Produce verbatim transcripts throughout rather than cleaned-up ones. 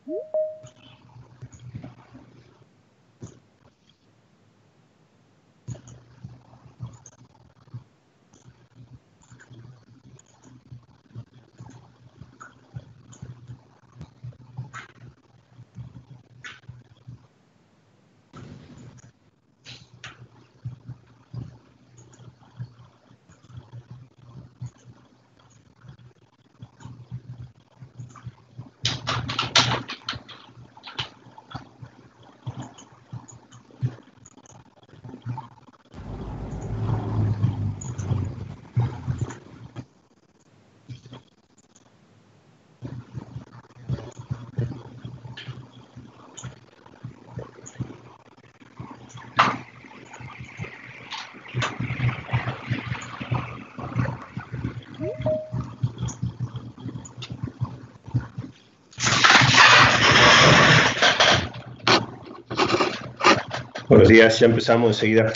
Buenos días, ya empezamos enseguida.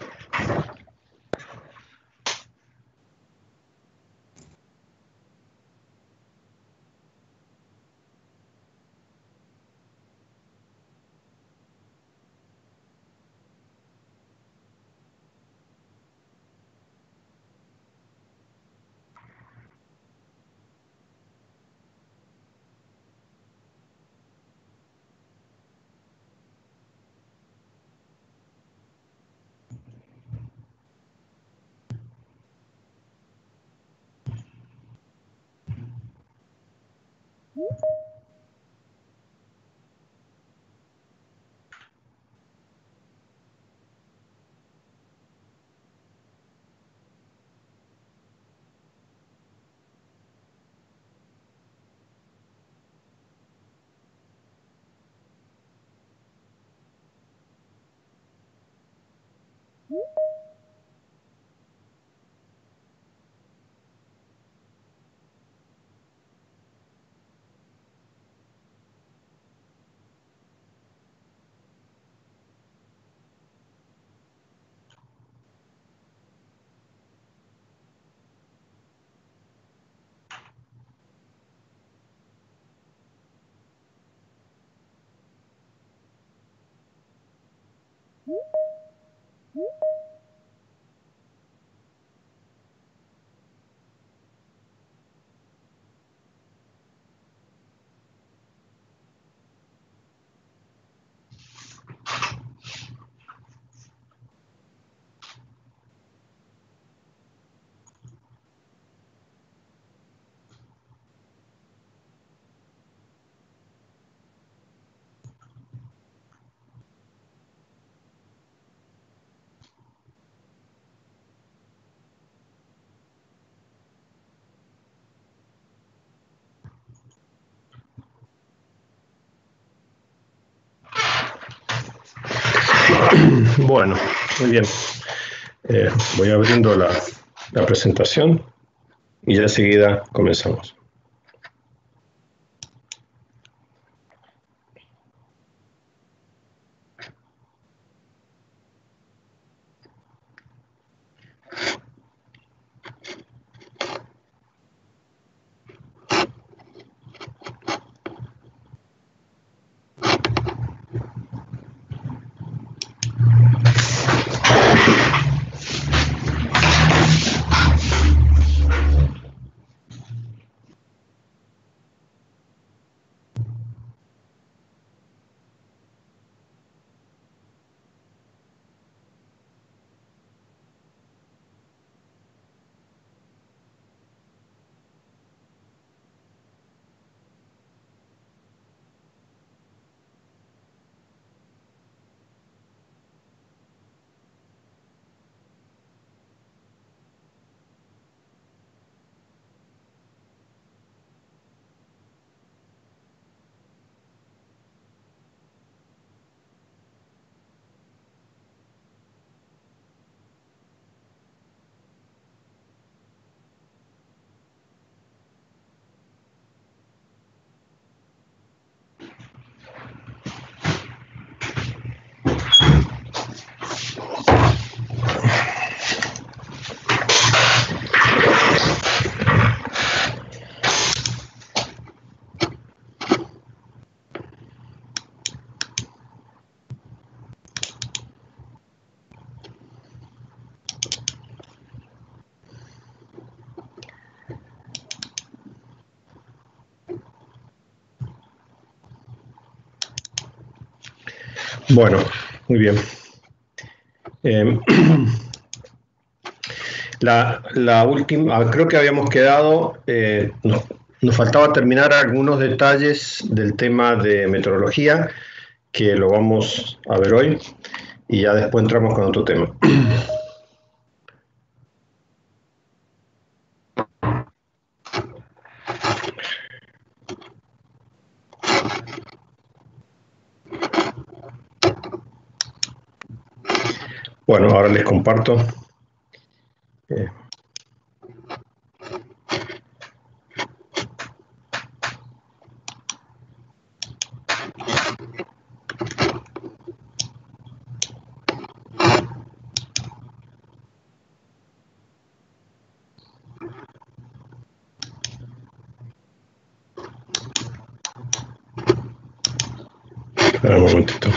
Bueno, muy bien. Eh, voy abriendo la, la presentación y ya enseguida comenzamos. Bueno, muy bien. Eh, la, la última, creo que habíamos quedado, eh, nos, nos faltaba terminar algunos detalles del tema de meteorología, que lo vamos a ver hoy, y ya después entramos con otro tema. Bueno, ahora les comparto. Eh, espera un momentito.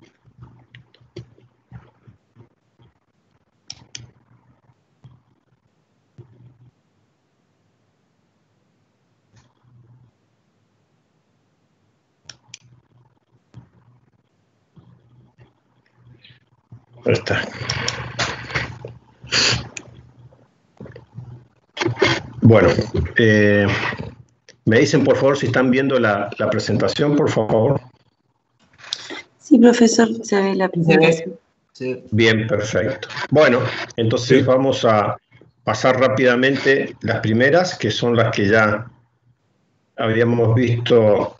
Ahí está. Bueno, eh, me dicen por favor si están viendo la, la presentación, por favor. Sí, profesor, se ve la presentación. Sí. Bien, perfecto. Bueno, entonces Sí. vamos a pasar rápidamente las primeras, que son las que ya habíamos visto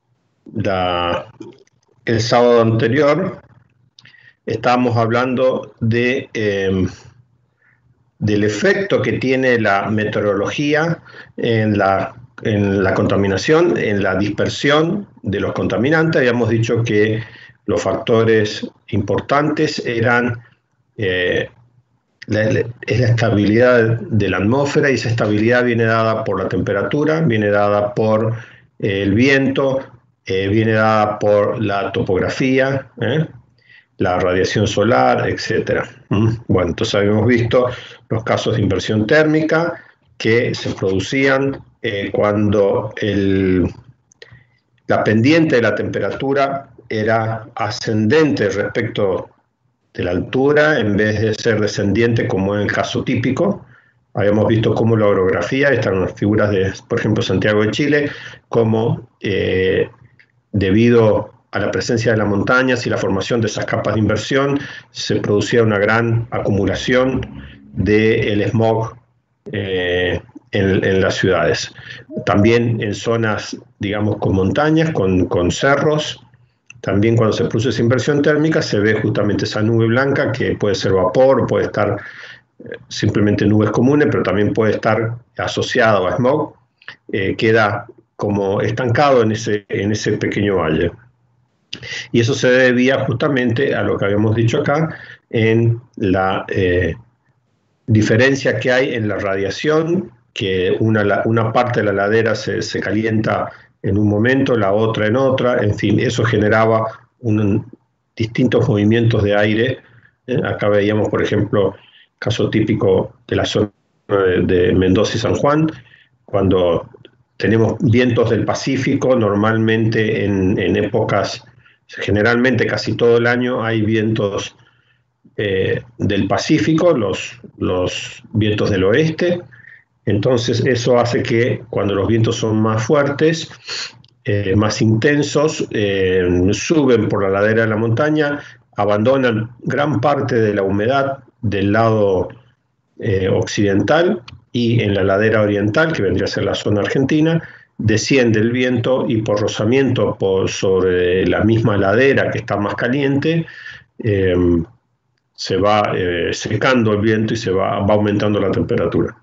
la, el sábado anterior. Estábamos hablando de, eh, del efecto que tiene la meteorología en la, en la contaminación, en la dispersión de los contaminantes. Habíamos dicho que los factores importantes eran eh, la, la, es la estabilidad de la atmósfera, y esa estabilidad viene dada por la temperatura, viene dada por eh, el viento, eh, viene dada por la topografía, ¿eh? la radiación solar, etcétera. Bueno, entonces habíamos visto los casos de inversión térmica que se producían eh, cuando el, la pendiente de la temperatura era ascendente respecto de la altura en vez de ser descendiente, como en el caso típico. Habíamos visto cómo la orografía, están las figuras de, por ejemplo, Santiago de Chile, cómo eh, debido a la presencia de las montañas y la formación de esas capas de inversión, se producía una gran acumulación del smog eh, en, en las ciudades. También en zonas, digamos, con montañas, con, con cerros. También cuando se produce esa inversión térmica se ve justamente esa nube blanca, que puede ser vapor, puede estar eh, simplemente nubes comunes, pero también puede estar asociado a smog, eh, queda como estancado en ese, en ese pequeño valle. Y eso se debía justamente a lo que habíamos dicho acá, en la eh, diferencia que hay en la radiación, que una, una parte de la ladera se, se calienta en un momento, la otra en otra, en fin, eso generaba un, distintos movimientos de aire. ¿eh? Acá veíamos, por ejemplo, caso típico de la zona de, de Mendoza y San Juan, cuando tenemos vientos del Pacífico, normalmente en, en épocas, generalmente casi todo el año hay vientos eh, del Pacífico, los, los vientos del oeste. Entonces eso hace que cuando los vientos son más fuertes, eh, más intensos, eh, suben por la ladera de la montaña, abandonan gran parte de la humedad del lado eh, occidental, y en la ladera oriental, que vendría a ser la zona argentina, desciende el viento y por rozamiento por sobre la misma ladera que está más caliente, eh, se va eh, secando el viento y se va, va aumentando la temperatura.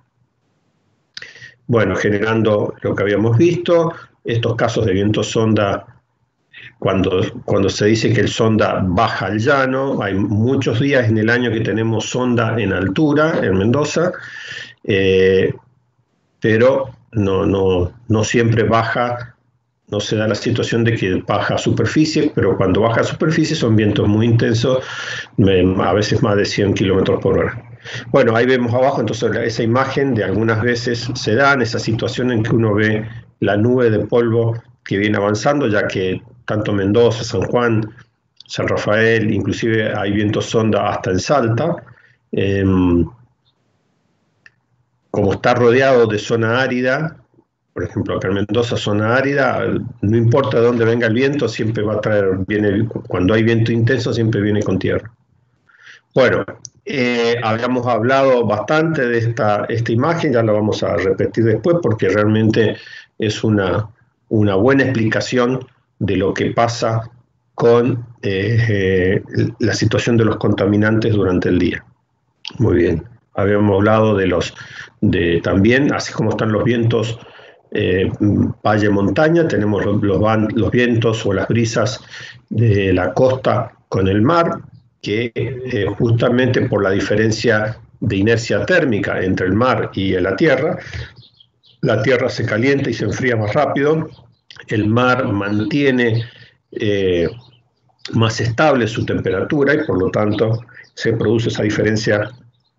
Bueno, generando lo que habíamos visto, estos casos de viento sonda, cuando, cuando se dice que el sonda baja al llano, hay muchos días en el año que tenemos sonda en altura, en Mendoza, eh, pero no, no, no siempre baja, no se da la situación de que baja a superficie, pero cuando baja a superficie son vientos muy intensos, a veces más de cien kilómetros por hora. Bueno, ahí vemos abajo entonces esa imagen de algunas veces se da en esa situación en que uno ve la nube de polvo que viene avanzando, ya que tanto Mendoza, San Juan San Rafael, inclusive hay viento sonda hasta en Salta. Eh, como está rodeado de zona árida, por ejemplo, acá en Mendoza, zona árida, no importa de dónde venga el viento, siempre va a traer, viene, cuando hay viento intenso, siempre viene con tierra. Bueno, eh, habíamos hablado bastante de esta, esta imagen, ya la vamos a repetir después porque realmente es una, una buena explicación de lo que pasa con eh, eh, la situación de los contaminantes durante el día. Muy bien, habíamos hablado de los, de también, así como están los vientos eh, valle-montaña, tenemos los, los, los vientos o las brisas de la costa con el mar, que eh, justamente por la diferencia de inercia térmica entre el mar y la tierra, la tierra se calienta y se enfría más rápido, el mar mantiene eh, más estable su temperatura y por lo tanto se produce esa diferencia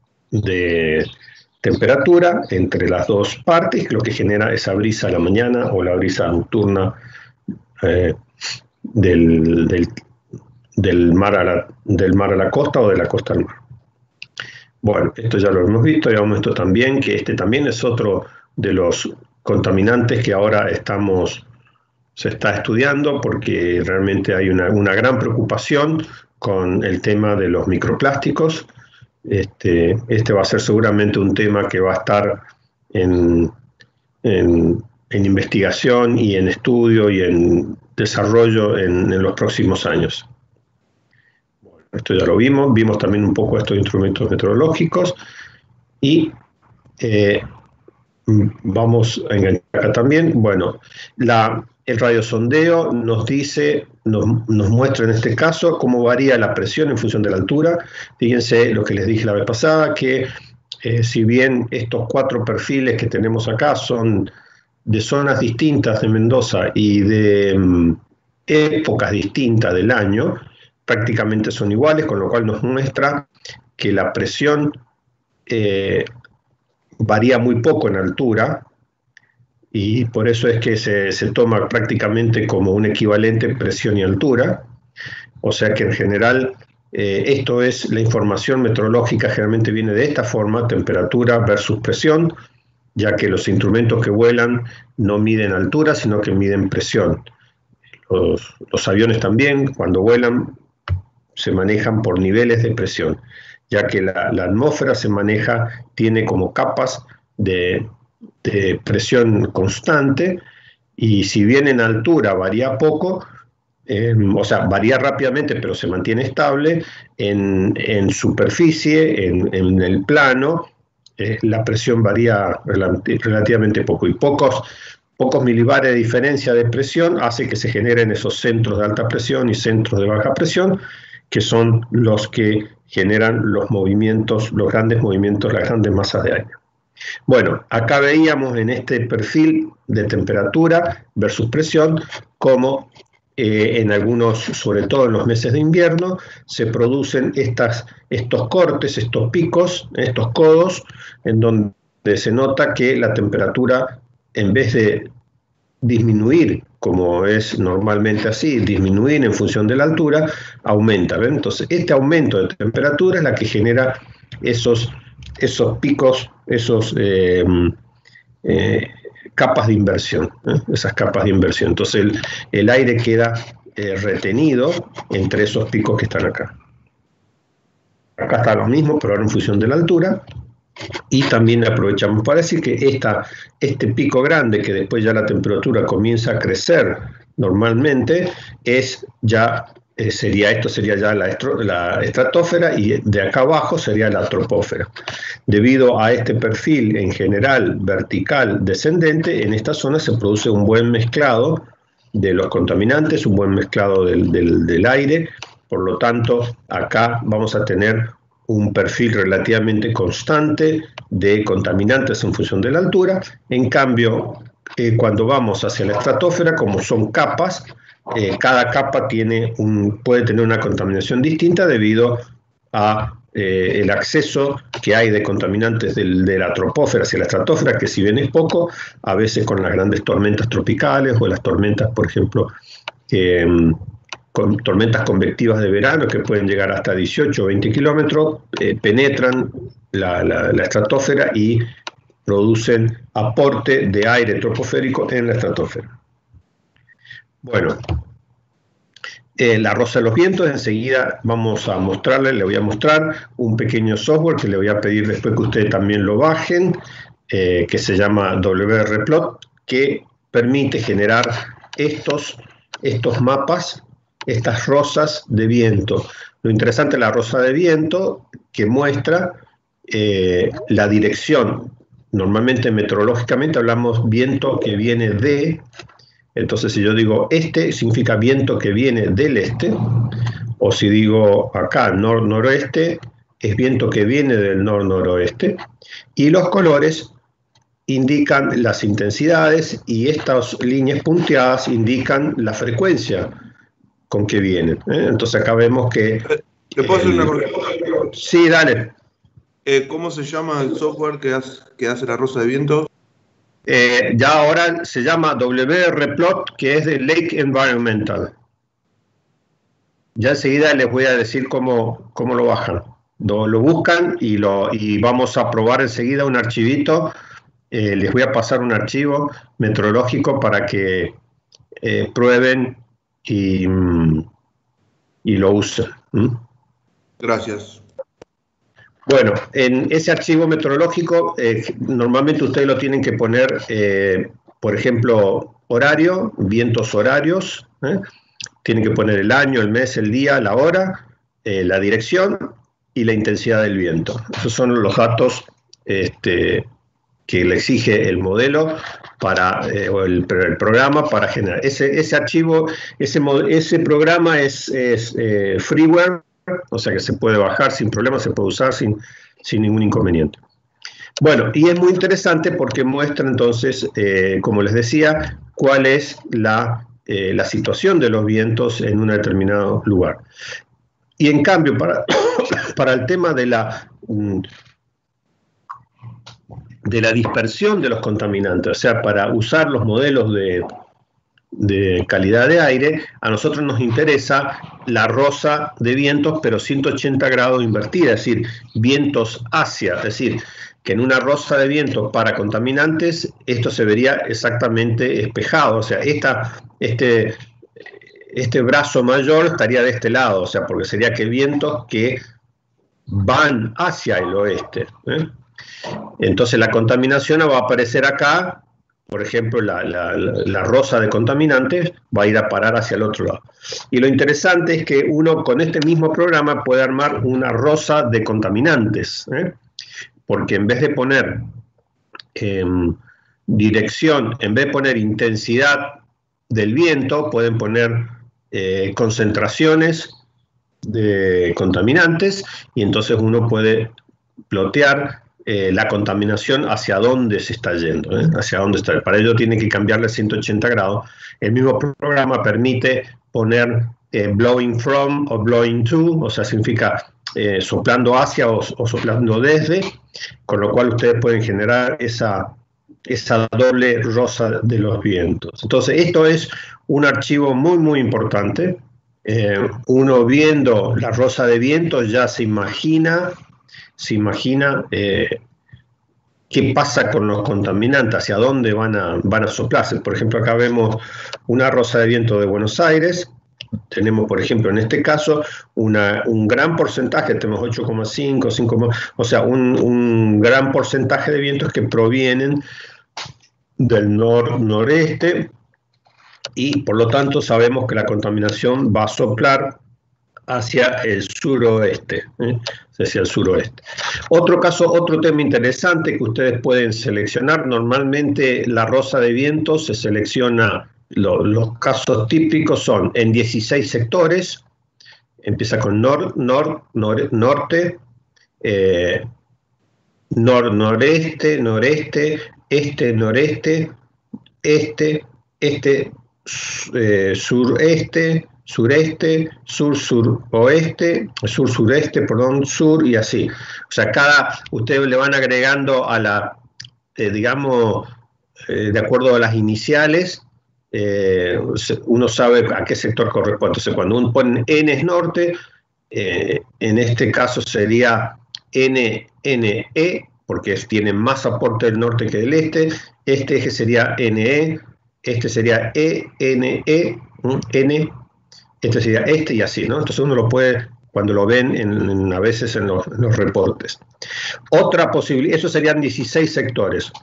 de temperatura entre las dos partes, lo que genera esa brisa a la mañana o la brisa nocturna eh, del, del, del, mar a la, del mar a la costa o de la costa al mar. Bueno, esto ya lo hemos visto, ya hemos visto también que este también es otro de los contaminantes que ahora estamos, se está estudiando porque realmente hay una, una gran preocupación con el tema de los microplásticos. Este, este va a ser seguramente un tema que va a estar en, en, en investigación y en estudio y en desarrollo en, en los próximos años. Bueno, esto ya lo vimos, vimos también un poco estos instrumentos meteorológicos y eh, vamos a enganchar acá también. Bueno, la, el radiosondeo nos dice, nos, nos muestra en este caso cómo varía la presión en función de la altura. Fíjense lo que les dije la vez pasada, que eh, si bien estos cuatro perfiles que tenemos acá son de zonas distintas de Mendoza y de um, épocas distintas del año, prácticamente son iguales, con lo cual nos muestra que la presión eh, varía muy poco en altura, y por eso es que se, se toma prácticamente como un equivalente presión y altura, o sea que en general eh, esto es, la información meteorológica generalmente viene de esta forma, temperatura versus presión, ya que los instrumentos que vuelan no miden altura, sino que miden presión. Los, los aviones también, cuando vuelan, se manejan por niveles de presión, ya que la, la atmósfera se maneja, tiene como capas de de presión constante, y si bien en altura varía poco, eh, o sea, varía rápidamente pero se mantiene estable, en, en superficie, en, en el plano, eh, la presión varía relativamente poco, y pocos, pocos milibares de diferencia de presión hace que se generen esos centros de alta presión y centros de baja presión, que son los que generan los movimientos, los grandes movimientos, las grandes masas de aire. Bueno, acá veíamos en este perfil de temperatura versus presión cómo eh, en algunos, sobre todo en los meses de invierno, se producen estas, estos cortes, estos picos, estos codos, en donde se nota que la temperatura, en vez de disminuir, como es normalmente así, disminuir en función de la altura, aumenta, ¿ven? Entonces, este aumento de temperatura es la que genera esos, esos picos, esos eh, eh, capas de inversión, ¿eh? esas capas de inversión. Entonces, el, el aire queda eh, retenido entre esos picos que están acá. Acá está lo mismo, pero ahora en función de la altura. Y también aprovechamos para decir que esta, este pico grande, que después ya la temperatura comienza a crecer normalmente, es ya, eh, sería, esto sería ya la, estro, la estratosfera, y de acá abajo sería la troposfera. Debido a este perfil en general vertical descendente, en esta zona se produce un buen mezclado de los contaminantes, un buen mezclado del, del, del aire. Por lo tanto, acá vamos a tener un perfil relativamente constante de contaminantes en función de la altura. En cambio, eh, cuando vamos hacia la estratosfera, como son capas, eh, cada capa tiene un, puede tener una contaminación distinta debido a eh, el acceso que hay de contaminantes del, de la troposfera hacia la estratosfera, que si bien es poco, a veces con las grandes tormentas tropicales o las tormentas, por ejemplo, que con tormentas convectivas de verano que pueden llegar hasta dieciocho o veinte kilómetros, eh, penetran la, la, la estratosfera y producen aporte de aire troposférico en la estratosfera. Bueno, eh, la rosa de los vientos, enseguida vamos a mostrarle, le voy a mostrar un pequeño software que le voy a pedir después que ustedes también lo bajen, eh, que se llama W R Plot, que permite generar estos, estos mapas, estas rosas de viento. Lo interesante es la rosa de viento que muestra eh, la dirección. Normalmente meteorológicamente hablamos viento que viene de, entonces si yo digo este significa viento que viene del este, o si digo acá nor-noroeste es viento que viene del nor-noroeste, y los colores indican las intensidades y estas líneas punteadas indican la frecuencia con que vienen, ¿eh? Entonces acá vemos que... ¿Le puedo hacer una pregunta? Sí, dale. Eh, ¿Cómo se llama el software que hace, que hace la rosa de viento? Eh, ya ahora se llama W R Plot, que es de Lake Environmental. Ya enseguida les voy a decir cómo, cómo lo bajan. Lo, lo buscan y, lo, y vamos a probar enseguida un archivito. Eh, les voy a pasar un archivo meteorológico para que eh, prueben y, y lo usen. ¿Mm? Gracias. Bueno, en ese archivo meteorológico eh, normalmente ustedes lo tienen que poner, eh, por ejemplo, horario, vientos horarios, ¿eh? Tienen que poner el año, el mes, el día, la hora, eh, la dirección y la intensidad del viento. Esos son los datos este, que le exige el modelo para, eh, o el, el programa para generar. Ese, ese archivo, ese, ese programa es, es eh, freeware, o sea que se puede bajar sin problema, se puede usar sin, sin ningún inconveniente. Bueno, y es muy interesante porque muestra entonces, eh, como les decía, cuál es la, eh, la situación de los vientos en un determinado lugar. Y en cambio, para, para el tema de la, de la dispersión de los contaminantes, o sea, para usar los modelos de... de calidad de aire, a nosotros nos interesa la rosa de vientos, pero ciento ochenta grados invertida, es decir, vientos hacia, es decir, que en una rosa de vientos para contaminantes, esto se vería exactamente espejado, o sea, esta, este, este brazo mayor estaría de este lado, o sea, porque sería que vientos que van hacia el oeste, ¿eh? Entonces la contaminación va a aparecer acá. Por ejemplo, la, la, la rosa de contaminantes va a ir a parar hacia el otro lado. Y lo interesante es que uno con este mismo programa puede armar una rosa de contaminantes, ¿eh? Porque en vez de poner eh, dirección, en vez de poner intensidad del viento, pueden poner eh, concentraciones de contaminantes y entonces uno puede plotear Eh, la contaminación hacia dónde se está yendo, ¿eh? hacia dónde está. Para ello tiene que cambiarle ciento ochenta grados. El mismo programa permite poner eh, blowing from o blowing to, o sea, significa eh, soplando hacia o, o soplando desde, con lo cual ustedes pueden generar esa, esa doble rosa de los vientos. Entonces, esto es un archivo muy, muy importante. Eh, uno viendo la rosa de vientos ya se imagina se imagina eh, qué pasa con los contaminantes, hacia dónde van a, van a soplarse. Por ejemplo, acá vemos una rosa de viento de Buenos Aires, tenemos, por ejemplo, en este caso, una, un gran porcentaje, tenemos ocho coma cinco, cinco, o sea, un, un gran porcentaje de vientos que provienen del nor-noreste, y por lo tanto sabemos que la contaminación va a soplar hacia el suroeste, ¿eh? hacia el suroeste. Otro caso, otro tema interesante que ustedes pueden seleccionar, normalmente la rosa de vientos se selecciona, lo, los casos típicos son en dieciséis sectores, empieza con nor, nor, nor, norte, eh, nor, noreste, noreste, este, noreste, este, este, eh, sureste, sureste, sur, suroeste, sur, sureste, perdón, sur y así. O sea, cada, ustedes le van agregando a la, eh, digamos, eh, de acuerdo a las iniciales, eh, uno sabe a qué sector corresponde. Entonces, cuando uno pone N es norte, eh, en este caso sería N N E, porque tiene más aporte del norte que del este. Este eje sería N E, este sería E N E, N, este sería este y así, ¿no? Entonces uno lo puede, cuando lo ven en, en, a veces en los, en los reportes. Otra posibilidad, esos serían dieciséis sectores.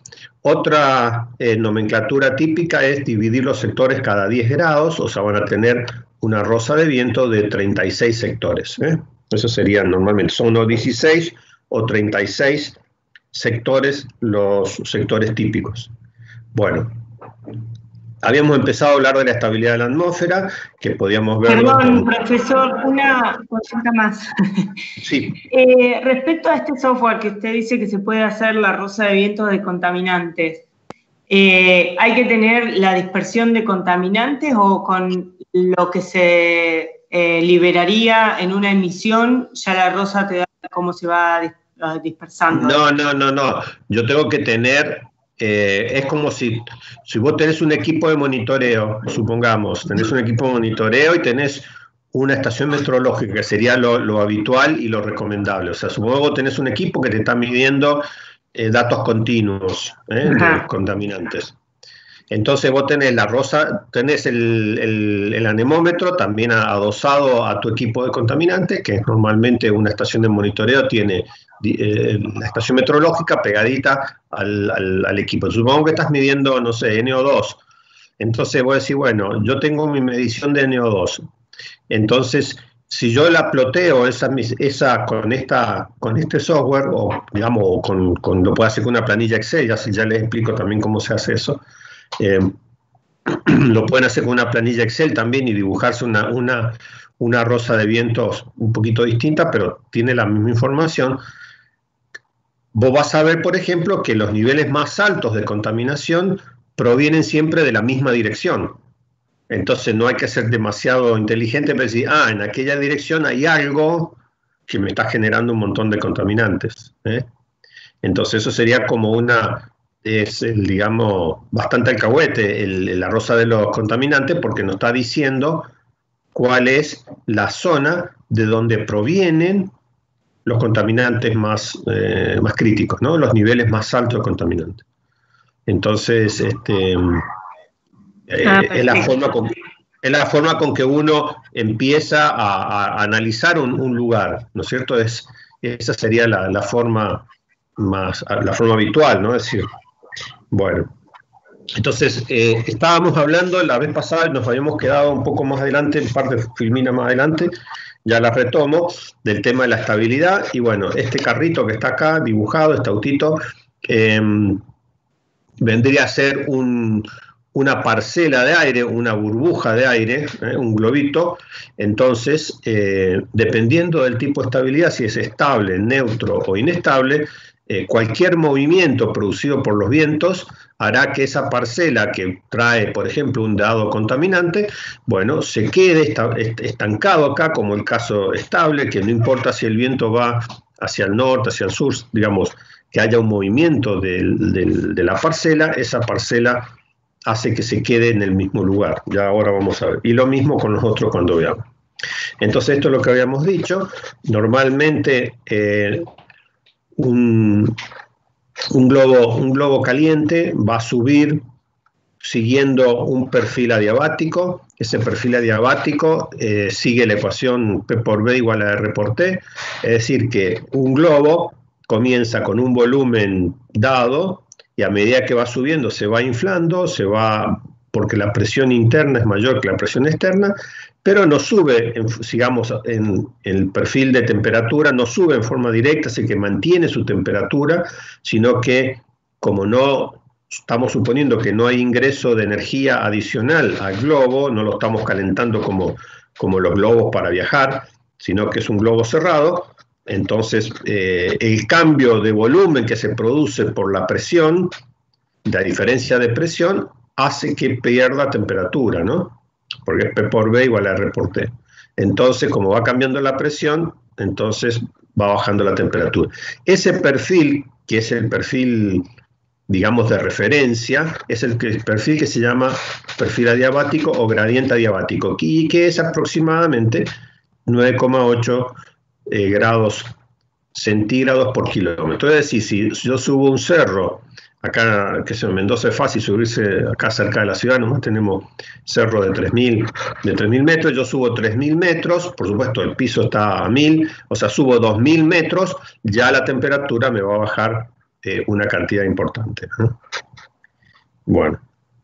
Otra eh, nomenclatura típica es dividir los sectores cada diez grados, o sea, van a tener una rosa de viento de treinta y seis sectores. ¿eh? Eso serían normalmente, son unos dieciséis o treinta y seis sectores, los sectores típicos. Bueno, habíamos empezado a hablar de la estabilidad de la atmósfera, que podíamos ver... Perdón, con... profesor, una consulta más. Sí. Eh, respecto a este software que usted dice que se puede hacer la rosa de vientos de contaminantes, eh, ¿hay que tener la dispersión de contaminantes o con lo que se eh, liberaría en una emisión, ya la rosa te da cómo se va dispersando? No, no, no, no. Yo tengo que tener... Eh, es como si, si vos tenés un equipo de monitoreo, supongamos, tenés un equipo de monitoreo y tenés una estación meteorológica, que sería lo, lo habitual y lo recomendable. O sea, supongamos que vos tenés un equipo que te está midiendo eh, datos continuos eh, de contaminantes. Entonces vos tenés la rosa, tenés el, el, el anemómetro también adosado a tu equipo de contaminantes, que normalmente una estación de monitoreo tiene eh, la estación meteorológica pegadita al, al, al equipo. Supongo que estás midiendo, no sé, N O dos. Entonces vos decís, bueno, yo tengo mi medición de N O dos. Entonces, si yo la ploteo esa, esa, con, esta, con este software, o digamos, con, con, lo puedo hacer con una planilla Excel, ya, ya les explico también cómo se hace eso. Eh, lo pueden hacer con una planilla Excel también y dibujarse una, una, una rosa de vientos un poquito distinta, pero tiene la misma información. Vos vas a ver, por ejemplo, que los niveles más altos de contaminación provienen siempre de la misma dirección. Entonces no hay que ser demasiado inteligente para decir, ah, en aquella dirección hay algo que me está generando un montón de contaminantes. ¿eh? Entonces eso sería como una... es, el, digamos, bastante alcahuete el, la rosa de los contaminantes, porque nos está diciendo cuál es la zona de donde provienen los contaminantes más, eh, más críticos, ¿no? Los niveles más altos de contaminantes. Entonces, este, eh, ah, es, la forma con, es la forma con que uno empieza a, a analizar un, un lugar, ¿no es cierto? Es, esa sería la, la forma más, la forma habitual, ¿no? Es decir, bueno, entonces eh, estábamos hablando la vez pasada, nos habíamos quedado un poco más adelante, en parte Filmina más adelante, ya la retomo, del tema de la estabilidad, y bueno, este carrito que está acá, dibujado, este autito, eh, vendría a ser un, una parcela de aire, una burbuja de aire, eh, un globito. Entonces, eh, dependiendo del tipo de estabilidad, si es estable, neutro o inestable, Eh, cualquier movimiento producido por los vientos hará que esa parcela que trae, por ejemplo, un dado contaminante, bueno, se quede estancado acá, como el caso estable, que no importa si el viento va hacia el norte, hacia el sur, digamos, que haya un movimiento del, del, de la parcela, esa parcela hace que se quede en el mismo lugar. Ya ahora vamos a ver. Y lo mismo con los otros cuando veamos. Entonces, esto es lo que habíamos dicho. Normalmente... Eh, Un, un, globo, un globo caliente va a subir siguiendo un perfil adiabático. Ese perfil adiabático eh, sigue la ecuación P por B igual a R por T, es decir que un globo comienza con un volumen dado y a medida que va subiendo se va inflando, se va, porque la presión interna es mayor que la presión externa, pero no sube, en, sigamos, en, en el perfil de temperatura, no sube en forma directa, así que mantiene su temperatura, sino que como no estamos suponiendo que no hay ingreso de energía adicional al globo, no lo estamos calentando como, como los globos para viajar, sino que es un globo cerrado, entonces eh, el cambio de volumen que se produce por la presión, la diferencia de presión, hace que pierda temperatura, ¿no? Porque es P por B igual a R por T. Entonces, como va cambiando la presión, entonces va bajando la temperatura. Ese perfil, que es el perfil digamos, de referencia, es el, que, el perfil que se llama perfil adiabático o gradiente adiabático, y que es aproximadamente nueve coma ocho eh, grados centígrados por kilómetro. Es decir, si yo subo un cerro, acá, que en Mendoza es fácil subirse, acá cerca de la ciudad, nomás tenemos cerro de tres mil metros, yo subo tres mil metros, por supuesto el piso está a mil, o sea, subo dos mil metros, ya la temperatura me va a bajar eh, una cantidad importante, ¿no? Bueno.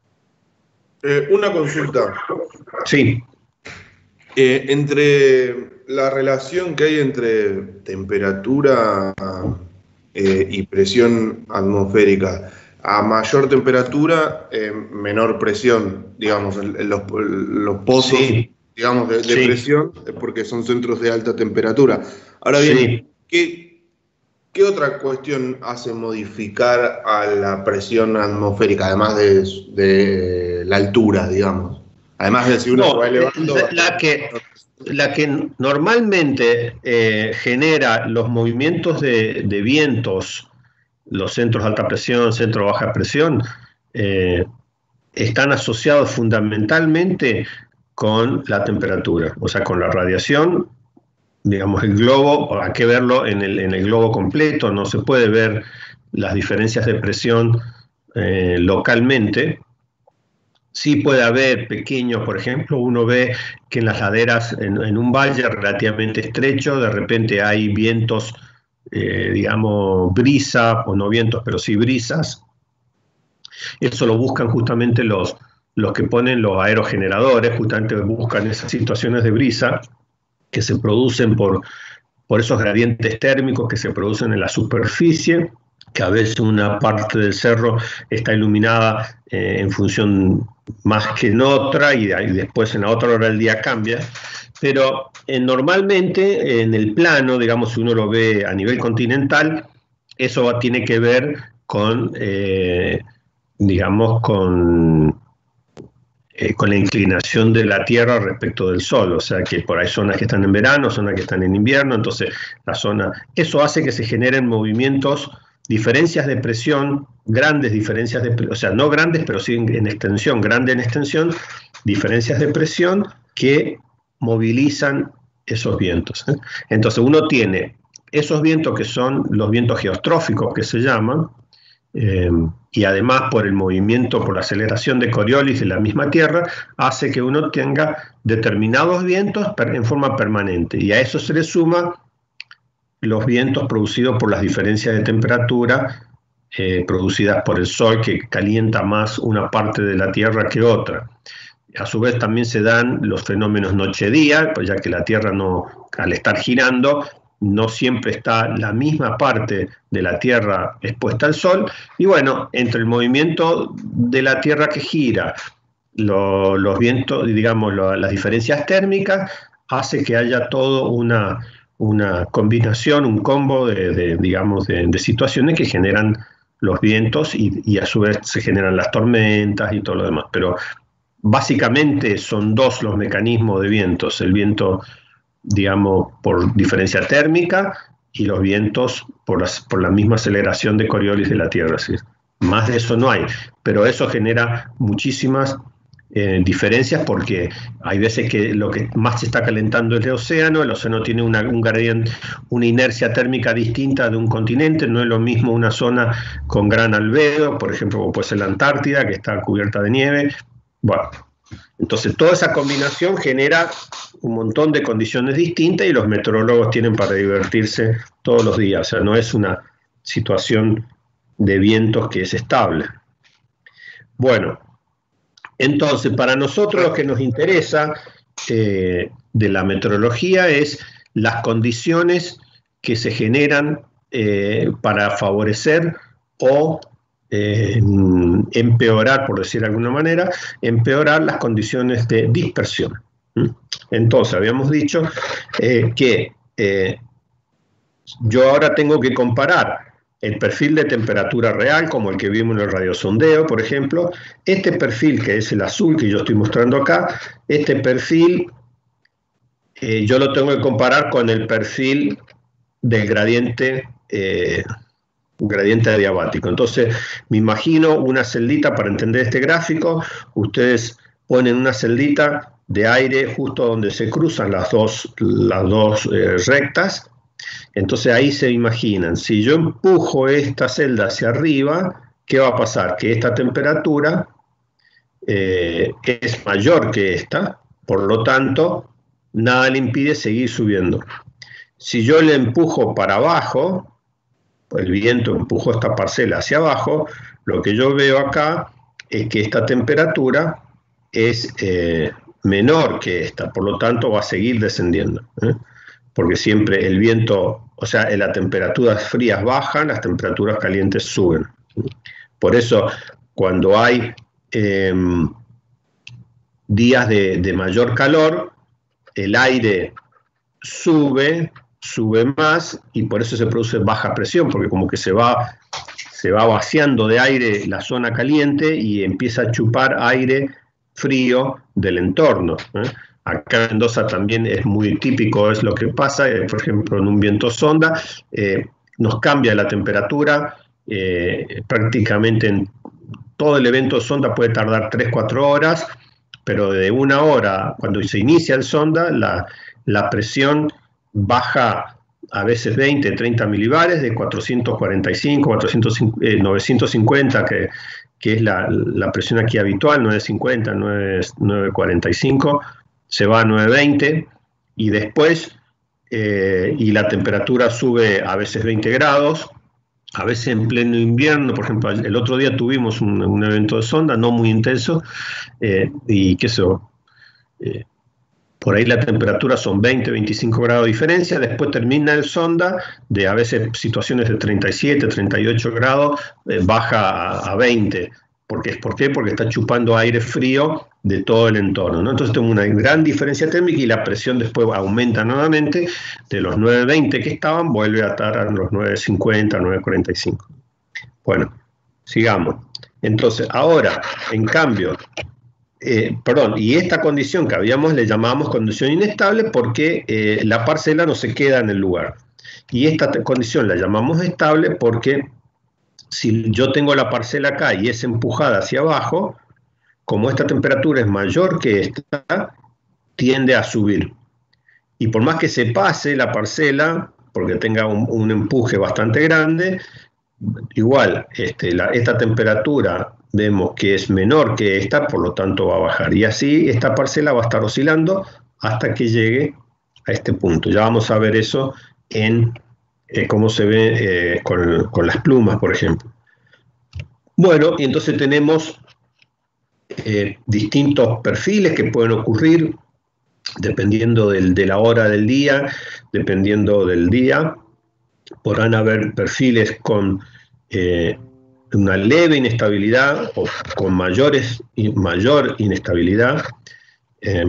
Eh, una consulta. Sí. Eh, entre la relación que hay entre temperatura eh, y presión atmosférica, a mayor temperatura, eh, menor presión, digamos, en, en los, los pozos, sí, digamos, de, de sí. presión, porque son centros de alta temperatura. Ahora bien, sí. ¿qué, ¿qué otra cuestión hace modificar a la presión atmosférica, además de, de la altura, digamos? Además de si uno no, se va elevando... La, la, que, la que normalmente eh, genera los movimientos de, de vientos, los centros de alta presión, centros de baja presión, eh, están asociados fundamentalmente con la temperatura, o sea, con la radiación. Digamos, el globo, hay que verlo en el, en el globo completo, no se puede ver las diferencias de presión eh, localmente. Sí puede haber pequeños, por ejemplo, uno ve que en las laderas, en, en un valle relativamente estrecho, de repente hay vientos, eh, digamos, brisa, o no vientos, pero sí brisas. Eso lo buscan justamente los, los que ponen los aerogeneradores, justamente buscan esas situaciones de brisa que se producen por, por esos gradientes térmicos que se producen en la superficie, que a veces una parte del cerro está iluminada eh, en función más que en otra, y, y después en la otra hora del día cambia, pero eh, normalmente en el plano, digamos, si uno lo ve a nivel continental, eso va, tiene que ver con, eh, digamos, con, eh, con la inclinación de la Tierra respecto del Sol, o sea que por ahí zonas que están en verano, zonas que están en invierno, entonces la zona, eso hace que se generen movimientos, diferencias de presión, grandes diferencias de presión, o sea, no grandes, pero sí en, en extensión, grande en extensión, diferencias de presión que movilizan esos vientos, ¿eh? Entonces uno tiene esos vientos que son los vientos geostróficos que se llaman, eh, y además por el movimiento, por la aceleración de Coriolis de la misma Tierra, hace que uno tenga determinados vientos en forma permanente, y a eso se le suma los vientos producidos por las diferencias de temperatura eh, producidas por el Sol, que calienta más una parte de la Tierra que otra. A su vez también se dan los fenómenos noche-día, pues ya que la Tierra, no, al estar girando, no siempre está la misma parte de la Tierra expuesta al Sol, y bueno, entre el movimiento de la Tierra que gira, lo, los vientos, digamos, lo, las diferencias térmicas, hace que haya todo una... una combinación, un combo de, de digamos, de, de situaciones que generan los vientos y, y a su vez se generan las tormentas y todo lo demás. Pero básicamente son dos los mecanismos de vientos, el viento, digamos, por diferencia térmica, y los vientos por, las, por la misma aceleración de Coriolis de la Tierra. ¿Sí? Más de eso no hay, pero eso genera muchísimas Eh, diferencias, porque hay veces que lo que más se está calentando es el océano, el océano tiene una, un gradiente, una inercia térmica distinta de un continente, no es lo mismo una zona con gran albedo, por ejemplo, como puede ser la Antártida, que está cubierta de nieve. Bueno, entonces toda esa combinación genera un montón de condiciones distintas y los meteorólogos tienen para divertirse todos los días, o sea, no es una situación de vientos que es estable. Bueno, entonces, para nosotros lo que nos interesa eh, de la meteorología es las condiciones que se generan eh, para favorecer o eh, empeorar, por decir de alguna manera, empeorar las condiciones de dispersión. ¿Mm? Entonces, habíamos dicho eh, que eh, yo ahora tengo que comparar el perfil de temperatura real, como el que vimos en el radiosondeo, por ejemplo. Este perfil, que es el azul que yo estoy mostrando acá, este perfil eh, yo lo tengo que comparar con el perfil del gradiente eh, un gradiente adiabático. Entonces, me imagino una celdita, para entender este gráfico, ustedes ponen una celdita de aire justo donde se cruzan las dos, las dos eh, rectas. Entonces ahí se imaginan, si yo empujo esta celda hacia arriba, ¿qué va a pasar? Que esta temperatura eh, es mayor que esta, por lo tanto, nada le impide seguir subiendo. Si yo le empujo para abajo, el viento empujó esta parcela hacia abajo, lo que yo veo acá es que esta temperatura es eh, menor que esta, por lo tanto va a seguir descendiendo, ¿eh? Porque siempre el viento, o sea, las temperaturas frías bajan, las temperaturas calientes suben. Por eso, cuando hay eh, días de, de mayor calor, el aire sube, sube más, y por eso se produce baja presión, porque como que se va, se va vaciando de aire la zona caliente y empieza a chupar aire frío del entorno, ¿eh? Acá en Mendoza también es muy típico, es lo que pasa, eh, por ejemplo, en un viento sonda, eh, nos cambia la temperatura, eh, prácticamente en todo el evento sonda puede tardar tres a cuatro horas, pero de una hora, cuando se inicia el sonda, la, la presión baja a veces veinte, treinta milibares, de cuatrocientos cuarenta y cinco, cuatrocientos, eh, novecientos cincuenta, que, que es la, la presión aquí habitual, novecientos cincuenta, novecientos cuarenta y cinco, se va a novecientos veinte, y después, eh, y la temperatura sube a veces veinte grados, a veces en pleno invierno. Por ejemplo, el otro día tuvimos un, un evento de sonda, no muy intenso, eh, y qué sé yo, eh, por ahí la temperatura son veinte, veinticinco grados de diferencia, después termina el sonda, de a veces situaciones de treinta y siete, treinta y ocho grados, eh, baja a, a veinte. ¿Por qué? ¿Por qué? Porque está chupando aire frío de todo el entorno, ¿no? Entonces tengo una gran diferencia térmica y la presión después aumenta nuevamente, de los nueve veinte que estaban, vuelve a estar a los nueve cincuenta, nueve cuarenta y cinco. Bueno, sigamos. Entonces, ahora, en cambio, eh, perdón, y esta condición que habíamos le llamábamos condición inestable porque eh, la parcela no se queda en el lugar. Y esta condición la llamamos estable porque si yo tengo la parcela acá y es empujada hacia abajo, como esta temperatura es mayor que esta, tiende a subir. Y por más que se pase la parcela, porque tenga un, un empuje bastante grande, igual este, la, esta temperatura vemos que es menor que esta, por lo tanto va a bajar. Y así esta parcela va a estar oscilando hasta que llegue a este punto. Ya vamos a ver eso en eh, cómo se ve eh, con, con las plumas, por ejemplo. Bueno, y entonces tenemos eh, distintos perfiles que pueden ocurrir dependiendo del, de la hora del día, dependiendo del día. Podrán haber perfiles con eh, una leve inestabilidad o con mayores, mayor inestabilidad. Eh,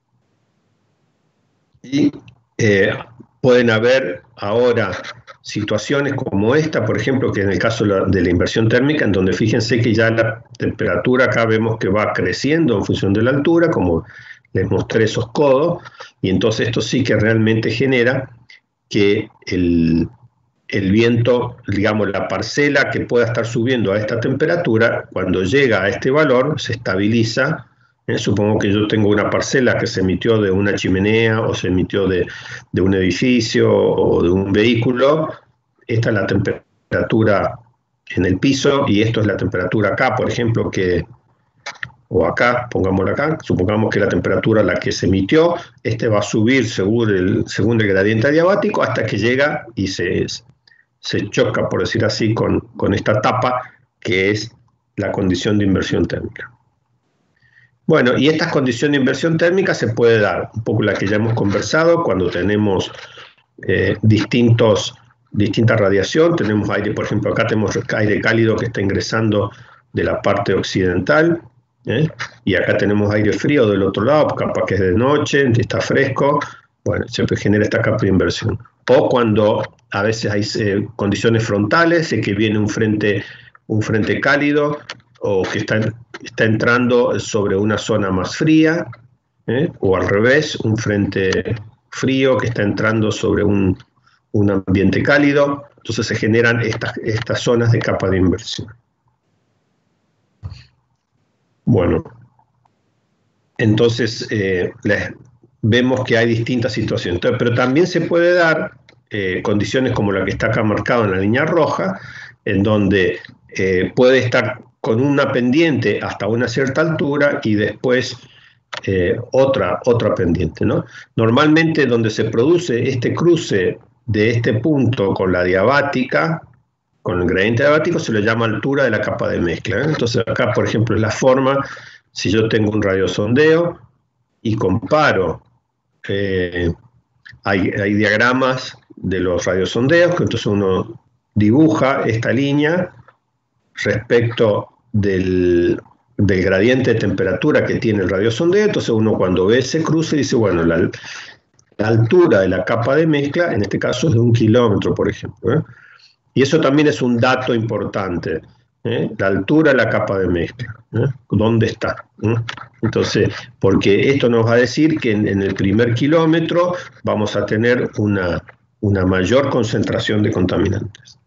y eh, pueden haber ahora situaciones como esta, por ejemplo, que en el caso de la, de la inversión térmica, en donde fíjense que ya la temperatura acá vemos que va creciendo en función de la altura, como les mostré esos codos, y entonces esto sí que realmente genera que el, el viento, digamos, la parcela que pueda estar subiendo a esta temperatura, cuando llega a este valor, se estabiliza. Eh, supongo que yo tengo una parcela que se emitió de una chimenea o se emitió de, de un edificio o de un vehículo. Esta es la temperatura en el piso y esto es la temperatura acá, por ejemplo, que, o acá, pongámoslo acá, supongamos que la temperatura a la que se emitió, este va a subir según el, según el gradiente adiabático hasta que llega y se, se choca, por decir así, con, con esta tapa que es la condición de inversión térmica. Bueno, y esta condición de inversión térmica se puede dar, un poco la que ya hemos conversado, cuando tenemos eh, distintos, distinta radiación, tenemos aire, por ejemplo, acá tenemos aire cálido que está ingresando de la parte occidental, ¿eh? Y acá tenemos aire frío del otro lado, capaz que es de noche, está fresco, bueno, se genera esta capa de inversión. O cuando a veces hay eh, condiciones frontales, es que viene un frente, un frente cálido, o que está, está entrando sobre una zona más fría, ¿eh? O al revés, un frente frío que está entrando sobre un, un ambiente cálido, entonces se generan estas, estas zonas de capa de inversión. Bueno, entonces eh, les, vemos que hay distintas situaciones, entonces, pero también se puede dar eh, condiciones como la que está acá marcada en la línea roja, en donde eh, puede estar con una pendiente hasta una cierta altura y después eh, otra, otra pendiente, ¿no? Normalmente donde se produce este cruce de este punto con la diabática, con el gradiente diabático, se le llama altura de la capa de mezcla, ¿eh? Entonces acá, por ejemplo, es la forma, si yo tengo un radiosondeo y comparo, eh, hay, hay diagramas de los radiosondeos, que entonces uno dibuja esta línea respecto del, del gradiente de temperatura que tiene el radiosondeo, entonces uno cuando ve ese cruce dice, bueno, la, la altura de la capa de mezcla, en este caso es de un kilómetro, por ejemplo, ¿eh? Y eso también es un dato importante, ¿eh? La altura de la capa de mezcla, ¿eh? ¿Dónde está? ¿eh? Entonces, porque esto nos va a decir que en, en el primer kilómetro vamos a tener una, una mayor concentración de contaminantes.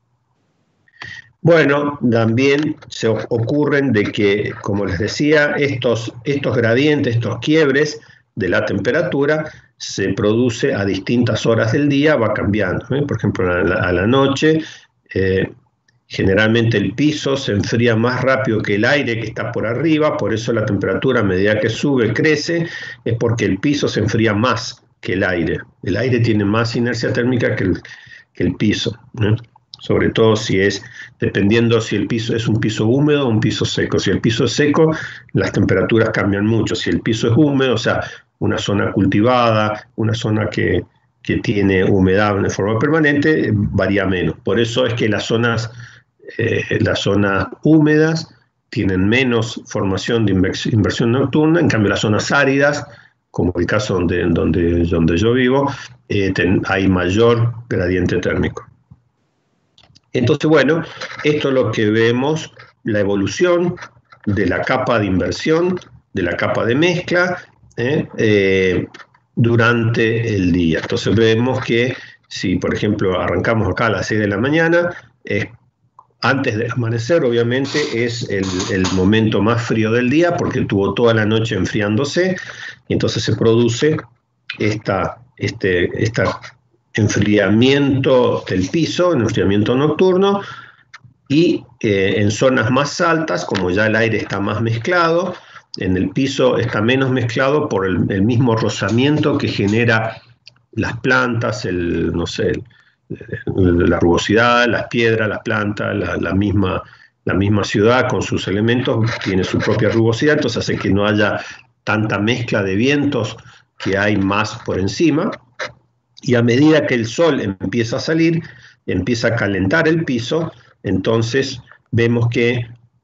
Bueno, también se ocurren de que, como les decía, estos, estos gradientes, estos quiebres de la temperatura se produce a distintas horas del día, va cambiando, ¿eh? Por ejemplo, a la, a la noche, eh, generalmente el piso se enfría más rápido que el aire que está por arriba, por eso la temperatura a medida que sube, crece, es porque el piso se enfría más que el aire. El aire tiene más inercia térmica que el, que el piso, ¿eh? Sobre todo si es, dependiendo si el piso es un piso húmedo o un piso seco. Si el piso es seco, las temperaturas cambian mucho. Si el piso es húmedo, o sea, una zona cultivada, una zona que, que tiene humedad de forma permanente, varía menos. Por eso es que las zonas, eh, las zonas húmedas tienen menos formación de inversión nocturna, en cambio las zonas áridas, como el caso donde, donde, donde yo vivo, eh, ten, hay mayor gradiente térmico. Entonces, bueno, esto es lo que vemos, la evolución de la capa de inversión, de la capa de mezcla, eh, eh, durante el día. Entonces vemos que si, por ejemplo, arrancamos acá a las seis de la mañana, eh, antes del amanecer, obviamente, es el, el momento más frío del día, porque tuvo toda la noche enfriándose, y entonces se produce esta, este, esta enfriamiento del piso, un enfriamiento nocturno, y eh, en zonas más altas, como ya el aire está más mezclado, en el piso está menos mezclado por el, el mismo rozamiento que genera las plantas, el, no sé, el, la rugosidad, las piedras, las plantas, la, la, misma, la misma ciudad con sus elementos tiene su propia rugosidad, entonces hace que no haya tanta mezcla de vientos que hay más por encima. Y a medida que el sol empieza a salir, empieza a calentar el piso, entonces vemos que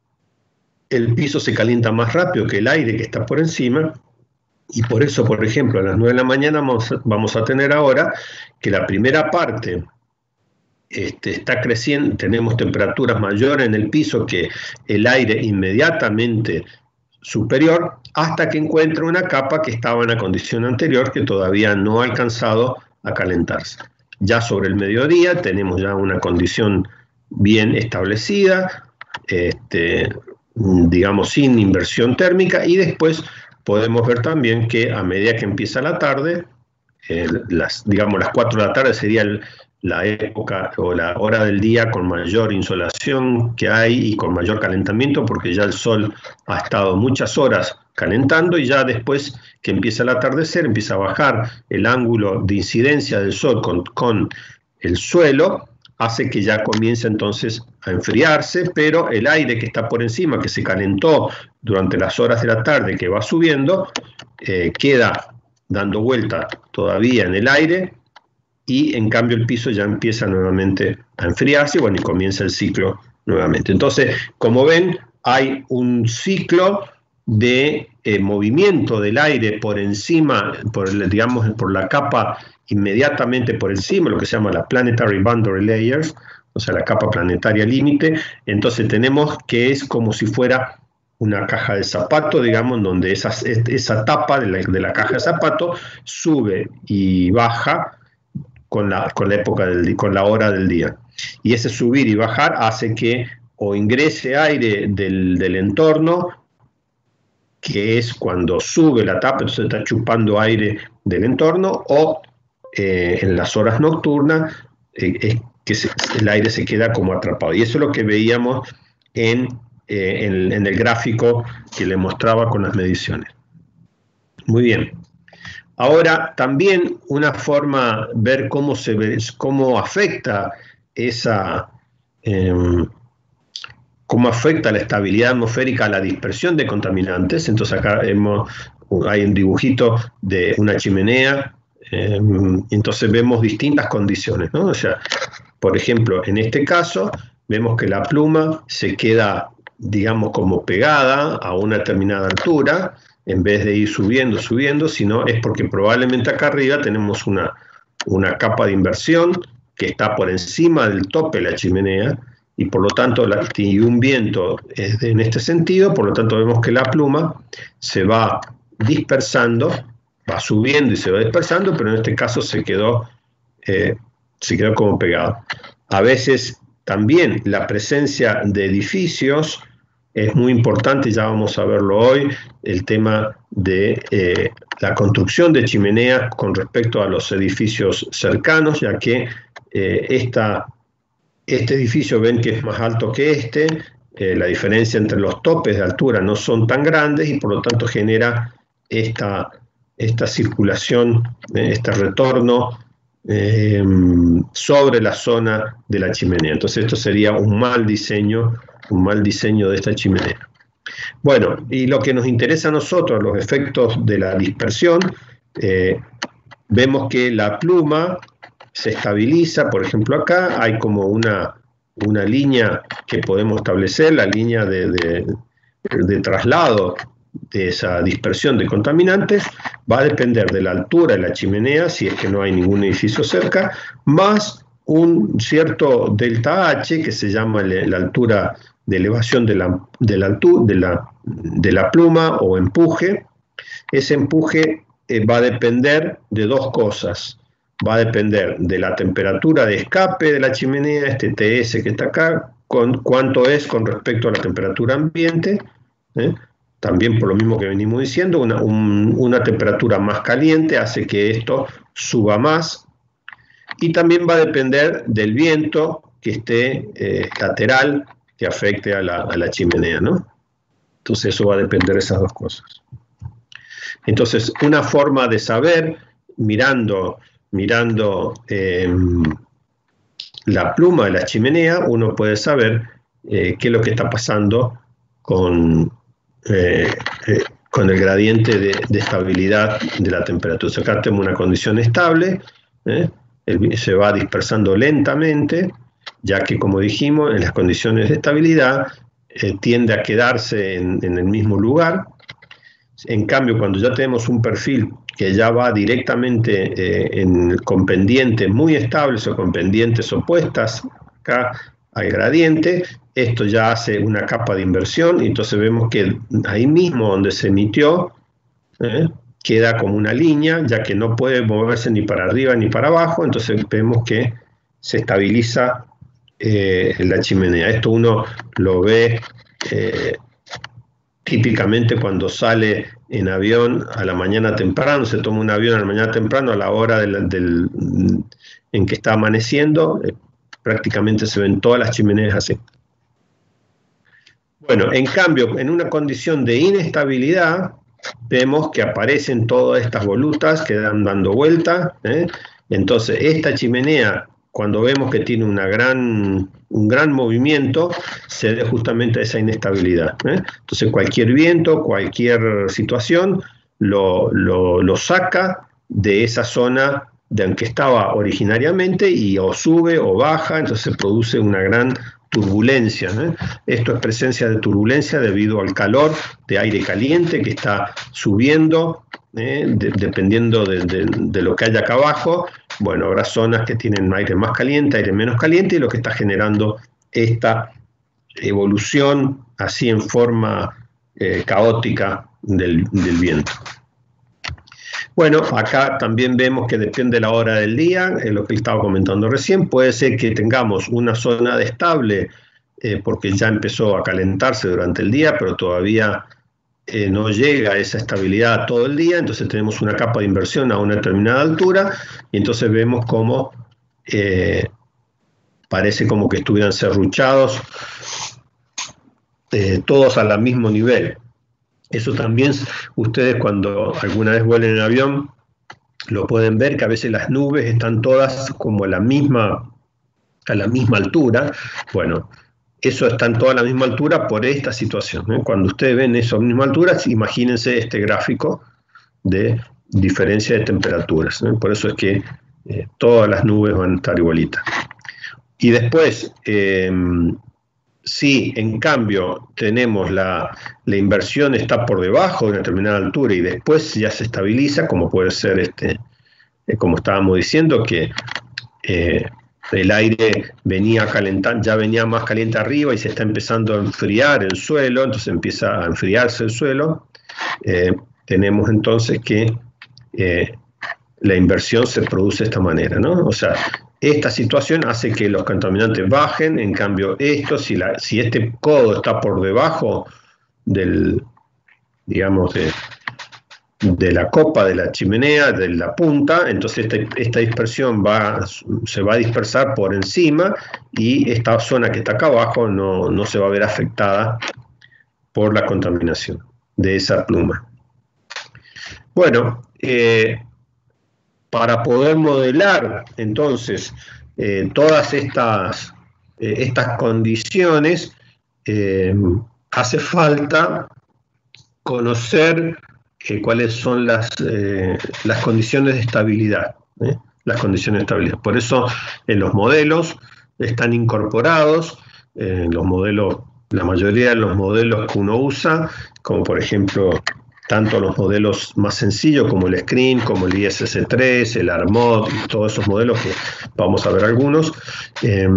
el piso se calienta más rápido que el aire que está por encima, y por eso, por ejemplo, a las nueve de la mañana vamos, vamos a tener ahora que la primera parte este, está creciendo, tenemos temperaturas mayores en el piso que el aire inmediatamente superior, hasta que encuentra una capa que estaba en la condición anterior, que todavía no ha alcanzado a calentarse. Ya sobre el mediodía tenemos ya una condición bien establecida, este, digamos sin inversión térmica, y después podemos ver también que a medida que empieza la tarde, eh, las, digamos las cuatro de la tarde sería el, la época o la hora del día con mayor insolación que hay y con mayor calentamiento, porque ya el sol ha estado muchas horas calentando, y ya después que empieza el atardecer empieza a bajar el ángulo de incidencia del sol con, con el suelo, hace que ya comience entonces a enfriarse, pero el aire que está por encima, que se calentó durante las horas de la tarde, que va subiendo, eh, queda dando vuelta todavía en el aire, y en cambio el piso ya empieza nuevamente a enfriarse, y bueno, y comienza el ciclo nuevamente. Entonces, como ven, hay un ciclo de eh, movimiento del aire por encima, por, digamos, por la capa inmediatamente por encima, lo que se llama la Planetary Boundary Layers, o sea, la capa planetaria límite. Entonces tenemos que es como si fuera una caja de zapato, digamos, donde esa, esa tapa de la, de la caja de zapato sube y baja con la, con la época del, con la hora del día. Y ese subir y bajar hace que o ingrese aire del, del entorno, que es cuando sube la tapa, entonces está chupando aire del entorno, o eh, en las horas nocturnas eh, es que se, el aire se queda como atrapado. Y eso es lo que veíamos en, eh, en, en el gráfico que le mostraba con las mediciones. Muy bien. Ahora, también una forma de ver cómo, se ve, cómo afecta esa... Eh, cómo afecta la estabilidad atmosférica a la dispersión de contaminantes. Entonces acá hemos, hay un dibujito de una chimenea, eh, entonces vemos distintas condiciones, ¿no? O sea, por ejemplo, en este caso, vemos que la pluma se queda, digamos, como pegada a una determinada altura, en vez de ir subiendo, subiendo, sino es porque probablemente acá arriba tenemos una, una capa de inversión que está por encima del tope de la chimenea, y por lo tanto, la, y un viento es de, en este sentido, por lo tanto vemos que la pluma se va dispersando, va subiendo y se va dispersando, pero en este caso se quedó, eh, se quedó como pegado. A veces también la presencia de edificios es muy importante, ya vamos a verlo hoy, el tema de eh, la construcción de chimeneas con respecto a los edificios cercanos, ya que eh, esta... Este edificio ven que es más alto que este, eh, la diferencia entre los topes de altura no son tan grandes y por lo tanto genera esta, esta circulación, eh, este retorno eh, sobre la zona de la chimenea. Entonces esto sería un mal diseño, un mal diseño de esta chimenea. Bueno, y lo que nos interesa a nosotros, los efectos de la dispersión, eh, vemos que la pluma se estabiliza. Por ejemplo, acá hay como una, una línea que podemos establecer, la línea de, de, de traslado de esa dispersión de contaminantes, va a depender de la altura de la chimenea, si es que no hay ningún edificio cerca, más un cierto delta H, que se llama la altura de elevación de la, de la, de la, de la pluma o empuje. Ese empuje eh, va a depender de dos cosas. Va a depender de la temperatura de escape de la chimenea, este T S que está acá, con cuánto es con respecto a la temperatura ambiente, ¿eh? También por lo mismo que venimos diciendo, una, un, una temperatura más caliente hace que esto suba más, y también va a depender del viento que esté eh, lateral, que afecte a la, a la chimenea, ¿no? Entonces eso va a depender de esas dos cosas. Entonces, una forma de saber, mirando... mirando eh, la pluma de la chimenea, uno puede saber eh, qué es lo que está pasando con, eh, eh, con el gradiente de, de estabilidad de la temperatura. O sea, acá tenemos una condición estable, eh, el, se va dispersando lentamente, ya que, como dijimos, en las condiciones de estabilidad eh, tiende a quedarse en, en el mismo lugar. En cambio, cuando ya tenemos un perfil que ya va directamente eh, en, con pendientes muy estables o con pendientes opuestas acá al gradiente, esto ya hace una capa de inversión, y entonces vemos que ahí mismo donde se emitió eh, queda como una línea, ya que no puede moverse ni para arriba ni para abajo, entonces vemos que se estabiliza eh, la chimenea. Esto uno lo ve eh, típicamente cuando sale en avión a la mañana temprano, se toma un avión a la mañana temprano a la hora del, del, en que está amaneciendo, eh, prácticamente se ven todas las chimeneas así. Bueno, en cambio, en una condición de inestabilidad, vemos que aparecen todas estas volutas que dan dando vuelta, ¿eh? Entonces esta chimenea, cuando vemos que tiene una gran, un gran movimiento, se debe justamente a esa inestabilidad, ¿eh? Entonces cualquier viento, cualquier situación, lo, lo, lo saca de esa zona de en que estaba originariamente, y o sube o baja, entonces se produce una gran turbulencia, ¿eh? Esto es presencia de turbulencia debido al calor de aire caliente que está subiendo, ¿eh? de, dependiendo de, de, de lo que haya acá abajo. Bueno, habrá zonas que tienen aire más caliente, aire menos caliente, y lo que está generando esta evolución así en forma eh, caótica del, del viento. Bueno, acá también vemos que depende de la hora del día, es lo que estaba comentando recién. Puede ser que tengamos una zona de estable eh, porque ya empezó a calentarse durante el día, pero todavía eh, no llega a esa estabilidad todo el día, entonces tenemos una capa de inversión a una determinada altura y entonces vemos cómo eh, parece como que estuvieran serruchados eh, todos al mismo nivel. Eso también ustedes cuando alguna vez vuelen en avión lo pueden ver, que a veces las nubes están todas como a la misma, a la misma altura. Bueno, eso está en toda la misma altura por esta situación, ¿eh? Cuando ustedes ven eso a la misma altura, imagínense este gráfico de diferencia de temperaturas, ¿eh? Por eso es que eh, todas las nubes van a estar igualitas. Y después, eh, si en cambio tenemos la, la inversión está por debajo de una determinada altura y después ya se estabiliza, como puede ser, este, eh, como estábamos diciendo, que eh, el aire venía calentando, ya venía más caliente arriba y se está empezando a enfriar el suelo, entonces empieza a enfriarse el suelo, eh, tenemos entonces que eh, la inversión se produce de esta manera, ¿no? O sea, esta situación hace que los contaminantes bajen, en cambio esto, si, la, si este codo está por debajo del, digamos, de, de la copa de la chimenea, de la punta, entonces esta, esta dispersión va, se va a dispersar por encima y esta zona que está acá abajo no, no se va a ver afectada por la contaminación de esa pluma. Bueno, eh, para poder modelar entonces eh, todas estas, eh, estas condiciones, eh, hace falta conocer eh, cuáles son las, eh, las condiciones de estabilidad, ¿eh? Las condiciones de estabilidad. Por eso en los modelos están incorporados, eh, los modelos, la mayoría de los modelos que uno usa, como por ejemplo tanto los modelos más sencillos como el Screen, como el I S S tres, el ARMOD, todos esos modelos que vamos a ver algunos, eh,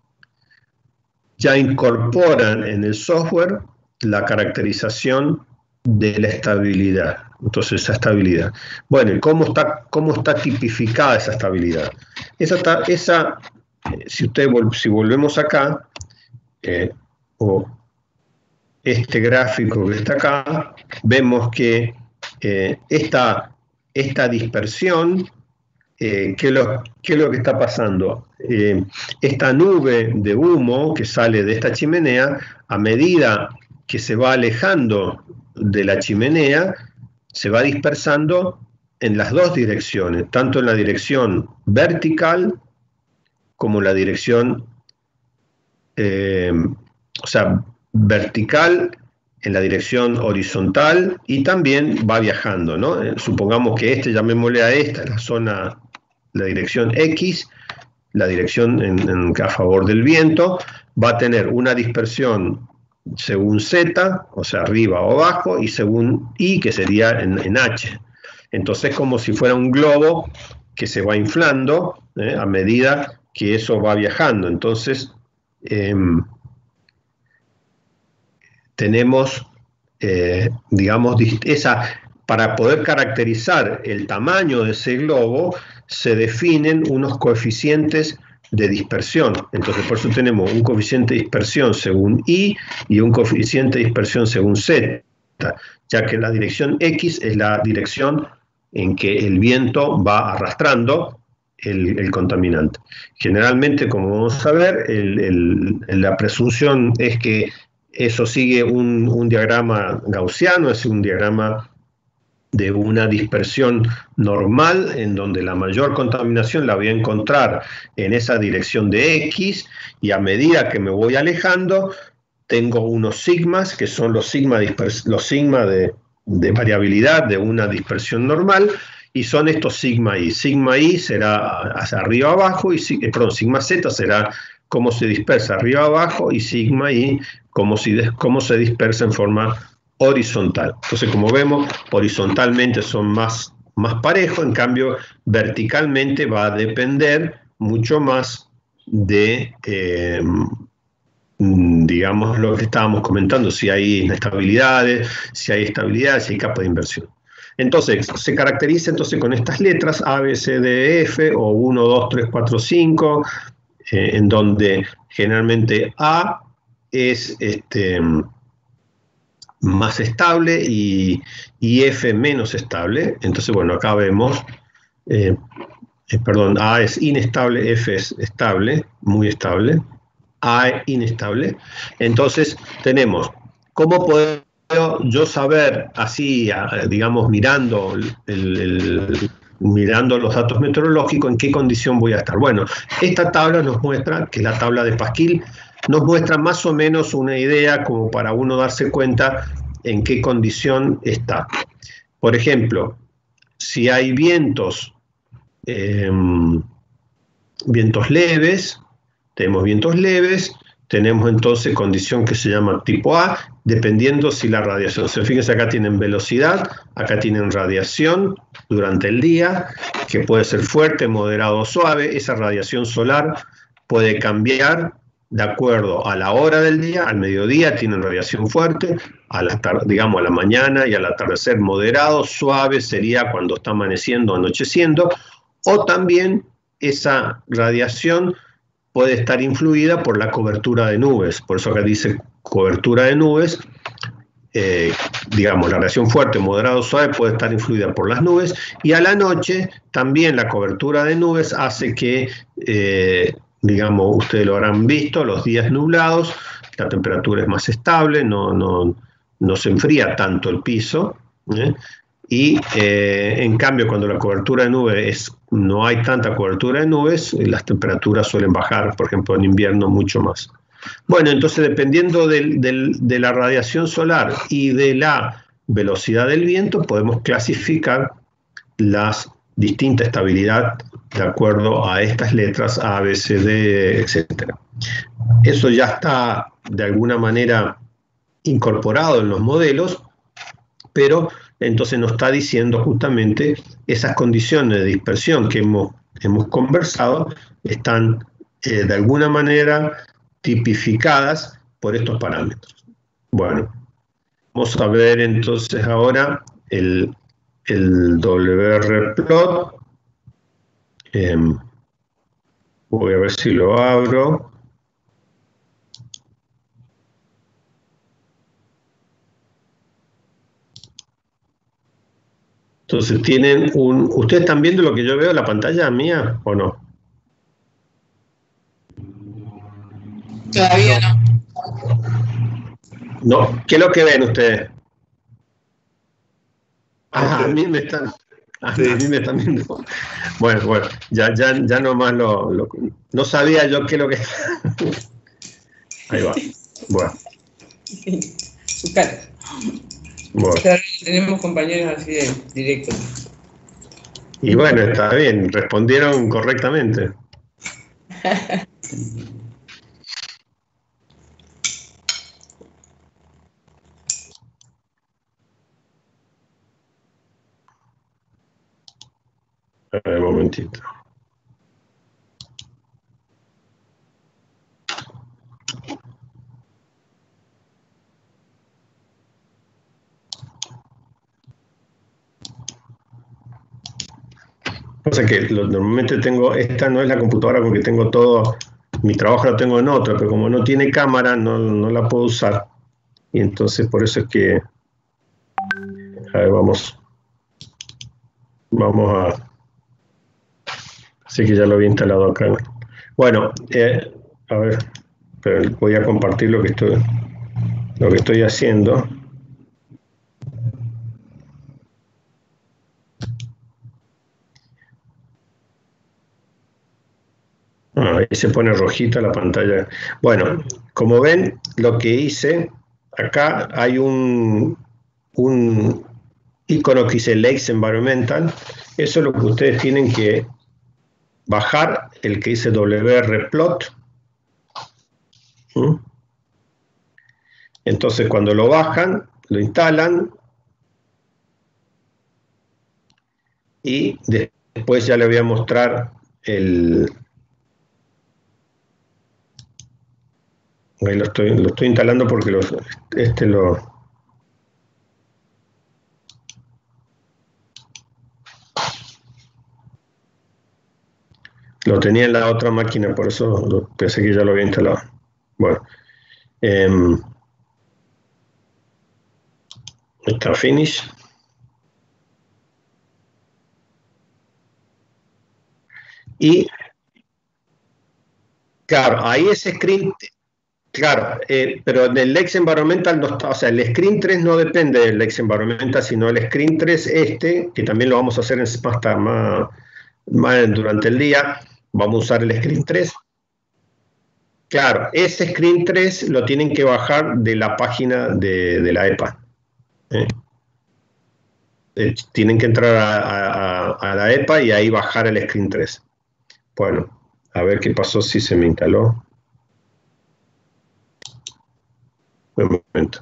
ya incorporan en el software la caracterización de la estabilidad. Entonces, esa estabilidad. Bueno, ¿y cómo está, cómo está tipificada esa estabilidad? Esa, está, esa eh, si, usted, si volvemos acá, eh, o este gráfico que está acá, vemos que eh, esta, esta dispersión, eh, ¿qué, lo, ¿qué es lo que está pasando? Eh, esta nube de humo que sale de esta chimenea, a medida que se va alejando de la chimenea, se va dispersando en las dos direcciones, tanto en la dirección vertical como en la dirección, eh, o sea, vertical en la dirección horizontal y también va viajando, ¿no? Eh, supongamos que este, llamémosle a esta, la zona, la dirección X, la dirección en, en, a favor del viento, va a tener una dispersión según Z, o sea, arriba o abajo, y según Y, que sería en, en H. Entonces, como si fuera un globo que se va inflando ¿eh? a medida que eso va viajando. Entonces, eh, tenemos, eh, digamos, esa, para poder caracterizar el tamaño de ese globo, se definen unos coeficientes de dispersión. Entonces, por eso tenemos un coeficiente de dispersión según Y y un coeficiente de dispersión según Z, ya que la dirección X es la dirección en que el viento va arrastrando el, el contaminante. Generalmente, como vamos a ver, el, el, la presunción es que eso sigue un, un diagrama gaussiano, es un diagrama de una dispersión normal, en donde la mayor contaminación la voy a encontrar en esa dirección de X, y a medida que me voy alejando, tengo unos sigmas, que son los sigma, los sigma de, de variabilidad de una dispersión normal, y son estos sigma I. Sigma I será hacia arriba abajo, y perdón, sigma Z será cómo se dispersa arriba abajo, y sigma I cómo, si, cómo se dispersa en forma horizontal. Entonces, como vemos, horizontalmente son más, más parejos, en cambio, verticalmente va a depender mucho más de, eh, digamos, lo que estábamos comentando, si hay inestabilidades, si hay estabilidad, si hay capa de inversión. Entonces, se caracteriza entonces con estas letras A, B, C, D, E, F, o uno, dos, tres, cuatro, cinco, eh, en donde generalmente A es este, más estable y, y F menos estable. Entonces, bueno, acá vemos, eh, eh, perdón, A es inestable, F es estable, muy estable, A es inestable. Entonces, tenemos, ¿cómo puedo yo saber así, digamos, mirando, el, el, mirando los datos meteorológicos, en qué condición voy a estar? Bueno, esta tabla nos muestra, que es la tabla de Pasquil, nos muestra más o menos una idea como para uno darse cuenta en qué condición está. Por ejemplo, si hay vientos, eh, vientos leves, tenemos vientos leves, tenemos entonces condición que se llama tipo A, dependiendo si la radiación, o sea, fíjense, acá tienen velocidad, acá tienen radiación durante el día, que puede ser fuerte, moderado o suave. Esa radiación solar puede cambiar de acuerdo a la hora del día. Al mediodía tienen radiación fuerte, a la tarde, digamos a la mañana y al atardecer moderado, suave sería cuando está amaneciendo o anocheciendo, o también esa radiación puede estar influida por la cobertura de nubes. Por eso acá dice cobertura de nubes. Eh, digamos, la radiación fuerte, moderado, suave puede estar influida por las nubes, y a la noche también la cobertura de nubes hace que, eh, digamos, ustedes lo habrán visto, los días nublados, la temperatura es más estable, no, no, no se enfría tanto el piso, ¿eh? Y eh, en cambio, cuando la cobertura de nubes es, no hay tanta cobertura de nubes, las temperaturas suelen bajar, por ejemplo, en invierno mucho más. Bueno, entonces dependiendo del, del, de la radiación solar y de la velocidad del viento, podemos clasificar la distinta estabilidad de acuerdo a estas letras A, B, C, D, etcétera. Eso ya está de alguna manera incorporado en los modelos, pero entonces nos está diciendo justamente esas condiciones de dispersión que hemos, hemos conversado están eh, de alguna manera tipificadas por estos parámetros. Bueno, vamos a ver entonces ahora el, el W R plot. Eh, voy a ver si lo abro. Entonces tienen un... ¿Ustedes están viendo lo que yo veo en la pantalla mía o no? Todavía no. No, ¿qué es lo que ven ustedes? Ah, a mí me están... A mí, sí. a mí me están viendo. Bueno, bueno, ya, ya, ya nomás lo, lo... No sabía yo qué es lo que... Ahí va. Bueno. Su cara. Bueno. Tenemos compañeros así de directo. Y bueno, está bien, respondieron correctamente. A ver, un momentito. O sea que lo, normalmente tengo, esta no es la computadora porque tengo todo, mi trabajo lo tengo en otra, pero como no tiene cámara no, no la puedo usar. Y entonces por eso es que, a ver, vamos, vamos a, así que ya lo había instalado acá. Bueno, eh, a ver, pero voy a compartir lo que estoy, lo que estoy haciendo. Ah, ahí se pone rojita la pantalla. Bueno, como ven, lo que hice, acá hay un, un icono que dice Lakes Environmental. Eso es lo que ustedes tienen que bajar, el que dice W R plot. ¿Mm? Entonces cuando lo bajan, lo instalan y después ya les voy a mostrar el... Ahí lo estoy, lo estoy instalando porque los, este lo... Lo tenía en la otra máquina, por eso lo, pensé que ya lo había instalado. Bueno. Eh, está finish. Y, claro, ahí ese screen, claro, eh, pero del Lex Environmental no está, o sea, el Screen tres no depende del Lex Environmental, sino el Screen tres este, que también lo vamos a hacer en, más, más, más durante el día, vamos a usar el Screen tres. Claro, ese Screen tres lo tienen que bajar de la página de, de la E P A. ¿eh? Eh, tienen que entrar a, a, a la E P A y ahí bajar el Screen tres. Bueno, a ver qué pasó si se me instaló. Un momento.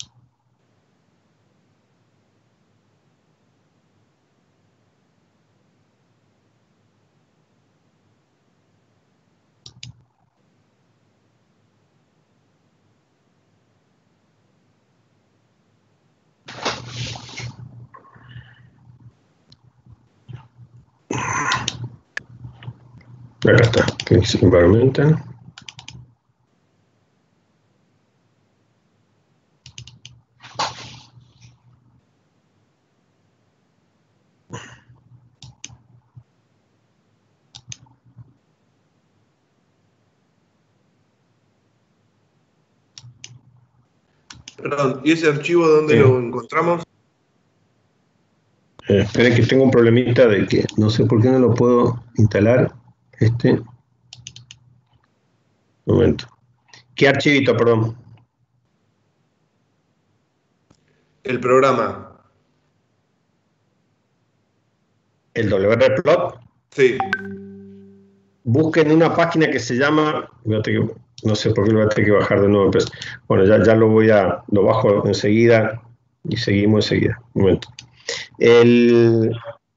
Acá está, Environmental. Perdón, ¿y ese archivo dónde Sí. lo encontramos? Eh, esperen que tengo un problemita de que no sé por qué no lo puedo instalar. Este. Un momento. ¿Qué archivito, perdón? El programa. El wrplot. Sí. Busquen una página que se llama, fíjate que, no sé por qué lo voy a tener que bajar de nuevo, pero bueno, ya, ya lo voy a, lo bajo enseguida y seguimos enseguida. Un momento. El,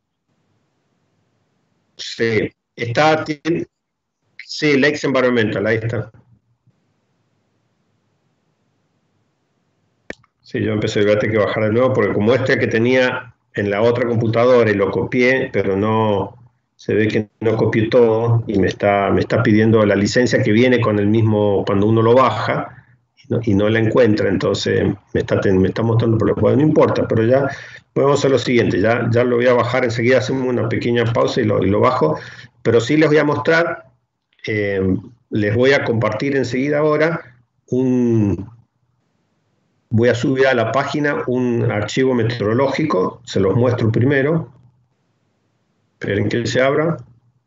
sí, está, tiene, sí, Lex Environmental, ahí está. Sí, yo empecé, voy a tener que bajar de nuevo, porque como este que tenía en la otra computadora y lo copié, pero no, se ve que no copié todo y me está, me está pidiendo la licencia que viene con el mismo, cuando uno lo baja y no, y no la encuentra, entonces me está, me está mostrando problemas. Bueno, no importa, pero ya vamos a hacer lo siguiente, ya, ya lo voy a bajar enseguida, hacemos una pequeña pausa y lo, y lo bajo, pero sí les voy a mostrar, eh, les voy a compartir enseguida ahora un... Voy a subir a la página un archivo meteorológico, se los muestro primero. Esperen que se abra.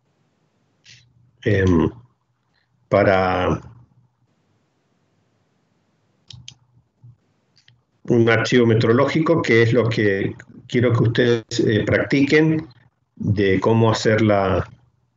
Eh, para un archivo meteorológico, que es lo que quiero que ustedes eh, practiquen de cómo hacer la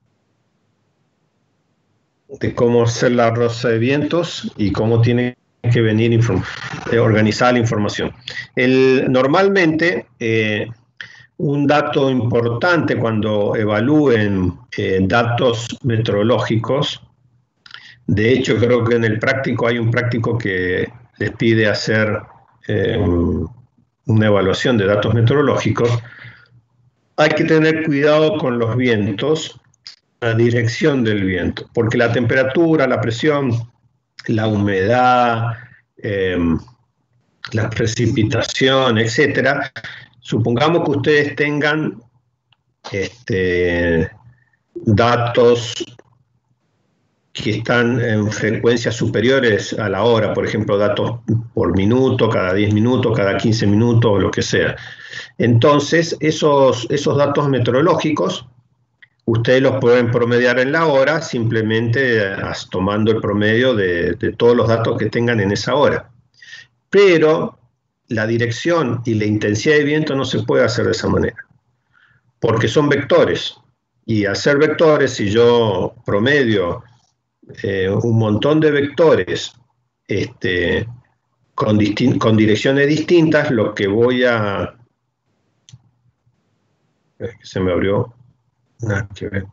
de cómo hacer la rosa de vientos y cómo tiene que venir eh, organizada la información. El, normalmente, eh, un dato importante cuando evalúen eh, datos meteorológicos, de hecho creo que en el práctico hay un práctico que les pide hacer eh, una evaluación de datos meteorológicos, hay que tener cuidado con los vientos, la dirección del viento, porque la temperatura, la presión, la humedad, eh, la precipitación, etcétera. Supongamos que ustedes tengan este, datos que están en frecuencias superiores a la hora, por ejemplo, datos por minuto, cada diez minutos, cada quince minutos, o lo que sea. Entonces, esos, esos datos meteorológicos, ustedes los pueden promediar en la hora, simplemente tomando el promedio de, de todos los datos que tengan en esa hora. Pero la dirección y la intensidad de viento no se puede hacer de esa manera, porque son vectores. Y al ser vectores, si yo promedio eh, un montón de vectores este, con, con direcciones distintas, lo que voy a... Se me abrió... Nada que ver.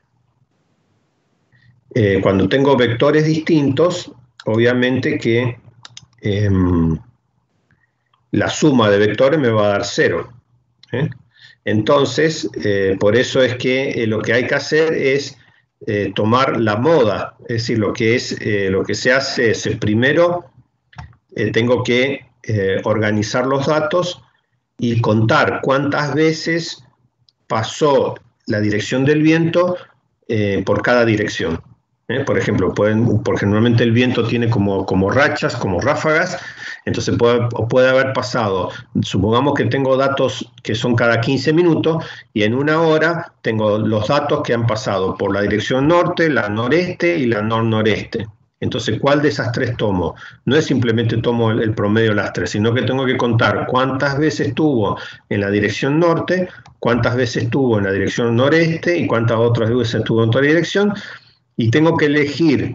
Eh, cuando tengo vectores distintos, obviamente que eh, la suma de vectores me va a dar cero. ¿eh? Entonces, eh, por eso es que eh, lo que hay que hacer es eh, tomar la moda, es decir, lo que, es, eh, lo que se hace es, eh, primero eh, tengo que eh, organizar los datos y contar cuántas veces pasó la dirección del viento eh, por cada dirección. ¿eh? Por ejemplo, pueden, porque normalmente el viento tiene como, como rachas, como ráfagas, entonces puede, puede haber pasado, supongamos que tengo datos que son cada quince minutos, y en una hora tengo los datos que han pasado por la dirección norte, la noreste y la nor-noreste. Entonces, ¿cuál de esas tres tomo? No es simplemente tomo el, el promedio de las tres, sino que tengo que contar cuántas veces estuvo en la dirección norte, cuántas veces estuvo en la dirección noreste y cuántas otras veces estuvo en otra dirección, y tengo que elegir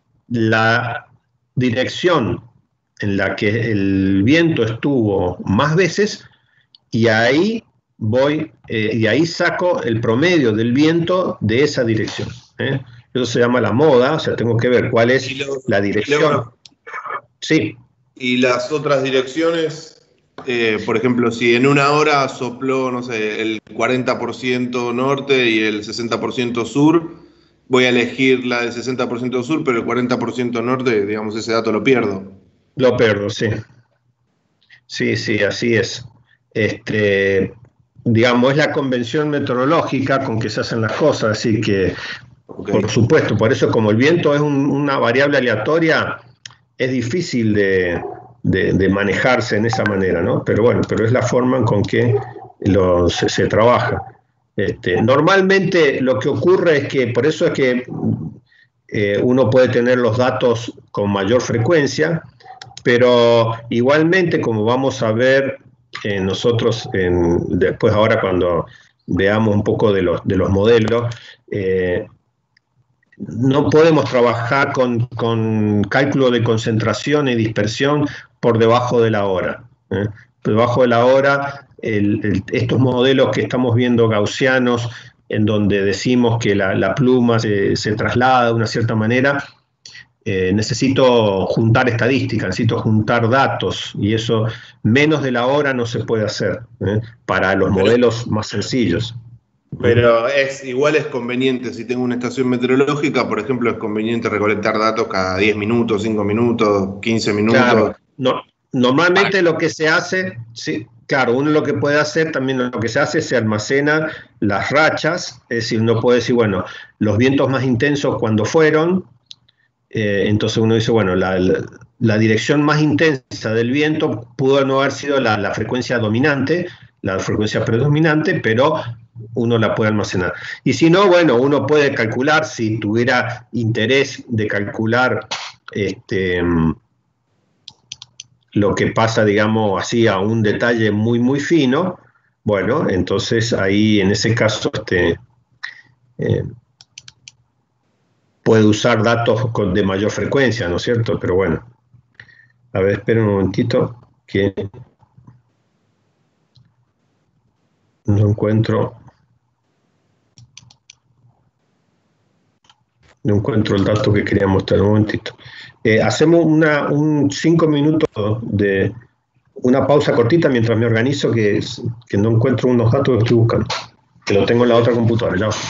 la dirección en la que el viento estuvo más veces, y ahí voy, eh, y ahí saco el promedio del viento de esa dirección. ¿eh? Eso se llama la moda, o sea, tengo que ver cuál es los, la dirección. Sí. Y las otras direcciones, eh, por ejemplo, si en una hora sopló, no sé, el cuarenta por ciento norte y el sesenta por ciento sur, voy a elegir la del sesenta por ciento sur, pero el cuarenta por ciento norte, digamos, ese dato lo pierdo. Lo pierdo, sí. Sí, sí, así es. Este, digamos, es la convención meteorológica con que se hacen las cosas, así que, okay. Por supuesto, por eso como el viento es un, una variable aleatoria, es difícil de, de, de manejarse en esa manera, ¿no? Pero bueno, pero es la forma con que lo, se, se trabaja. Este, normalmente lo que ocurre es que, por eso es que eh, uno puede tener los datos con mayor frecuencia, pero igualmente, como vamos a ver eh, nosotros en, después ahora cuando veamos un poco de los, de los modelos, eh, no podemos trabajar con, con cálculo de concentración y dispersión por debajo de la hora. ¿eh? Por debajo de la hora, el, el, estos modelos que estamos viendo gaussianos, en donde decimos que la, la pluma se, se traslada de una cierta manera, eh, necesito juntar estadísticas, necesito juntar datos, y eso menos de la hora no se puede hacer ¿eh? para los Pero, modelos más sencillos. Pero es igual es conveniente, si tengo una estación meteorológica, por ejemplo, es conveniente recolectar datos cada diez minutos, cinco minutos, quince minutos. Claro, no, normalmente lo que se hace, sí, claro, uno lo que puede hacer, también lo que se hace, se almacena las rachas, es decir, uno puede decir, bueno, los vientos más intensos cuando fueron, eh, entonces uno dice, bueno, la, la, la dirección más intensa del viento pudo no haber sido la, la frecuencia dominante, la frecuencia predominante, pero uno la puede almacenar. Y si no, bueno, uno puede calcular, si tuviera interés de calcular este, lo que pasa, digamos, así a un detalle muy, muy fino, bueno, entonces ahí en ese caso este, eh, puede usar datos con, de mayor frecuencia, ¿no es cierto? Pero bueno, a ver, espera un momentito que no encuentro, no encuentro el dato que quería mostrar, un momentito. Eh, hacemos una, un cinco minutos de una pausa cortita mientras me organizo, que, que no encuentro unos datos que estoy buscando, que lo tengo en la otra computadora. Ya.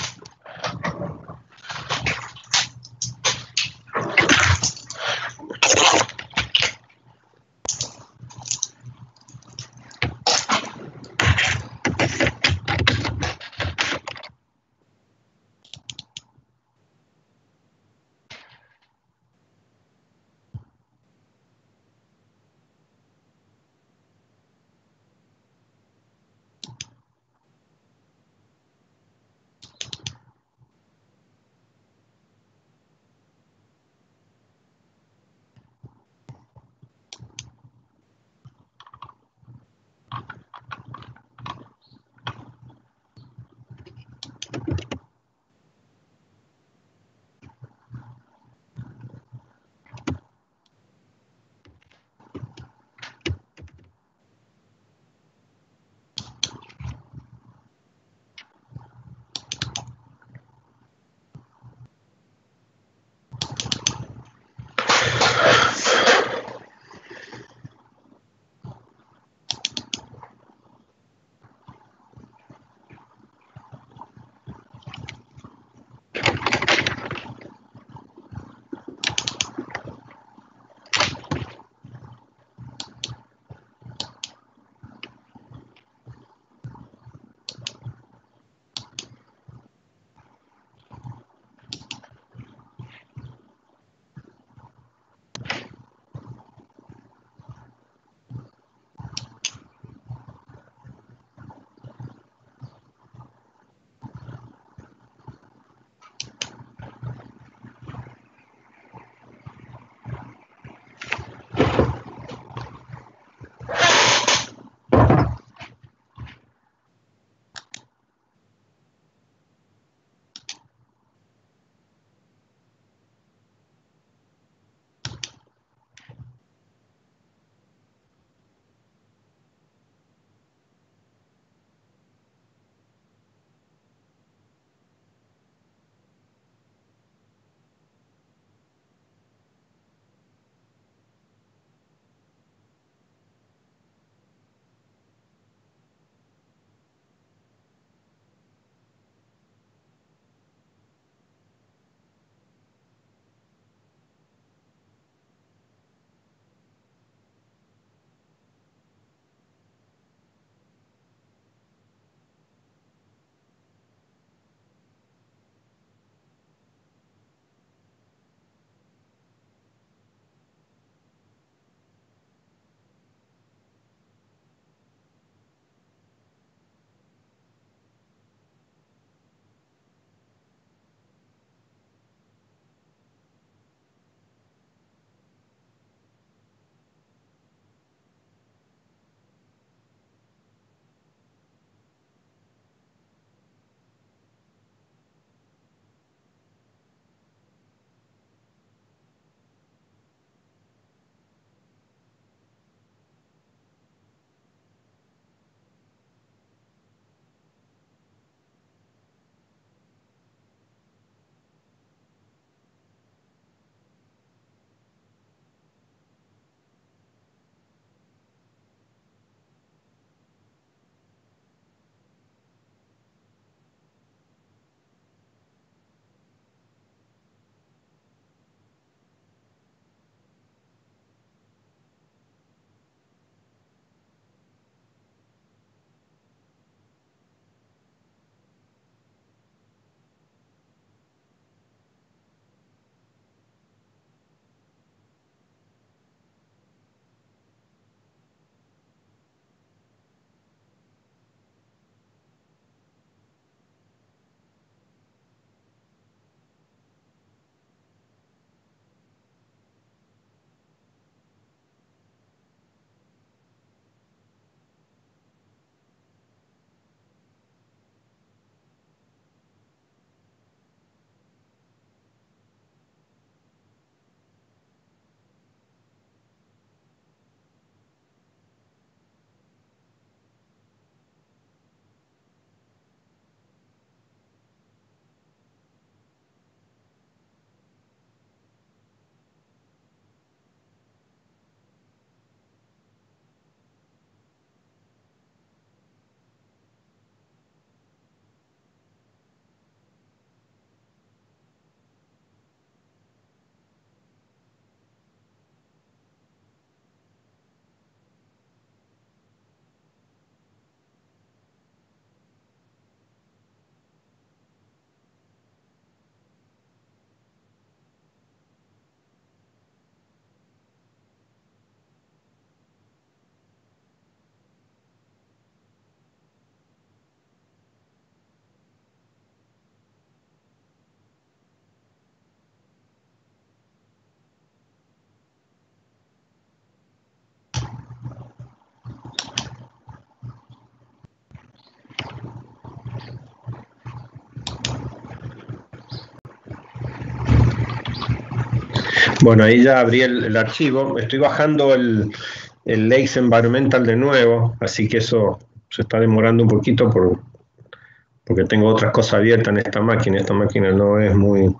Bueno, ahí ya abrí el, el archivo. Estoy bajando el, el Lakes Environmental de nuevo, así que eso se está demorando un poquito por, porque tengo otras cosas abiertas en esta máquina. Esta máquina no es muy,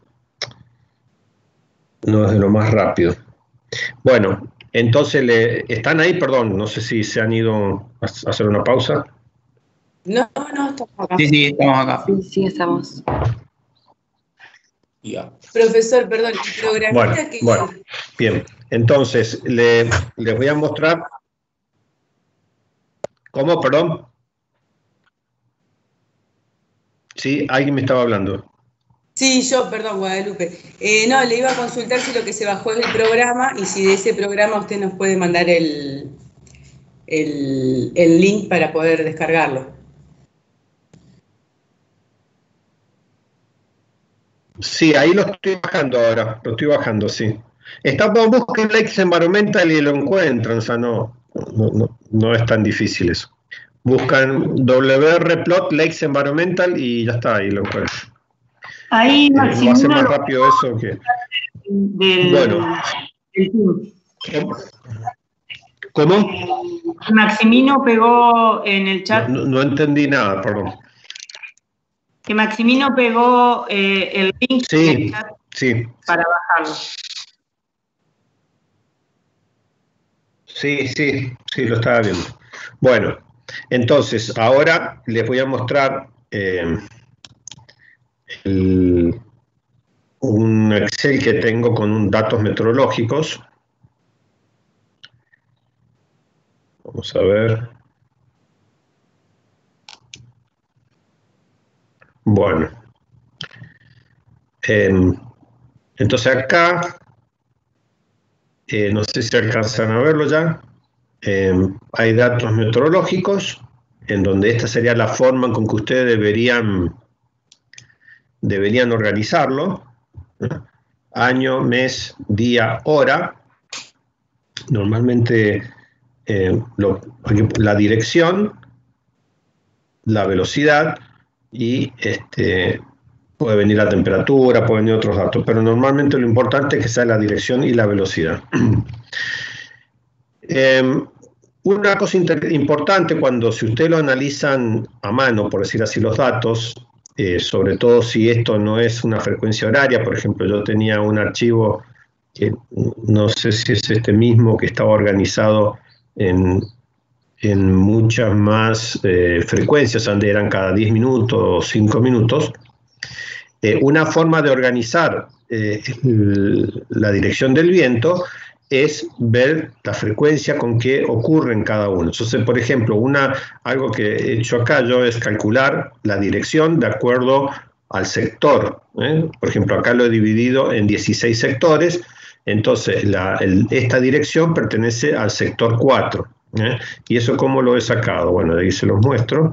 no es de lo más rápido. Bueno, entonces le, están ahí, perdón, no sé si se han ido a hacer una pausa. No, no, estamos acá. Sí, sí, estamos acá. Sí, sí, estamos. Ya. Profesor, perdón, el programita Bueno, que... bueno, bien. Entonces, le, les voy a mostrar. ¿Cómo, perdón? Sí, alguien me estaba hablando. Sí, yo, perdón, Guadalupe. Eh, no, le iba a consultar si lo que se bajó es el programa y si de ese programa usted nos puede mandar el, el, el link para poder descargarlo. Sí, ahí lo estoy bajando ahora, lo estoy bajando, sí. Está, busquen Lakes Environmental y lo encuentran, o sea, no, no, no, no es tan difícil eso. Buscan W R plot Lakes Environmental y ya está, ahí lo encuentran. Ahí Eh, va a ser Maximino más lo- rápido eso que... del, Bueno. del team. ¿Cómo? Maximino pegó en el No, chat, no- no entendí nada, perdón. que Maximino pegó eh, el link en Sí, el chat sí, para bajarlo. sí, sí, sí, lo estaba viendo. Bueno, entonces, ahora les voy a mostrar eh, el- un Excel que tengo con un datos meteorológicos. Vamos a ver. Bueno. Eh, entonces acá, eh, no sé si alcanzan a verlo ya, eh, hay datos meteorológicos, en donde esta sería la forma con que ustedes deberían, deberían organizarlo. ¿No? Año, mes, día, hora. Normalmente eh, lo, la dirección, la velocidad y este, puede venir la temperatura, pueden venir otros datos, pero normalmente lo importante es que sea la dirección y la velocidad. eh, una cosa importante cuando si ustedes lo analizan a mano, por decir así, los datos, eh, sobre todo si esto no es una frecuencia horaria, por ejemplo, yo tenía un archivo que no sé si es este mismo, que estaba organizado en, en muchas más eh, frecuencias, donde eran cada diez minutos o cinco minutos. Eh, una forma de organizar eh, la dirección del viento es ver la frecuencia con que ocurre en cada uno. Entonces, por ejemplo, una, algo que he hecho acá yo es calcular la dirección de acuerdo al sector. ¿eh? Por ejemplo, acá lo he dividido en dieciséis sectores, entonces la, el, esta dirección pertenece al sector cuatro. ¿eh? ¿Y eso cómo lo he sacado? Bueno, de ahí se los muestro.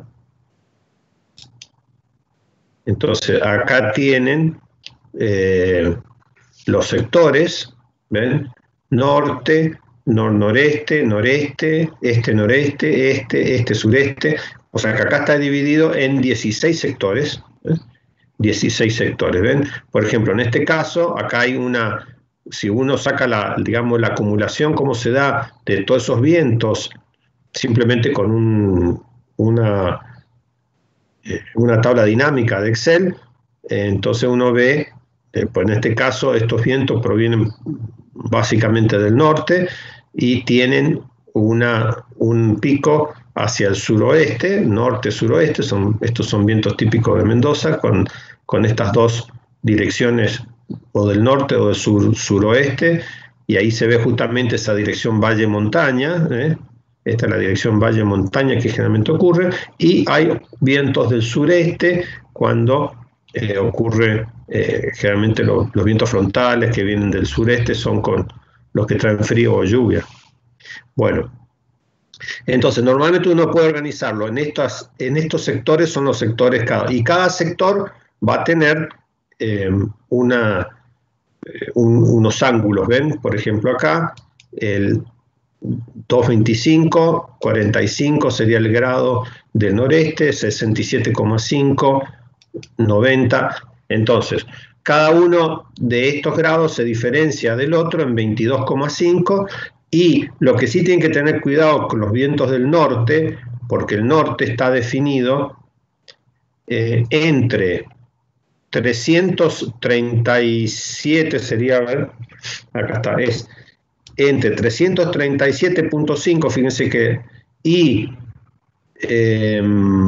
Entonces, acá tienen eh, los sectores, ¿ven? Norte, nor-noreste, noreste, este-noreste, este, este-sureste. O sea que acá está dividido en dieciséis sectores. ¿eh? dieciséis sectores, ¿ven? Por ejemplo, en este caso, acá hay una... Si uno saca la, digamos, la acumulación, cómo se da de todos esos vientos, simplemente con un, una... una tabla dinámica de Excel, eh, entonces uno ve, eh, pues en este caso estos vientos provienen básicamente del norte y tienen una, un pico hacia el suroeste, norte-suroeste, son, estos son vientos típicos de Mendoza, con, con estas dos direcciones, o del norte o del sur-suroeste, y ahí se ve justamente esa dirección valle-montaña, ¿eh? Esta es la dirección valle-montaña que generalmente ocurre, y hay vientos del sureste cuando eh, ocurre, eh, generalmente lo, los vientos frontales que vienen del sureste son con los que traen frío o lluvia. Bueno, entonces normalmente uno puede organizarlo en, estas, en estos sectores, son los sectores cada, y cada sector va a tener eh, una, eh, un, unos ángulos, ¿ven? Por ejemplo acá, el doscientos veinticinco, cuarenta y cinco sería el grado del noreste, sesenta y siete coma cinco, noventa. Entonces, cada uno de estos grados se diferencia del otro en veintidós coma cinco, y lo que sí tienen que tener cuidado con los vientos del norte, porque el norte está definido eh, entre trescientos treinta y siete, sería, a ver, acá está, es entre trescientos treinta y siete punto cinco, fíjense que, y eh,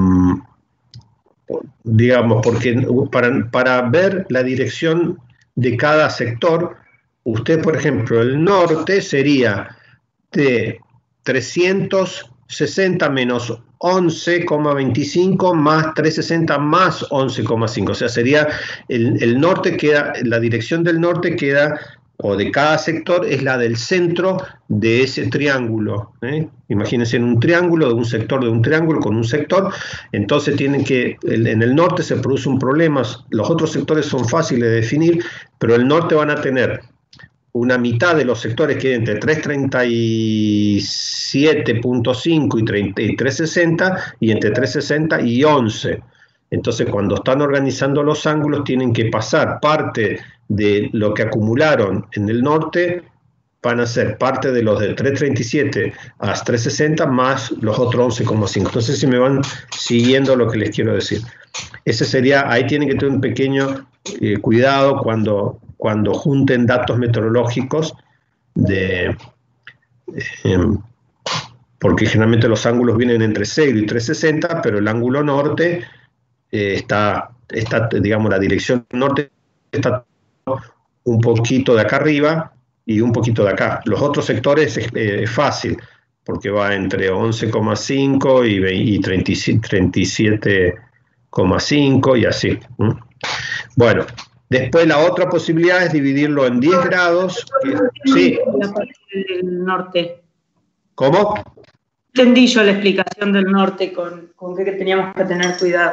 digamos, porque para, para ver la dirección de cada sector, usted, por ejemplo, el norte sería de trescientos sesenta menos once coma veinticinco más trescientos sesenta más once coma cinco, o sea, sería el, el norte queda, la dirección del norte queda, o de cada sector, es la del centro de ese triángulo, ¿eh? Imagínense en un triángulo, de un sector de un triángulo con un sector, entonces tienen que, en el norte se produce un problema, los otros sectores son fáciles de definir, pero el norte van a tener una mitad de los sectores que entre trescientos treinta y siete punto cinco y trescientos sesenta, y entre trescientos sesenta y once. Entonces, cuando están organizando los ángulos, tienen que pasar parte de lo que acumularon en el norte, van a ser parte de los de trescientos treinta y siete a trescientos sesenta más los otros once coma cinco. Entonces, si me van siguiendo lo que les quiero decir. Ese sería, ahí tienen que tener un pequeño eh, cuidado cuando, cuando junten datos meteorológicos, de, eh, porque generalmente los ángulos vienen entre cero y trescientos sesenta, pero el ángulo norte eh, está, está, digamos, la dirección norte está un poquito de acá arriba y un poquito de acá. Los otros sectores es eh, fácil, porque va entre once coma cinco y, y treinta y siete coma cinco y así. ¿Mm? Bueno, después la otra posibilidad es dividirlo en diez grados. Sí. La parte del norte. ¿Cómo? Entendí yo la explicación del norte, con, con qué teníamos que tener cuidado.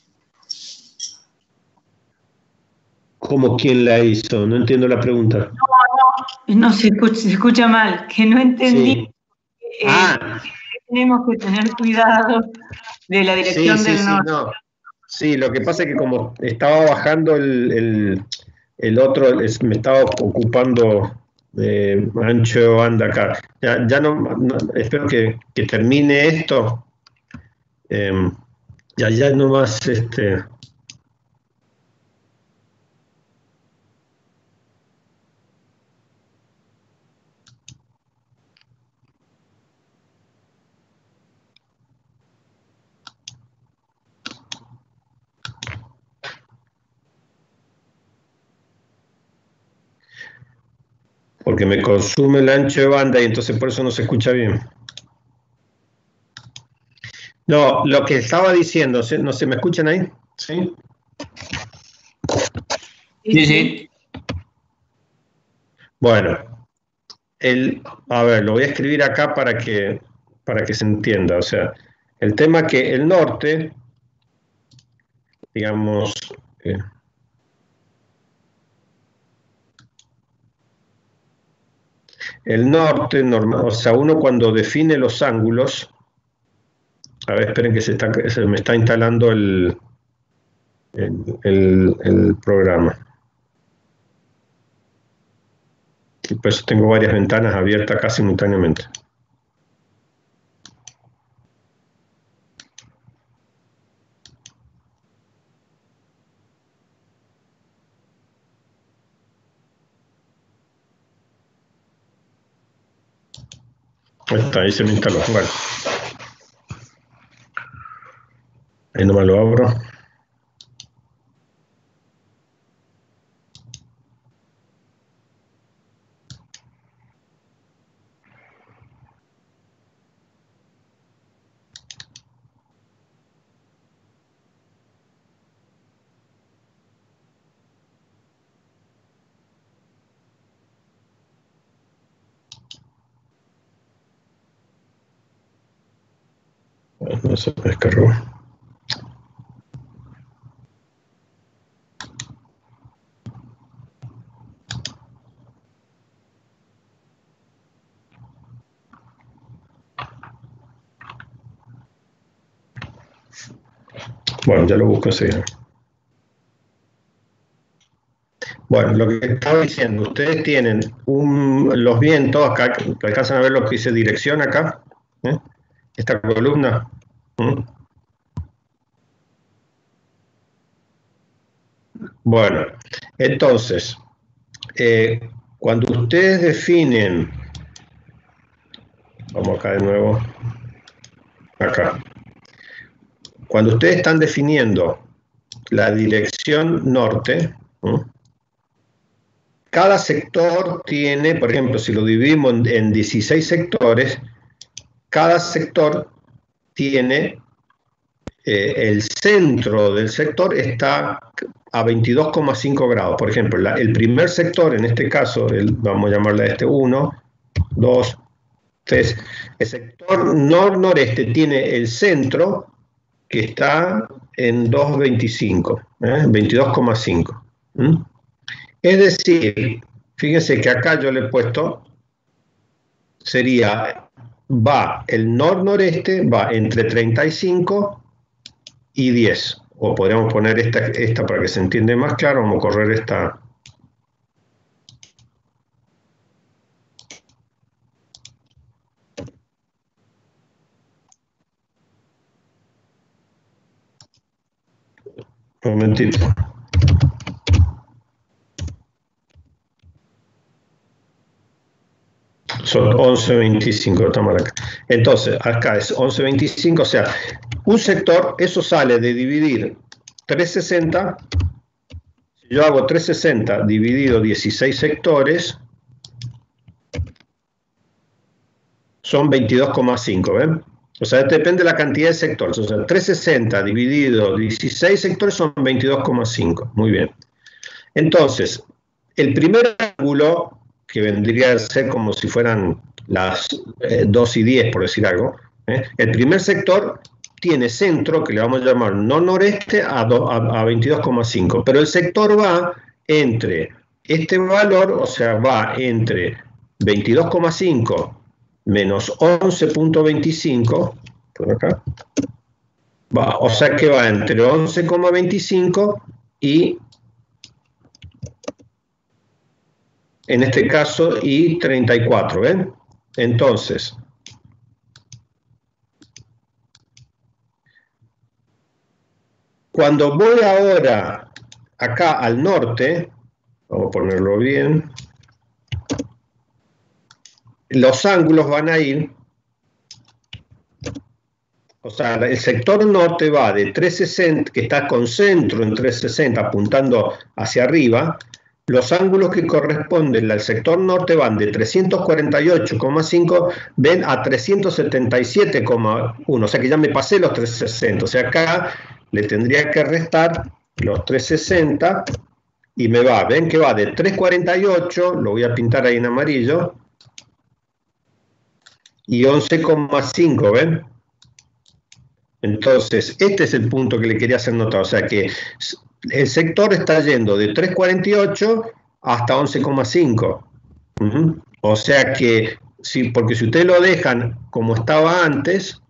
¿Cómo quién la hizo? No entiendo la pregunta. No, no, no se escucha, se escucha mal, que no entendí. Sí. Eh, Ah. Tenemos que tener cuidado de la dirección sí, sí, del sí, norte. No. Sí, lo que pasa es que como estaba bajando el, el, el otro, es, me estaba ocupando eh, ancho de banda acá. Ya, ya no, no, espero que, que termine esto. Eh, ya, ya no más, este... porque me consume el ancho de banda y entonces por eso no se escucha bien. No, lo que estaba diciendo, ¿no se me escuchan ahí? ¿Sí? Sí, sí. Bueno, el, a ver, lo voy a escribir acá para que, para que se entienda. O sea, el tema que el norte, digamos... Eh, el norte, normal, o sea, uno cuando define los ángulos... A ver, esperen que se, está, se me está instalando el, el, el, el programa. Y por eso tengo varias ventanas abiertas acá simultáneamente. Ahí está, ahí se me instaló. Bueno. Ahí nomás lo abro. No se me descargó. Bueno, ya lo busco enseguida. Bueno, lo que estaba diciendo, ustedes tienen un, los vientos, acá, alcanzan a ver lo que dice dirección acá, ¿eh? Esta columna. ¿Mm? Bueno, entonces, eh, cuando ustedes definen, vamos acá de nuevo, acá, cuando ustedes están definiendo la dirección norte, ¿eh? Cada sector tiene, por ejemplo, si lo dividimos en, en dieciséis sectores, cada sector tiene, eh, el centro del sector está a veintidós coma cinco grados. Por ejemplo, la, el primer sector, en este caso, el, vamos a llamarle a este uno, dos, tres, el sector nor-noreste tiene el centro que está en dos coma veinticinco, ¿eh? veintidós coma cinco. ¿Mm? Es decir, fíjense que acá yo le he puesto, sería, va el nor-noreste, va entre treinta y cinco y diez. O podríamos poner esta, esta para que se entienda más claro, vamos a correr esta. Un momentito. Son once veinticinco, estamos acá. Entonces, acá es once veinticinco, o sea, un sector, eso sale de dividir trescientos sesenta, si yo hago trescientos sesenta dividido dieciséis sectores, son veintidós coma cinco, ¿ven? O sea, depende de la cantidad de sectores, o sea, trescientos sesenta dividido dieciséis sectores son veintidós coma cinco, muy bien. Entonces, el primer ángulo, que vendría a ser como si fueran las eh, dos y diez, por decir algo, ¿eh? El primer sector tiene centro, que le vamos a llamar nor-noreste, a, a, a veintidós coma cinco, pero el sector va entre este valor, o sea, va entre veintidós coma cinco menos once punto veinticinco, por acá, va, o sea que va entre once coma veinticinco y, en este caso, y treinta y cuatro, ¿ven? Entonces, cuando voy ahora acá al norte, vamos a ponerlo bien, los ángulos van a ir, o sea, el sector norte va de trescientos sesenta, que está con centro en trescientos sesenta apuntando hacia arriba. Los ángulos que corresponden al sector norte van de trescientos cuarenta y ocho coma cinco, ven, a trescientos setenta y siete coma uno, o sea que ya me pasé los trescientos sesenta, o sea acá le tendría que restar los trescientos sesenta y me va, ven que va de trescientos cuarenta y ocho, lo voy a pintar ahí en amarillo, y once coma cinco, ven. Entonces, este es el punto que le quería hacer notar, o sea que el sector está yendo de trescientos cuarenta y ocho hasta once coma cinco. Uh-huh. O sea que, sí, porque si ustedes lo dejan como estaba antes,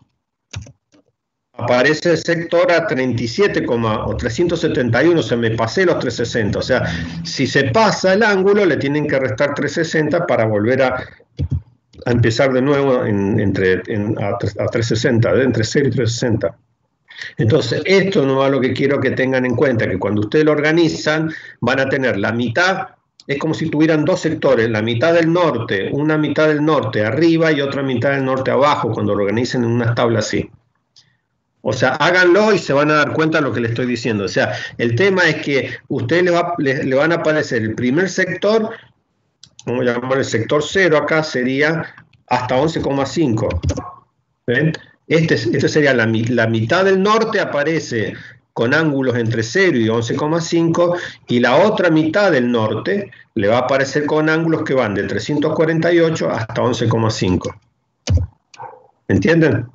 aparece el sector a treinta y siete, o trescientos setenta y uno, se me pasé los trescientos sesenta. O sea, si se pasa el ángulo, le tienen que restar trescientos sesenta para volver a, a empezar de nuevo en, entre, en, a, a trescientos sesenta, ¿eh? Entre cero y trescientos sesenta. Entonces, esto no es lo que quiero que tengan en cuenta, que cuando ustedes lo organizan, van a tener la mitad, es como si tuvieran dos sectores, la mitad del norte, una mitad del norte arriba y otra mitad del norte abajo, cuando lo organicen en una tabla así. O sea, háganlo y se van a dar cuenta de lo que les estoy diciendo. O sea, el tema es que ustedes le, va, le, le van a aparecer el primer sector, vamos a llamar el sector cero, acá sería hasta once coma cinco. ¿Ven? Este, este sería la, la mitad del norte, aparece con ángulos entre cero y once coma cinco, y la otra mitad del norte le va a aparecer con ángulos que van de trescientos cuarenta y ocho hasta once coma cinco. ¿Entienden?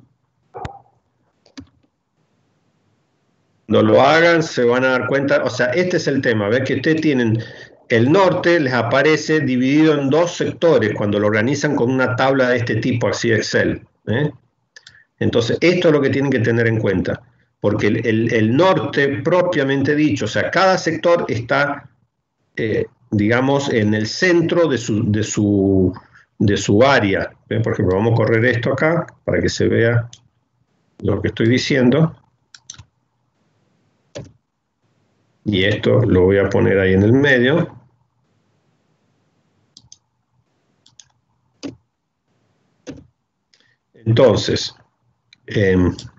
Cuando lo hagan se van a dar cuenta, o sea, este es el tema, ¿ves? Que ustedes tienen el norte, les aparece dividido en dos sectores cuando lo organizan con una tabla de este tipo, así Excel, ¿eh? Entonces, esto es lo que tienen que tener en cuenta, porque el, el, el norte propiamente dicho, o sea, cada sector está eh, digamos, en el centro de su, de su, de su área. ¿Ven? Por ejemplo, vamos a correr esto acá para que se vea lo que estoy diciendo. Y esto lo voy a poner ahí en el medio. Entonces, eh,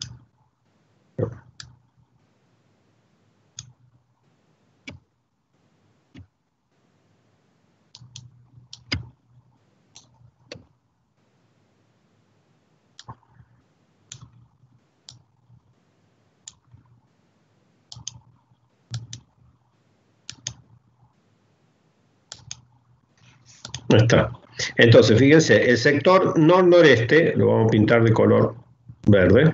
no está. Entonces, fíjense, el sector nor-noreste, lo vamos a pintar de color verde,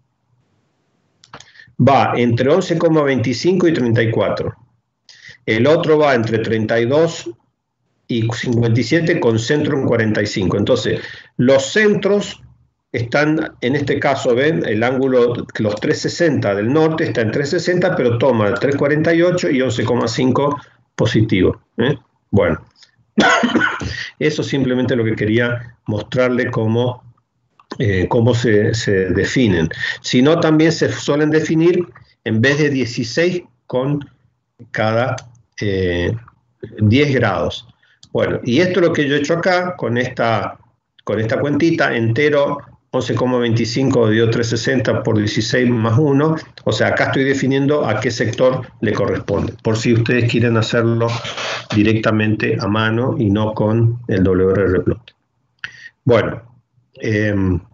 va entre once coma veinticinco y treinta y cuatro. El otro va entre treinta y dos y cincuenta y siete con centro en cuarenta y cinco. Entonces, los centros están, en este caso, ven, el ángulo, los trescientos sesenta del norte está en trescientos sesenta, pero toma trescientos cuarenta y ocho y once coma cinco positivo. ¿eh? Bueno, eso simplemente lo que quería mostrarle cómo, eh, cómo se, se definen. Si no, también se suelen definir en vez de dieciséis con cada eh, diez grados. Bueno, y esto es lo que yo he hecho acá con esta, con esta cuentita, entero once coma veinticinco dividido trescientos sesenta por dieciséis más uno, o sea, acá estoy definiendo a qué sector le corresponde, por si ustedes quieren hacerlo directamente a mano y no con el W R plot. Bueno, eh,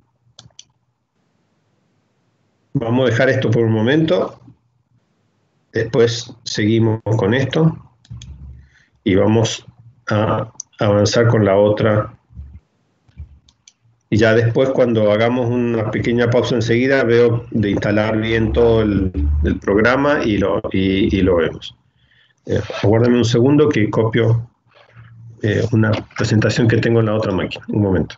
vamos a dejar esto por un momento, después seguimos con esto y vamos a avanzar con la otra. Y ya después, cuando hagamos una pequeña pausa enseguida, veo de instalar bien todo el, el programa y lo, y, y lo vemos. Eh, aguárdame un segundo que copio eh, una presentación que tengo en la otra máquina. Un momento.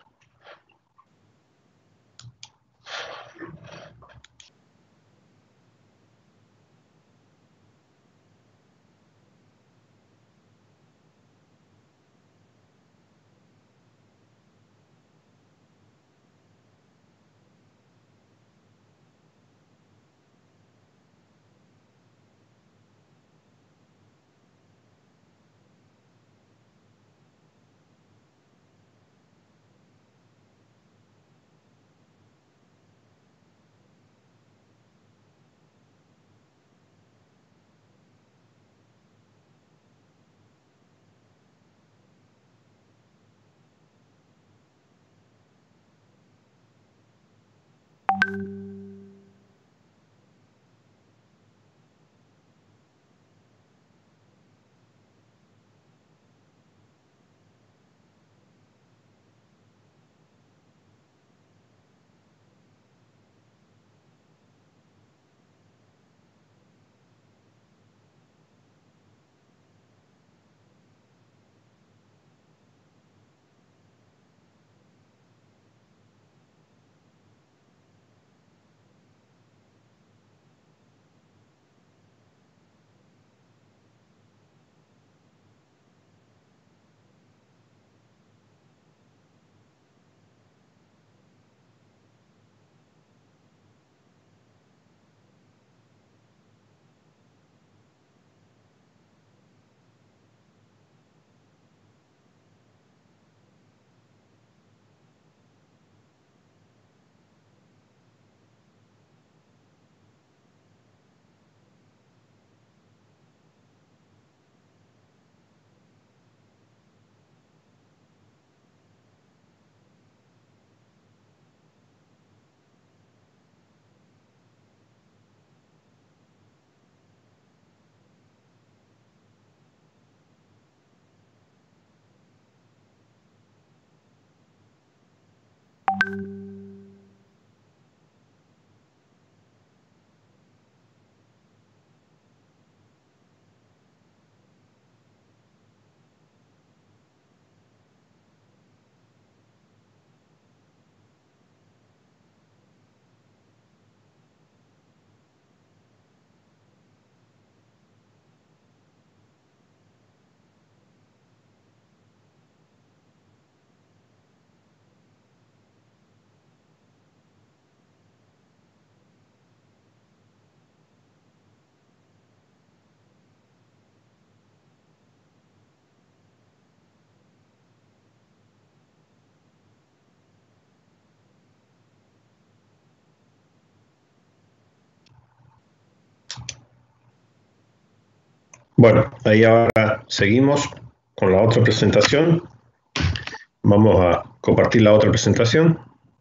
Bueno, ahí ahora seguimos con la otra presentación. Vamos a compartir la otra presentación.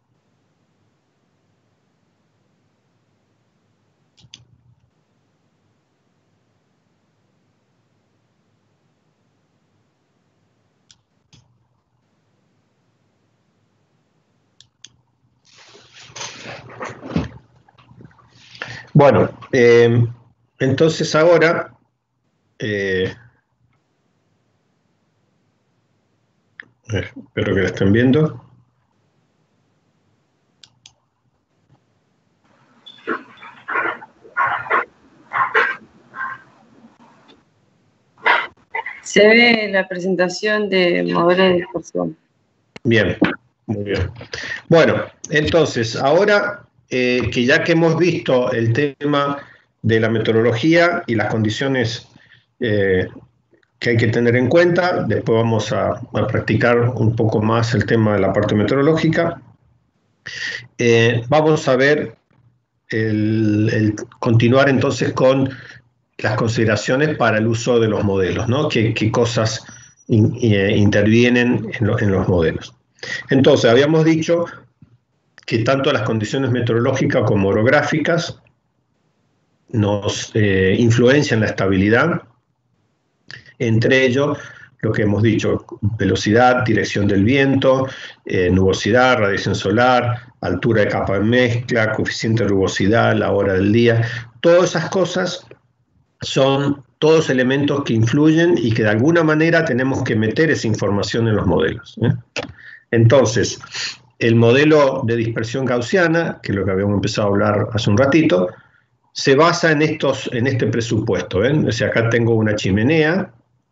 Bueno, eh, entonces ahora eh, espero que la estén viendo. Se ve la presentación de modelo de dispersión. Bien, muy bien. Bueno, entonces, ahora eh, que ya que hemos visto el tema de la meteorología y las condiciones eh, que hay que tener en cuenta, después vamos a, a practicar un poco más el tema de la parte meteorológica. Eh, vamos a ver, el, el continuar entonces con las consideraciones para el uso de los modelos, ¿no? ¿Qué, qué cosas in, eh, intervienen en, lo, en los modelos? Entonces, habíamos dicho que tanto las condiciones meteorológicas como orográficas nos eh, influencian la estabilidad, entre ellos lo que hemos dicho: velocidad, dirección del viento, eh, nubosidad, radiación solar, altura de capa de mezcla, coeficiente de rugosidad, la hora del día. Todas esas cosas son todos elementos que influyen y que de alguna manera tenemos que meter esa información en los modelos, ¿eh? Entonces, el modelo de dispersión gaussiana, que es lo que habíamos empezado a hablar hace un ratito, se basa en, estos, en este presupuesto, ¿ven? O sea, acá tengo una chimenea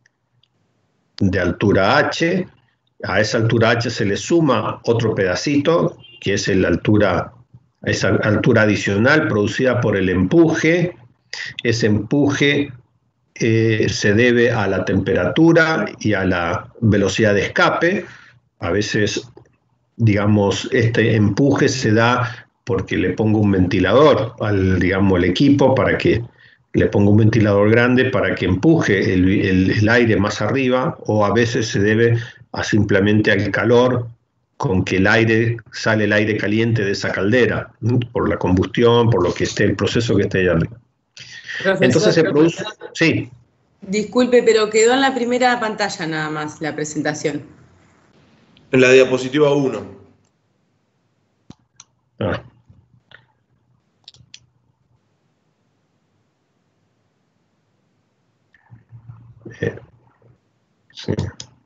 de altura h, a esa altura h se le suma otro pedacito, que es la altura, esa altura adicional producida por el empuje. Ese empuje eh, se debe a la temperatura y a la velocidad de escape. A veces, digamos, este empuje se da porque le pongo un ventilador al, digamos, al equipo, para que le pongo un ventilador grande para que empuje el, el, el aire más arriba, o a veces se debe a simplemente al calor con que el aire, sale el aire caliente de esa caldera, ¿sí? Por la combustión, por lo que esté, el proceso que esté allá arriba. Profesor, Entonces se produce... Sí. Disculpe, pero quedó en la primera pantalla nada más la presentación. En la diapositiva uno. Ah. Eh, sí.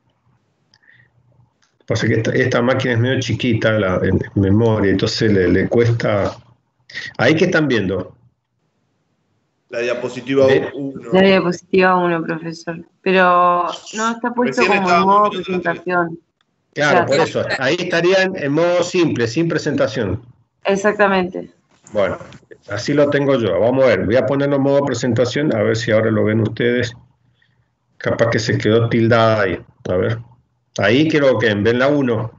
Pasa que esta, esta máquina es medio chiquita, la, en memoria, entonces le, le cuesta... Ahí que están viendo. La diapositiva uno. La diapositiva uno, profesor. Pero no está puesto Recién como en modo viendo presentación. Claro, Claro. por eso. Ahí estarían en modo simple, sin presentación. Exactamente. Bueno, así lo tengo yo. Vamos a ver, voy a ponerlo en modo presentación, a ver si ahora lo ven ustedes. Capaz que se quedó tildada ahí. A ver. Ahí creo que ven la uno.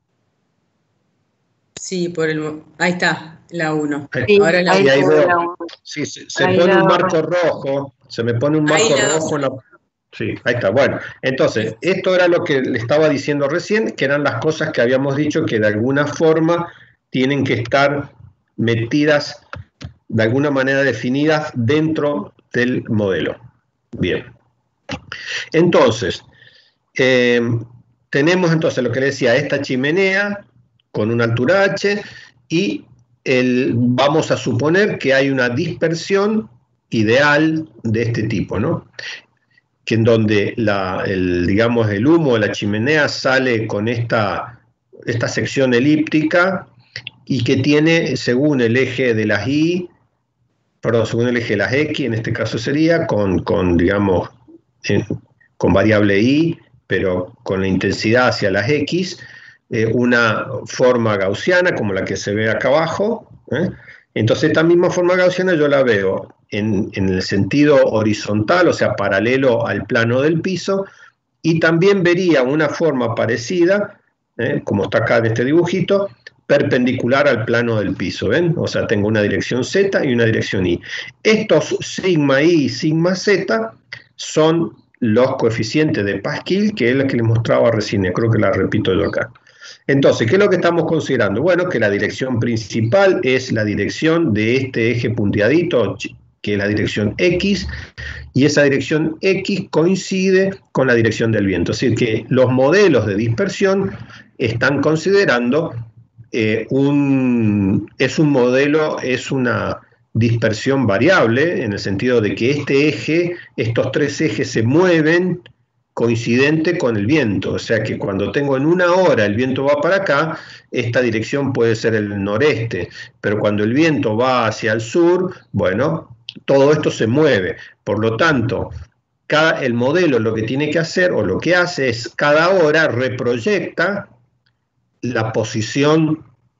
Sí, por el, ahí está, la uno. Sí, Ahora la ahí, ahí se ve veo. la uno. Sí, se, se Ahí pone la un dos. marco rojo. Se me pone un Ahí marco la dos. rojo en la... Sí, ahí está. Bueno, entonces, esto era lo que le estaba diciendo recién, que eran las cosas que habíamos dicho que de alguna forma tienen que estar metidas, de alguna manera definidas dentro del modelo. Bien. Entonces, eh, tenemos entonces lo que le decía, esta chimenea con una altura h, y el, vamos a suponer que hay una dispersión ideal de este tipo, ¿no? Que en donde la, el, digamos, el humo de la chimenea sale con esta, esta sección elíptica y que tiene, según el eje de las Y, perdón, según el eje de las X, en este caso sería, con, con digamos, en, con variable Y, pero con la intensidad hacia las X, eh, una forma gaussiana como la que se ve acá abajo, ¿eh? Entonces esta misma forma gaussiana yo la veo en, en el sentido horizontal, o sea, paralelo al plano del piso, y también vería una forma parecida, ¿eh? Como está acá en este dibujito, perpendicular al plano del piso, ¿ven? O sea, tengo una dirección Z y una dirección Y. Estos sigma Y y sigma Z son los coeficientes de Pasquill, que es la que les mostraba recién, creo que la repito yo acá. Entonces, ¿qué es lo que estamos considerando? Bueno, que la dirección principal es la dirección de este eje punteadito, que es la dirección X, y esa dirección X coincide con la dirección del viento. Es decir, que los modelos de dispersión están considerando eh, un, es un modelo, es una dispersión variable, en el sentido de que este eje, estos tres ejes se mueven coincidente con el viento, o sea que cuando tengo en una hora el viento va para acá, esta dirección puede ser el noreste, pero cuando el viento va hacia el sur, bueno, todo esto se mueve. Por lo tanto, cada, el modelo lo que tiene que hacer, o lo que hace es, cada hora reproyecta la posición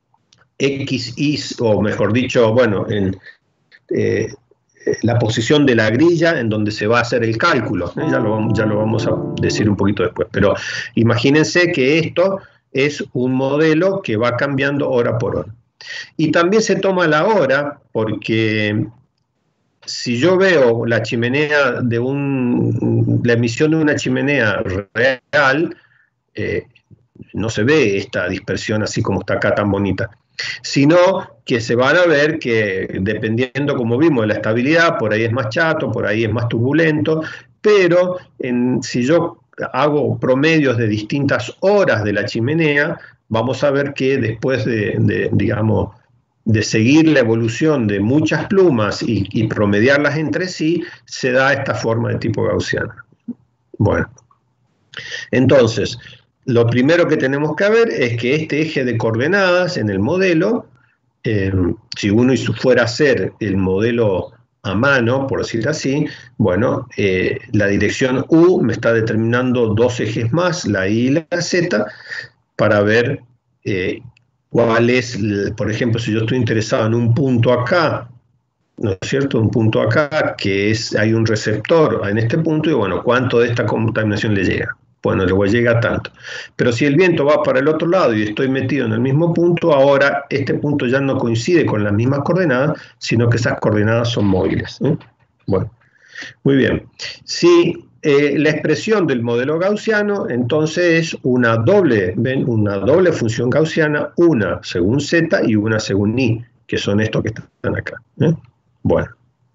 X, Y, o mejor dicho, bueno, en, eh, la posición de la grilla en donde se va a hacer el cálculo. ¿eh? Ya, lo, ya lo vamos a decir un poquito después. Pero imagínense que esto es un modelo que va cambiando hora por hora. Y también se toma la hora porque si yo veo la chimenea de un, la emisión de una chimenea real, eh, no se ve esta dispersión así como está acá tan bonita, sino que se van a ver que dependiendo, como vimos, de la estabilidad, por ahí es más chato, por ahí es más turbulento, pero en, si yo hago promedios de distintas horas de la chimenea, vamos a ver que después de, de digamos, de seguir la evolución de muchas plumas y, y promediarlas entre sí, se da esta forma de tipo gaussiana. Bueno, entonces, lo primero que tenemos que ver es que este eje de coordenadas en el modelo, eh, si uno fuera a hacer el modelo a mano, por decir así, bueno, eh, la dirección U me está determinando dos ejes más, la Y y la Z, para ver eh, cuál es, por ejemplo, si yo estoy interesado en un punto acá, ¿no es cierto? Un punto acá, que es, hay un receptor en este punto, y bueno, ¿cuánto de esta contaminación le llega? Bueno, le llega tanto. Pero si el viento va para el otro lado y estoy metido en el mismo punto, ahora este punto ya no coincide con las mismas coordenadas, sino que esas coordenadas son móviles. ¿eh? Bueno, muy bien. Si eh, la expresión del modelo gaussiano, entonces es una doble, ¿ven? Una doble función gaussiana, una según Z y una según Y, que son estos que están acá. ¿eh? Bueno,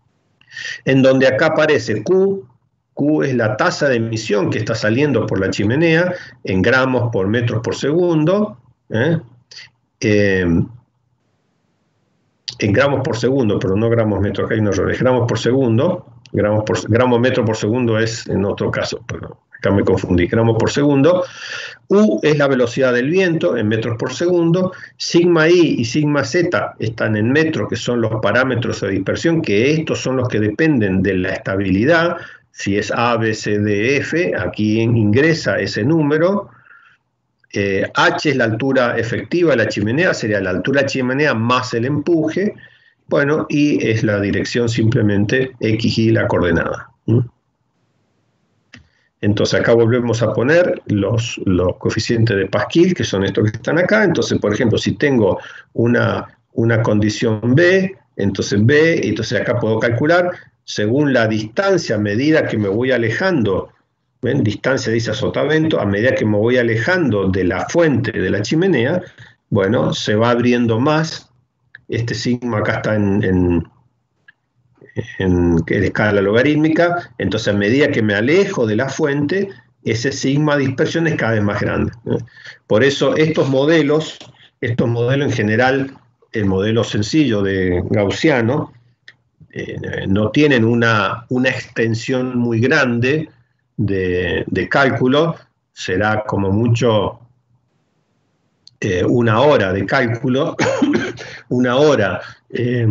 en donde acá aparece Q, Q es la tasa de emisión que está saliendo por la chimenea en gramos por metros por segundo, ¿eh? Eh, en gramos por segundo, pero no gramos metro, acá hay un error, es gramos por segundo, gramos, por, gramos metro por segundo es en otro caso, pero acá me confundí, gramos por segundo. U es la velocidad del viento en metros por segundo, sigma I y sigma Z están en metros, que son los parámetros de dispersión, que estos son los que dependen de la estabilidad. Si es A, B, C, D, F, aquí ingresa ese número. Eh, H es la altura efectiva de la chimenea, sería la altura de la chimenea más el empuje. Bueno, y es la dirección simplemente X, Y, la coordenada. ¿Mm? Entonces acá volvemos a poner los, los coeficientes de Pasquill, que son estos que están acá. Entonces, por ejemplo, si tengo una, una condición B, entonces B, entonces acá puedo calcular según la distancia, a medida que me voy alejando, ¿ven? Distancia dice sotavento, a medida que me voy alejando de la fuente de la chimenea, bueno, se va abriendo más. Este sigma acá está en, en, en, en escala logarítmica, entonces a medida que me alejo de la fuente, ese sigma de dispersión es cada vez más grande. ¿eh? Por eso estos modelos, estos modelos en general, el modelo sencillo de gaussiano, Eh, no tienen una, una extensión muy grande de, de cálculo, será como mucho eh, una hora de cálculo, una hora, eh,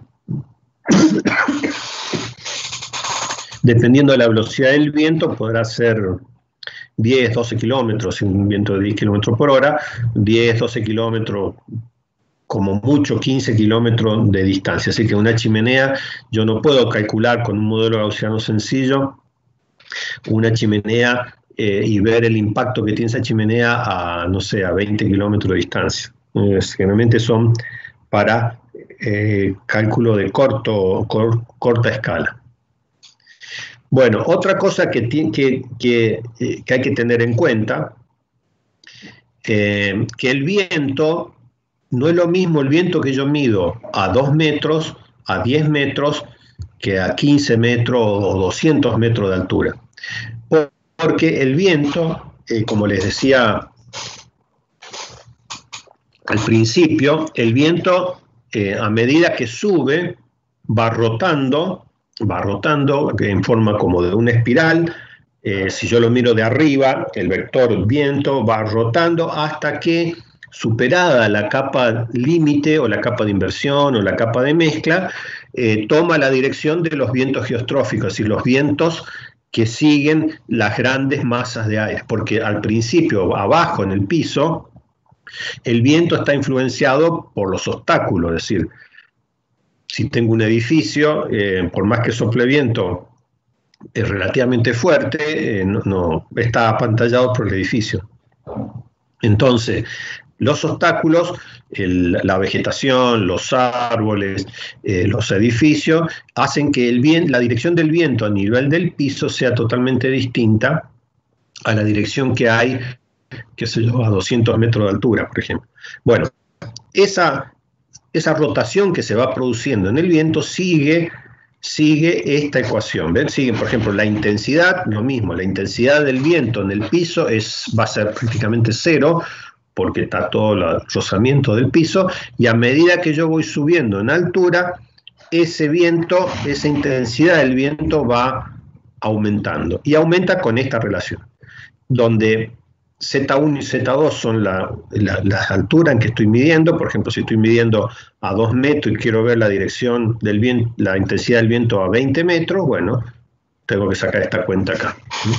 dependiendo de la velocidad del viento, podrá ser diez, doce kilómetros, un viento de diez kilómetros por hora, diez, doce kilómetros, como mucho quince kilómetros de distancia. Así que una chimenea, yo no puedo calcular con un modelo gaussiano sencillo una chimenea eh, y ver el impacto que tiene esa chimenea a, no sé, a veinte kilómetros de distancia. Eh, generalmente son para eh, cálculo de corto, cor, corta escala. Bueno, otra cosa que, que, que, que hay que tener en cuenta, eh, que el viento, no es lo mismo el viento que yo mido a dos metros, a diez metros, que a quince metros o doscientos metros de altura. Porque el viento, eh, como les decía al principio, el viento eh, a medida que sube va rotando, va rotando en forma como de una espiral. Eh, si yo lo miro de arriba, el vector viento va rotando hasta que, superada la capa límite o la capa de inversión o la capa de mezcla, eh, toma la dirección de los vientos geostróficos, es decir, los vientos que siguen las grandes masas de aire, porque al principio, abajo en el piso, el viento está influenciado por los obstáculos, es decir, si tengo un edificio, eh, por más que sople viento, es relativamente fuerte, eh, no, no, está apantallado por el edificio. Entonces, los obstáculos, el, la vegetación, los árboles, eh, los edificios, hacen que el vien, la dirección del viento a nivel del piso sea totalmente distinta a la dirección que hay, qué sé yo, a doscientos metros de altura, por ejemplo. Bueno, esa, esa rotación que se va produciendo en el viento sigue, sigue esta ecuación. ¿Ven? Sigue, por ejemplo, la intensidad, lo mismo, la intensidad del viento en el piso es, va a ser prácticamente cero, porque está todo el rozamiento del piso, y a medida que yo voy subiendo en altura, ese viento, esa intensidad del viento va aumentando, y aumenta con esta relación, donde Z uno y Z dos son la, la, las alturas en que estoy midiendo. Por ejemplo, si estoy midiendo a dos metros y quiero ver la dirección del viento, la intensidad del viento a veinte metros, bueno, tengo que sacar esta cuenta acá.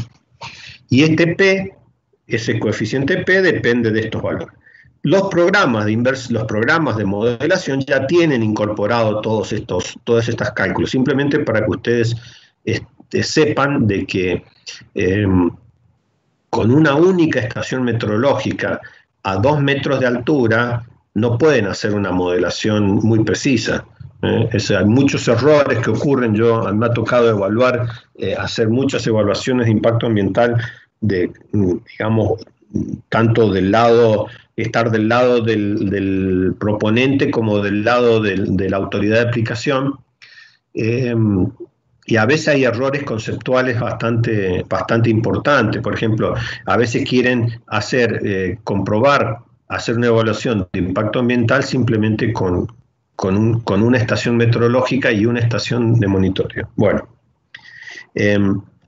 Y este P, ese coeficiente P, depende de estos valores. Los programas de invers, los programas de modelación ya tienen incorporado todos estos, todas estas cálculos, simplemente para que ustedes este, sepan de que eh, con una única estación meteorológica a dos metros de altura no pueden hacer una modelación muy precisa. ¿eh? Es, hay muchos errores que ocurren. Yo me ha tocado evaluar, eh, hacer muchas evaluaciones de impacto ambiental, de, digamos, tanto del lado, estar del lado del, del proponente como del lado del, de la autoridad de aplicación. Eh, Y a veces hay errores conceptuales bastante, bastante importantes. Por ejemplo, a veces quieren hacer, eh, comprobar, hacer una evaluación de impacto ambiental simplemente con, con, un, con una estación meteorológica y una estación de monitoreo. Bueno, eh,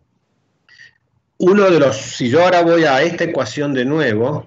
uno de los, si yo ahora voy a esta ecuación de nuevo,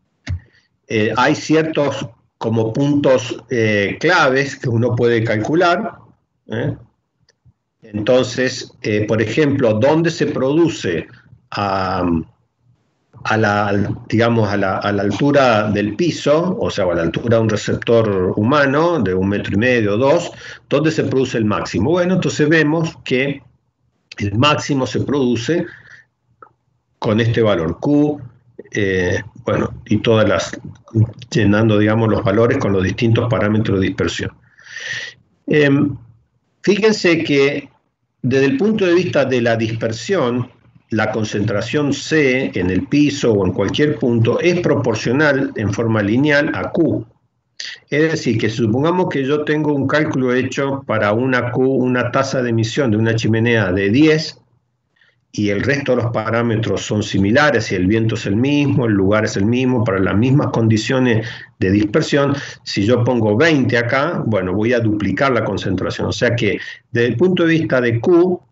eh, hay ciertos como puntos eh, claves que uno puede calcular, ¿eh? Entonces, eh, por ejemplo, ¿dónde se produce a, a, la, digamos, a, la, a la altura del piso, o sea, a la altura de un receptor humano de un metro y medio o dos, dónde se produce el máximo? Bueno, entonces vemos que el máximo se produce con este valor Q, eh, bueno, y todas las, llenando, digamos, los valores con los distintos parámetros de dispersión. Eh, Fíjense que desde el punto de vista de la dispersión, la concentración C en el piso o en cualquier punto es proporcional en forma lineal a Q. Es decir, que supongamos que yo tengo un cálculo hecho para una Q, una tasa de emisión de una chimenea de diez, y el resto de los parámetros son similares, y el viento es el mismo, el lugar es el mismo, para las mismas condiciones de dispersión. Si yo pongo veinte acá, bueno, voy a duplicar la concentración. O sea que desde el punto de vista de Q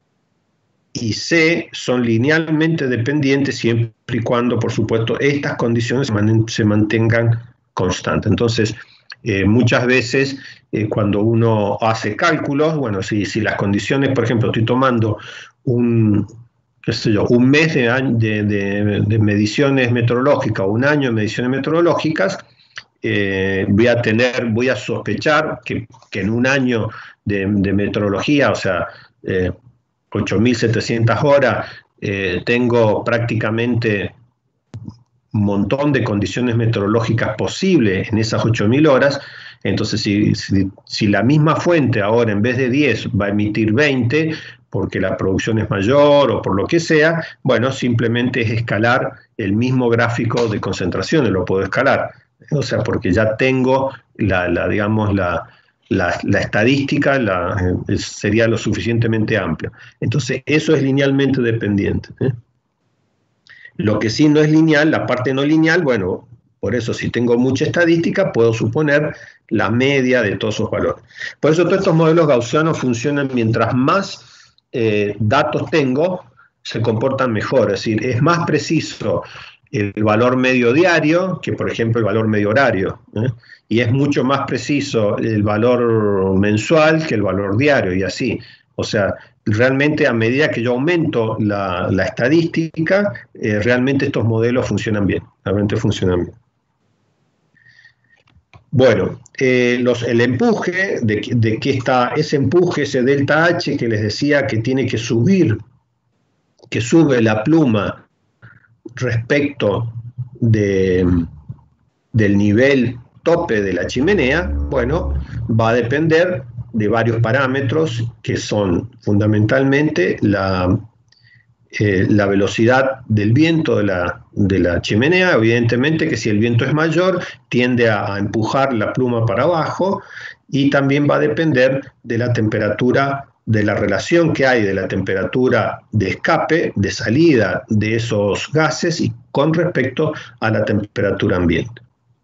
y C son linealmente dependientes siempre y cuando, por supuesto, estas condiciones se mantengan constantes. Entonces, eh, muchas veces eh, cuando uno hace cálculos, bueno, si, si las condiciones, por ejemplo, estoy tomando un, qué sé yo, un mes de, de, de, de mediciones meteorológicas o un año de mediciones meteorológicas, eh, voy a tener, voy a sospechar que, que en un año de, de meteorología, o sea, eh, ocho mil setecientas horas, eh, tengo prácticamente un montón de condiciones meteorológicas posibles en esas ocho mil horas. Entonces, si, si, si la misma fuente ahora en vez de diez va a emitir veinte, porque la producción es mayor o por lo que sea, bueno, simplemente es escalar el mismo gráfico de concentraciones, lo puedo escalar. O sea, porque ya tengo la, la digamos, la, la, la estadística la, eh, sería lo suficientemente amplia. Entonces, eso es linealmente dependiente, ¿eh? Lo que sí no es lineal, la parte no lineal, bueno, por eso si tengo mucha estadística, puedo suponer la media de todos esos valores. Por eso todos estos modelos gaussianos funcionan mientras más eh, datos tengo, se comportan mejor. Es decir, es más preciso el valor medio diario que, por ejemplo, el valor medio horario, ¿eh? Y es mucho más preciso el valor mensual que el valor diario, y así. O sea, realmente a medida que yo aumento la, la estadística, eh, realmente estos modelos funcionan bien, realmente funcionan bien. Bueno, eh, los, el empuje, de, de que está ese empuje, ese delta H que les decía que tiene que subir, que sube la pluma respecto de, del nivel tope de la chimenea, bueno, va a depender de varios parámetros que son fundamentalmente la, eh, la velocidad del viento de la, de la chimenea. Evidentemente que si el viento es mayor, tiende a, a empujar la pluma para abajo, y también va a depender de la temperatura, de la relación que hay de la temperatura de escape, de salida de esos gases y con respecto a la temperatura ambiente.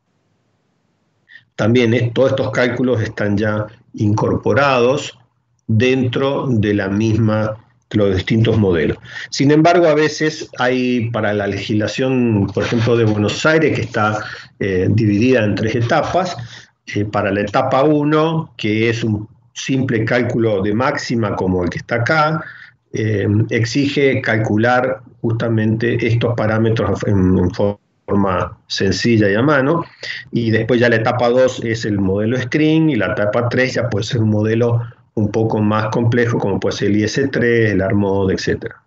También es, todos estos cálculos están ya incorporados dentro de la misma, de los distintos modelos. Sin embargo, a veces hay para la legislación, por ejemplo, de Buenos Aires, que está eh, dividida en tres etapas, eh, para la etapa uno, que es un simple cálculo de máxima como el que está acá, eh, exige calcular justamente estos parámetros en, en forma sencilla y a mano, y después ya la etapa dos es el modelo Screen, y la etapa tres ya puede ser un modelo un poco más complejo, como puede ser el I S tres, el ARMOD, etcétera.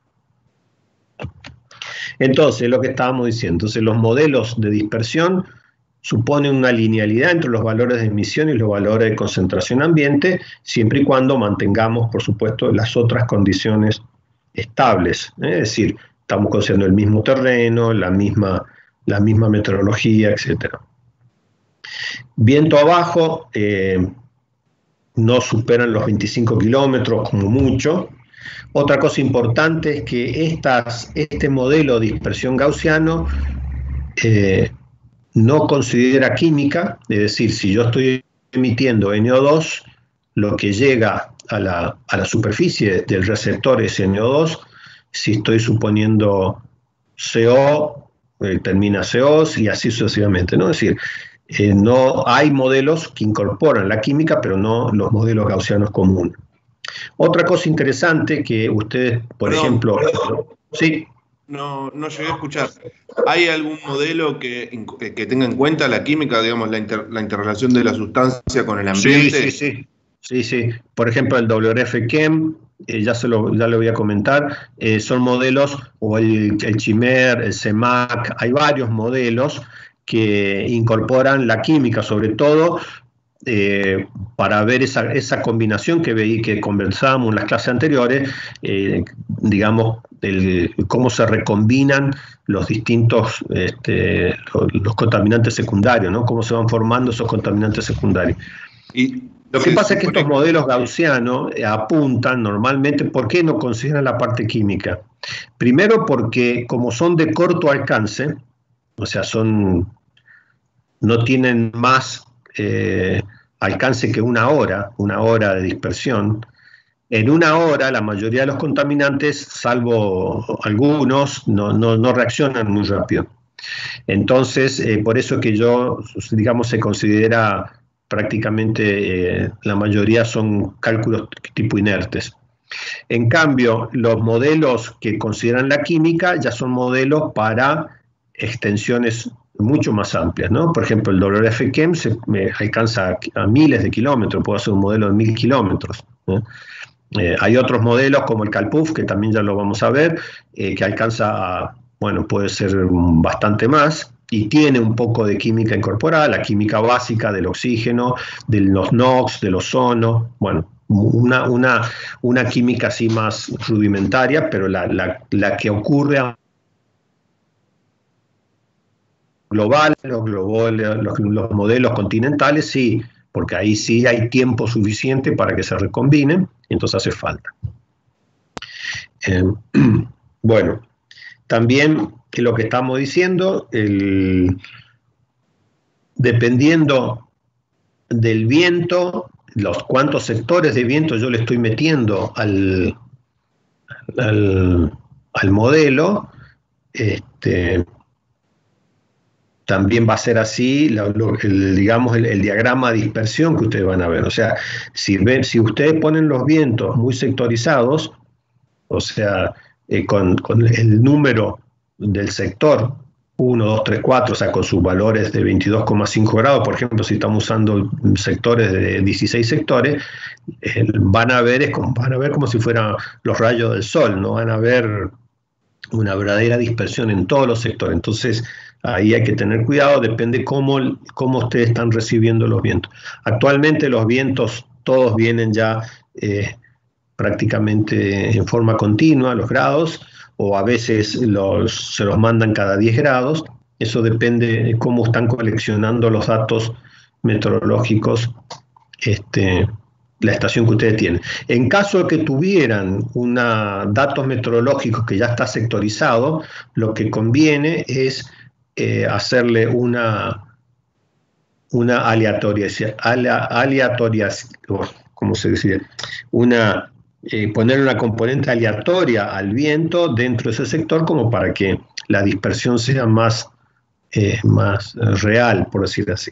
Entonces, lo que estábamos diciendo, entonces los modelos de dispersión suponen una linealidad entre los valores de emisión y los valores de concentración ambiente, siempre y cuando mantengamos, por supuesto, las otras condiciones estables, ¿eh? Es decir, estamos considerando el mismo terreno, la misma, la misma meteorología, etcétera. Viento abajo, eh, no superan los veinticinco kilómetros como mucho. Otra cosa importante es que estas, este modelo de dispersión gaussiano eh, no considera química, es decir, si yo estoy emitiendo N O dos, lo que llega a la, a la superficie del receptor es N O dos, si estoy suponiendo C O, eh, termina C O y así sucesivamente, ¿no? Es decir, eh, no hay modelos que incorporan la química, pero no los modelos gaussianos comunes. Otra cosa interesante que ustedes, por perdón, ejemplo... Perdón. Sí. No, no llegué a escuchar. ¿Hay algún modelo que, que tenga en cuenta la química, digamos, la, inter, la interrelación de la sustancia con el ambiente? Sí, sí, sí. sí, sí. Por ejemplo, el W R F Chem, eh, ya, se lo, ya lo voy a comentar, eh, son modelos, o el, el CHIMER, el CEMAC, hay varios modelos que incorporan la química, sobre todo eh, para ver esa, esa combinación que veí, que conversábamos en las clases anteriores, eh, digamos, el, cómo se recombinan los distintos, este, los, los contaminantes secundarios, ¿no? Cómo se van formando esos contaminantes secundarios. Y lo que pasa es que estos modelos gaussianos apuntan normalmente, ¿por qué no consideran la parte química? Primero porque como son de corto alcance, o sea, son, no tienen más eh, alcance que una hora, una hora de dispersión. En una hora la mayoría de los contaminantes, salvo algunos, no, no, no reaccionan muy rápido. Entonces, eh, por eso que yo, digamos, se considera prácticamente, eh, la mayoría son cálculos tipo inertes. En cambio, los modelos que consideran la química ya son modelos para extensiones mucho más amplias, ¿no? Por ejemplo, el W R F Chem se me alcanza a, a miles de kilómetros, puedo hacer un modelo de mil kilómetros, ¿no? Eh, hay otros modelos como el CalPUF, que también ya lo vamos a ver, eh, que alcanza a, bueno, puede ser bastante más, y tiene un poco de química incorporada, la química básica del oxígeno, de los NOx, del ozono, bueno, una, una, una química así más rudimentaria, pero la, la, la que ocurre a global, los, global los, los modelos continentales, sí, porque ahí sí hay tiempo suficiente para que se recombinen, entonces hace falta. Eh, bueno, también lo que estamos diciendo, el, dependiendo del viento, los cuántos sectores de viento yo le estoy metiendo al, al, al modelo, este, también va a ser así, lo, lo, el, digamos, el, el diagrama de dispersión que ustedes van a ver. O sea, si, ven, si ustedes ponen los vientos muy sectorizados, o sea, eh, con, con el número del sector uno, dos, tres, cuatro, o sea, con sus valores de veintidós coma cinco grados, por ejemplo, si estamos usando sectores de dieciséis sectores, eh, van a ver es como, van a ver como si fueran los rayos del sol, no van a ver una verdadera dispersión en todos los sectores. Entonces, ahí hay que tener cuidado, depende cómo, cómo ustedes están recibiendo los vientos. Actualmente los vientos todos vienen ya eh, prácticamente en forma continua, los grados, o a veces los, se los mandan cada diez grados. Eso depende de cómo están coleccionando los datos meteorológicos este, la estación que ustedes tienen. En caso de que tuvieran una, datos meteorológicos que ya está sectorizado, lo que conviene es eh, hacerle una, una aleatorización, aleatorias, ¿cómo se dice? Una... Eh, poner una componente aleatoria al viento dentro de ese sector como para que la dispersión sea más, eh, más real, por decir así.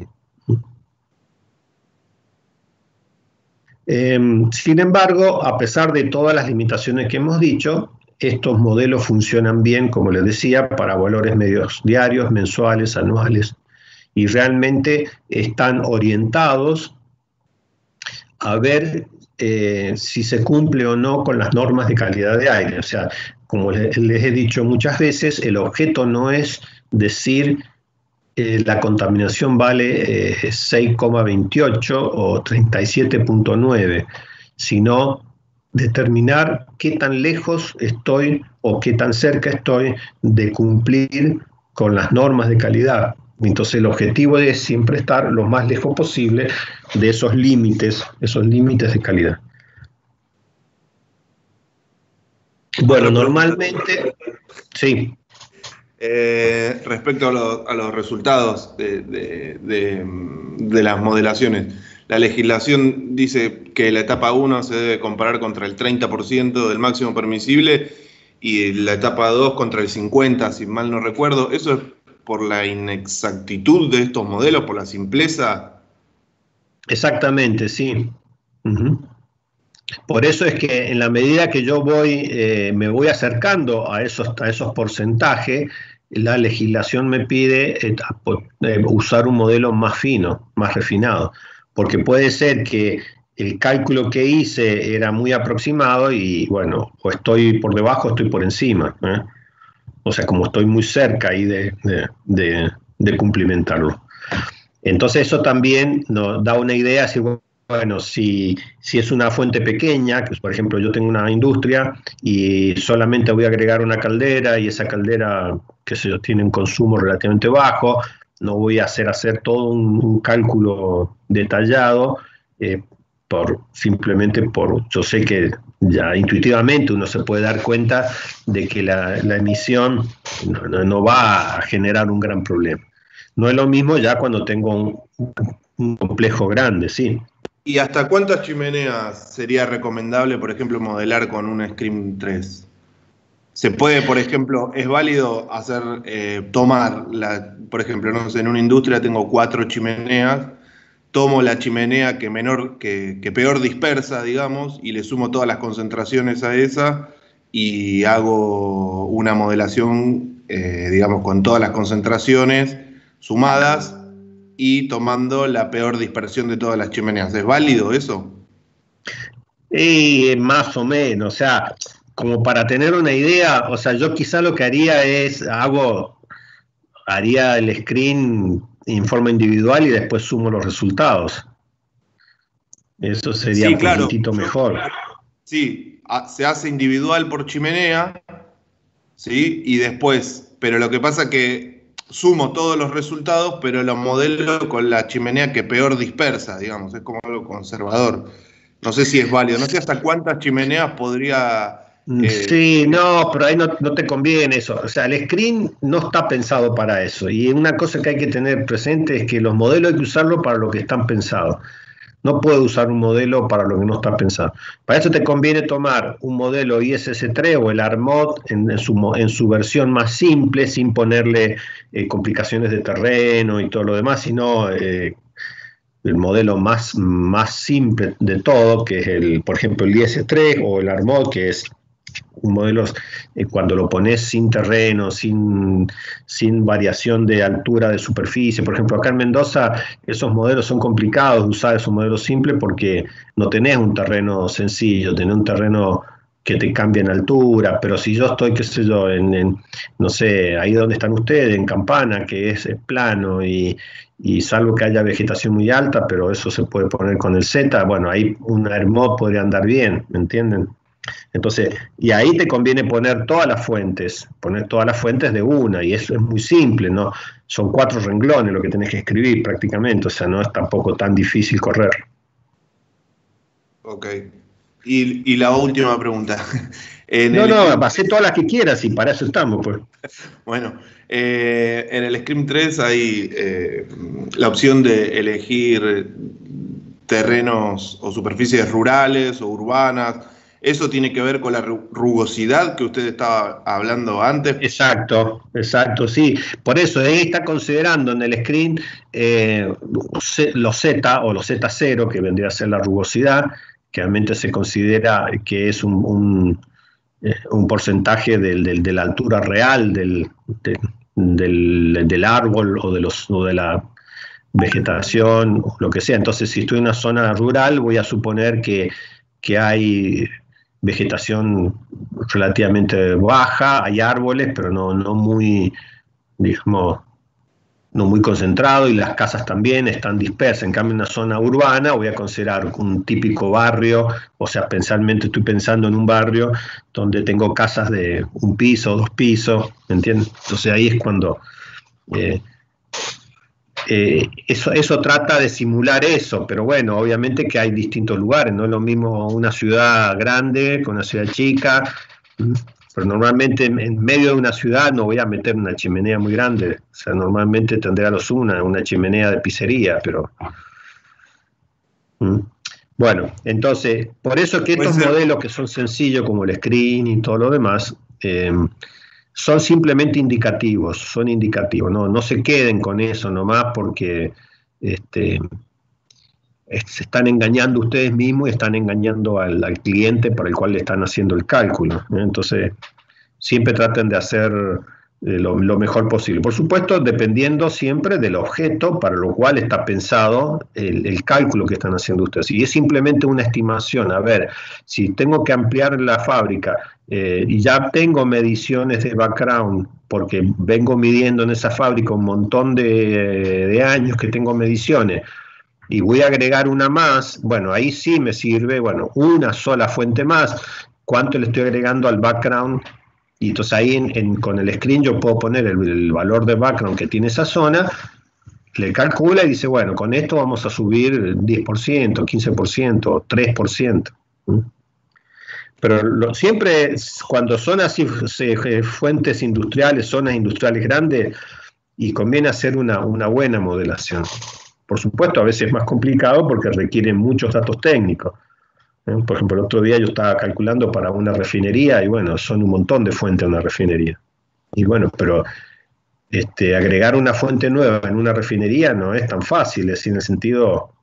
Eh, sin embargo, a pesar de todas las limitaciones que hemos dicho, estos modelos funcionan bien, como les decía, para valores medios diarios, mensuales, anuales, y realmente están orientados a ver Eh, si se cumple o no con las normas de calidad de aire. O sea, como les, les he dicho muchas veces, el objeto no es decir eh, la contaminación vale eh, seis coma veintiocho o treinta y siete punto nueve, sino determinar qué tan lejos estoy o qué tan cerca estoy de cumplir con las normas de calidad. Entonces el objetivo es siempre estar lo más lejos posible de esos límites, esos límites de calidad. Bueno, normalmente, sí. Eh, respecto a, lo, a los resultados de, de, de, de las modelaciones, la legislación dice que la etapa uno se debe comparar contra el treinta por ciento del máximo permisible y la etapa dos contra el cincuenta por ciento, si mal no recuerdo. ¿Eso es por la inexactitud de estos modelos, por la simpleza? Exactamente, sí. Uh-huh. Por eso es que en la medida que yo voy, eh, me voy acercando a esos, a esos porcentajes, la legislación me pide eh, eh, usar un modelo más fino, más refinado, porque puede ser que el cálculo que hice era muy aproximado y bueno, o estoy por debajo o estoy por encima, ¿eh? O sea, como estoy muy cerca ahí de, de, de, de cumplimentarlo. Entonces eso también nos da una idea, si, bueno, si, si es una fuente pequeña, que por ejemplo yo tengo una industria y solamente voy a agregar una caldera y esa caldera, qué sé yo, tiene un consumo relativamente bajo, no voy a hacer, hacer todo un, un cálculo detallado, eh, por, simplemente por, yo sé que ya intuitivamente uno se puede dar cuenta de que la, la emisión no, no, no va a generar un gran problema. No es lo mismo ya cuando tengo un, un complejo grande, sí. ¿Y hasta cuántas chimeneas sería recomendable, por ejemplo, modelar con un Scream tres? Se puede, por ejemplo, es válido hacer, eh, tomar, la, por ejemplo, no sé, en una industria tengo cuatro chimeneas, tomo la chimenea que, menor, que, que peor dispersa, digamos, y le sumo todas las concentraciones a esa y hago una modelación, eh, digamos, con todas las concentraciones sumadas y tomando la peor dispersión de todas las chimeneas. ¿Es válido eso? Y más o menos, o sea, como para tener una idea, o sea, yo quizá lo que haría es, hago, haría el screen en forma individual y después sumo los resultados. Eso sería Sí, un claro. poquitito mejor. Sí, a- se hace individual por chimenea, ¿sí? Y después, pero lo que pasa que sumo todos los resultados, pero lo modelo con la chimenea que peor dispersa, digamos, es como algo conservador. No sé si es válido, no sé hasta cuántas chimeneas podría... eh, Sí, no, pero ahí no, no te conviene eso. O sea, el screen no está pensado para eso. Y una cosa que hay que tener presente es que los modelos hay que usarlos para lo que están pensados. No puedes usar un modelo para lo que no está pensado. Para eso te conviene tomar un modelo I S S tres o el ARMOD en, en, su, en su versión más simple, sin ponerle eh, complicaciones de terreno y todo lo demás, sino eh, el modelo más, más simple de todo, que es el, por ejemplo, el I S S tres o el ARMOD, que es un modelo eh, cuando lo pones sin terreno, sin, sin variación de altura de superficie. Por ejemplo, acá en Mendoza esos modelos son complicados de usar, esos modelos simples, porque no tenés un terreno sencillo, tenés un terreno que te cambia en altura, pero si yo estoy, qué sé yo, en, en no sé, ahí donde están ustedes, en Campana, que es, es plano, y, y salvo que haya vegetación muy alta, pero eso se puede poner con el Z, bueno, ahí un ARMOD podría andar bien, ¿me entienden? Entonces, y ahí te conviene poner todas las fuentes, poner todas las fuentes de una, y eso es muy simple, ¿no? Son cuatro renglones lo que tenés que escribir prácticamente, o sea, no es tampoco tan difícil correr. Ok. Y, y la última pregunta. En no, el no, Scream... hacé todas las que quieras y para eso estamos, pues. Bueno, eh, en el Scream tres hay eh, la opción de elegir terrenos o superficies rurales o urbanas. ¿Eso tiene que ver con la rugosidad que usted estaba hablando antes? Exacto, exacto, sí. Por eso ahí está considerando en el screen eh, los Z o los Z cero, que vendría a ser la rugosidad, que realmente se considera que es un, un, eh, un porcentaje del, del, de la altura real del, de, del, del árbol o de, los, o de la vegetación, o lo que sea. Entonces, si estoy en una zona rural, voy a suponer que, que hay vegetación relativamente baja, hay árboles, pero no, no muy, digamos, no muy concentrado, y las casas también están dispersas. En cambio, en una zona urbana voy a considerar un típico barrio, o sea, pensalmente estoy pensando en un barrio donde tengo casas de un piso, dos pisos, ¿me entiendes? Entonces ahí es cuando... Eh, Eh, eso, eso trata de simular eso, pero bueno, obviamente que hay distintos lugares, no es lo mismo una ciudad grande con una ciudad chica, pero normalmente en, en medio de una ciudad no voy a meter una chimenea muy grande, o sea, normalmente tendré a los una, una chimenea de pizzería, pero... ¿Mm? Bueno, entonces, por eso es que estos modelos que son sencillos, como el screen y todo lo demás, eh, son simplemente indicativos, son indicativos, no, no se queden con eso nomás, porque este, se están engañando ustedes mismos y están engañando al, al cliente para el cual le están haciendo el cálculo, ¿eh? Entonces, siempre traten de hacer eh, lo, lo mejor posible. Por supuesto, dependiendo siempre del objeto para lo cual está pensado el, el cálculo que están haciendo ustedes. Y es simplemente una estimación. A ver, si tengo que ampliar la fábrica eh, y ya tengo mediciones de background, porque vengo midiendo en esa fábrica un montón de, de años que tengo mediciones, y voy a agregar una más, bueno, ahí sí me sirve, bueno, una sola fuente más, ¿cuánto le estoy agregando al background? Y entonces ahí en, en, con el screen yo puedo poner el, el valor de background que tiene esa zona, le calcula y dice, bueno, con esto vamos a subir diez por ciento, quince por ciento, tres por ciento. ¿Mm? Pero lo, siempre cuando son así se, fuentes industriales, zonas industriales grandes, y conviene hacer una, una buena modelación. Por supuesto, a veces es más complicado porque requieren muchos datos técnicos. ¿Eh? Por ejemplo, el otro día yo estaba calculando para una refinería y bueno, son un montón de fuentes en una refinería. Y bueno, pero este, agregar una fuente nueva en una refinería no es tan fácil, es en el sentido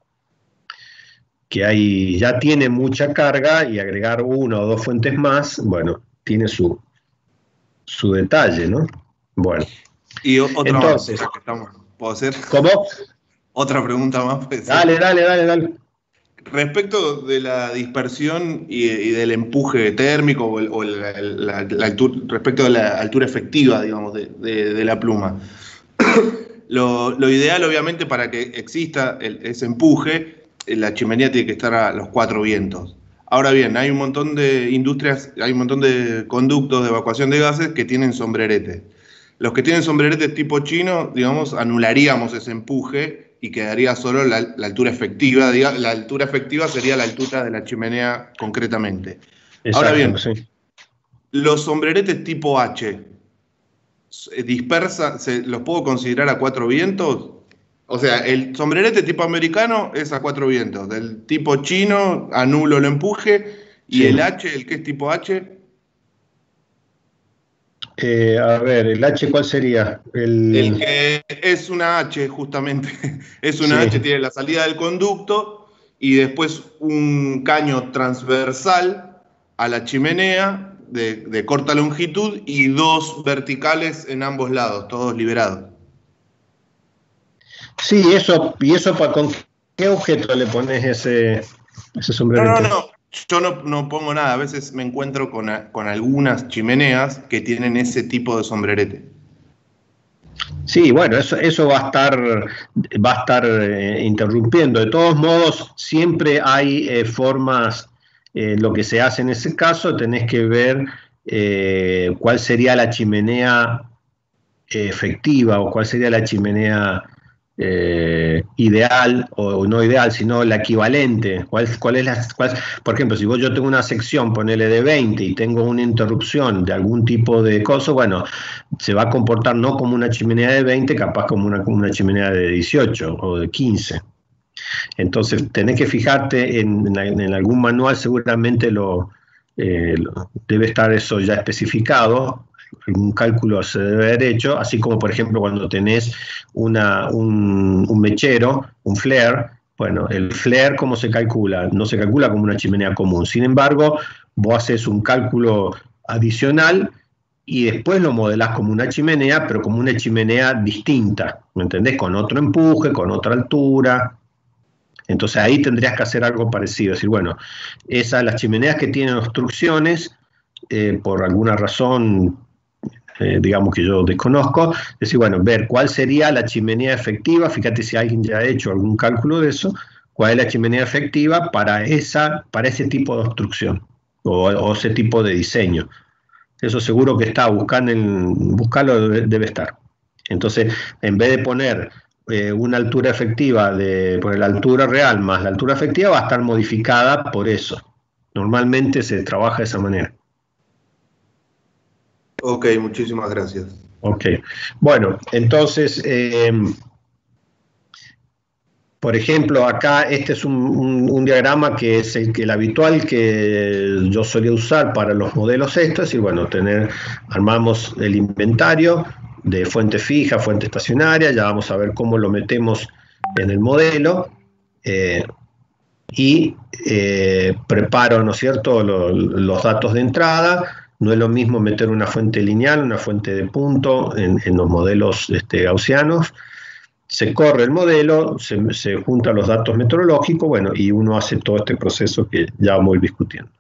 que hay, ya tiene mucha carga, y agregar una o dos fuentes más, bueno, tiene su, su detalle, ¿no? Bueno. Y otra Entonces, más, estamos, ¿puedo hacer? ¿Cómo? Otra pregunta más. Pues, dale, dale, dale, dale. Respecto de la dispersión y, y del empuje térmico o, el, o la, la, la altura, respecto de la altura efectiva, digamos, de, de, de la pluma, lo, lo ideal, obviamente, para que exista el, ese empuje la chimenea tiene que estar a los cuatro vientos. Ahora bien, hay un montón de industrias, hay un montón de conductos de evacuación de gases que tienen sombrerete. Los que tienen sombrerete tipo chino, digamos, anularíamos ese empuje y quedaría solo la, la altura efectiva. La altura efectiva sería la altura de la chimenea concretamente. Exacto, ahora bien, sí. Los sombreretes tipo H, dispersa, se, ¿los puedo considerar a cuatro vientos? O sea, el sombrerete tipo americano es a cuatro vientos. Del tipo chino, anulo el empuje. ¿Y sí. el H, el que es tipo H? Eh, a ver, ¿el H cuál sería? El, el que es una H, justamente. Es una sí. H, tiene la salida del conducto y después un caño transversal a la chimenea de, de corta longitud y dos verticales en ambos lados, todos liberados. Sí, eso, ¿y eso para con qué objeto le pones ese, ese sombrerete? No, no, no, yo no, no pongo nada, a veces me encuentro con, a, con algunas chimeneas que tienen ese tipo de sombrerete. Sí, bueno, eso, eso va a estar, va a estar eh, interrumpiendo. De todos modos, siempre hay eh, formas, eh, lo que se hace en ese caso, tenés que ver eh, cuál sería la chimenea eh, efectiva o cuál sería la chimenea Eh, ideal o, o no ideal, sino la equivalente. ¿Cuál, cuál es la, cuál, por ejemplo, si vos yo tengo una sección, ponele de veinte y tengo una interrupción de algún tipo de cosa, bueno, se va a comportar no como una chimenea de veinte, capaz como una, como una chimenea de dieciocho o de quince. Entonces tenés que fijarte en, en, en algún manual, seguramente lo, eh, lo debe estar eso ya especificado. Algún cálculo se debe haber hecho, así como por ejemplo cuando tenés una, un, un mechero, un flare, bueno, el flare ¿cómo se calcula? No se calcula como una chimenea común, sin embargo, vos haces un cálculo adicional y después lo modelás como una chimenea, pero como una chimenea distinta, ¿me entendés? Con otro empuje, con otra altura. Entonces ahí tendrías que hacer algo parecido, es decir, bueno, esas, las chimeneas que tienen obstrucciones, eh, por alguna razón, Eh, digamos que yo desconozco, es decir, bueno, ver cuál sería la chimenea efectiva, fíjate si alguien ya ha hecho algún cálculo de eso, cuál es la chimenea efectiva para, esa, para ese tipo de obstrucción o, o ese tipo de diseño. Eso seguro que está, buscan en, buscarlo debe, debe estar. Entonces, en vez de poner eh, una altura efectiva, de, por la altura real más la altura efectiva, va a estar modificada por eso. Normalmente se trabaja de esa manera. Ok, muchísimas gracias. Ok, bueno, entonces, eh, por ejemplo, acá este es un, un, un diagrama que es el, el habitual que yo solía usar para los modelos estos, y bueno, tener, armamos el inventario de fuente fija, fuente estacionaria, ya vamos a ver cómo lo metemos en el modelo, eh, y eh, preparo, ¿no es cierto?, lo, los datos de entrada. No es lo mismo meter una fuente lineal, una fuente de punto en, en los modelos este, gaussianos. Se corre el modelo, se, se juntan los datos meteorológicos, bueno, y uno hace todo este proceso que ya vamos a ir discutiendo.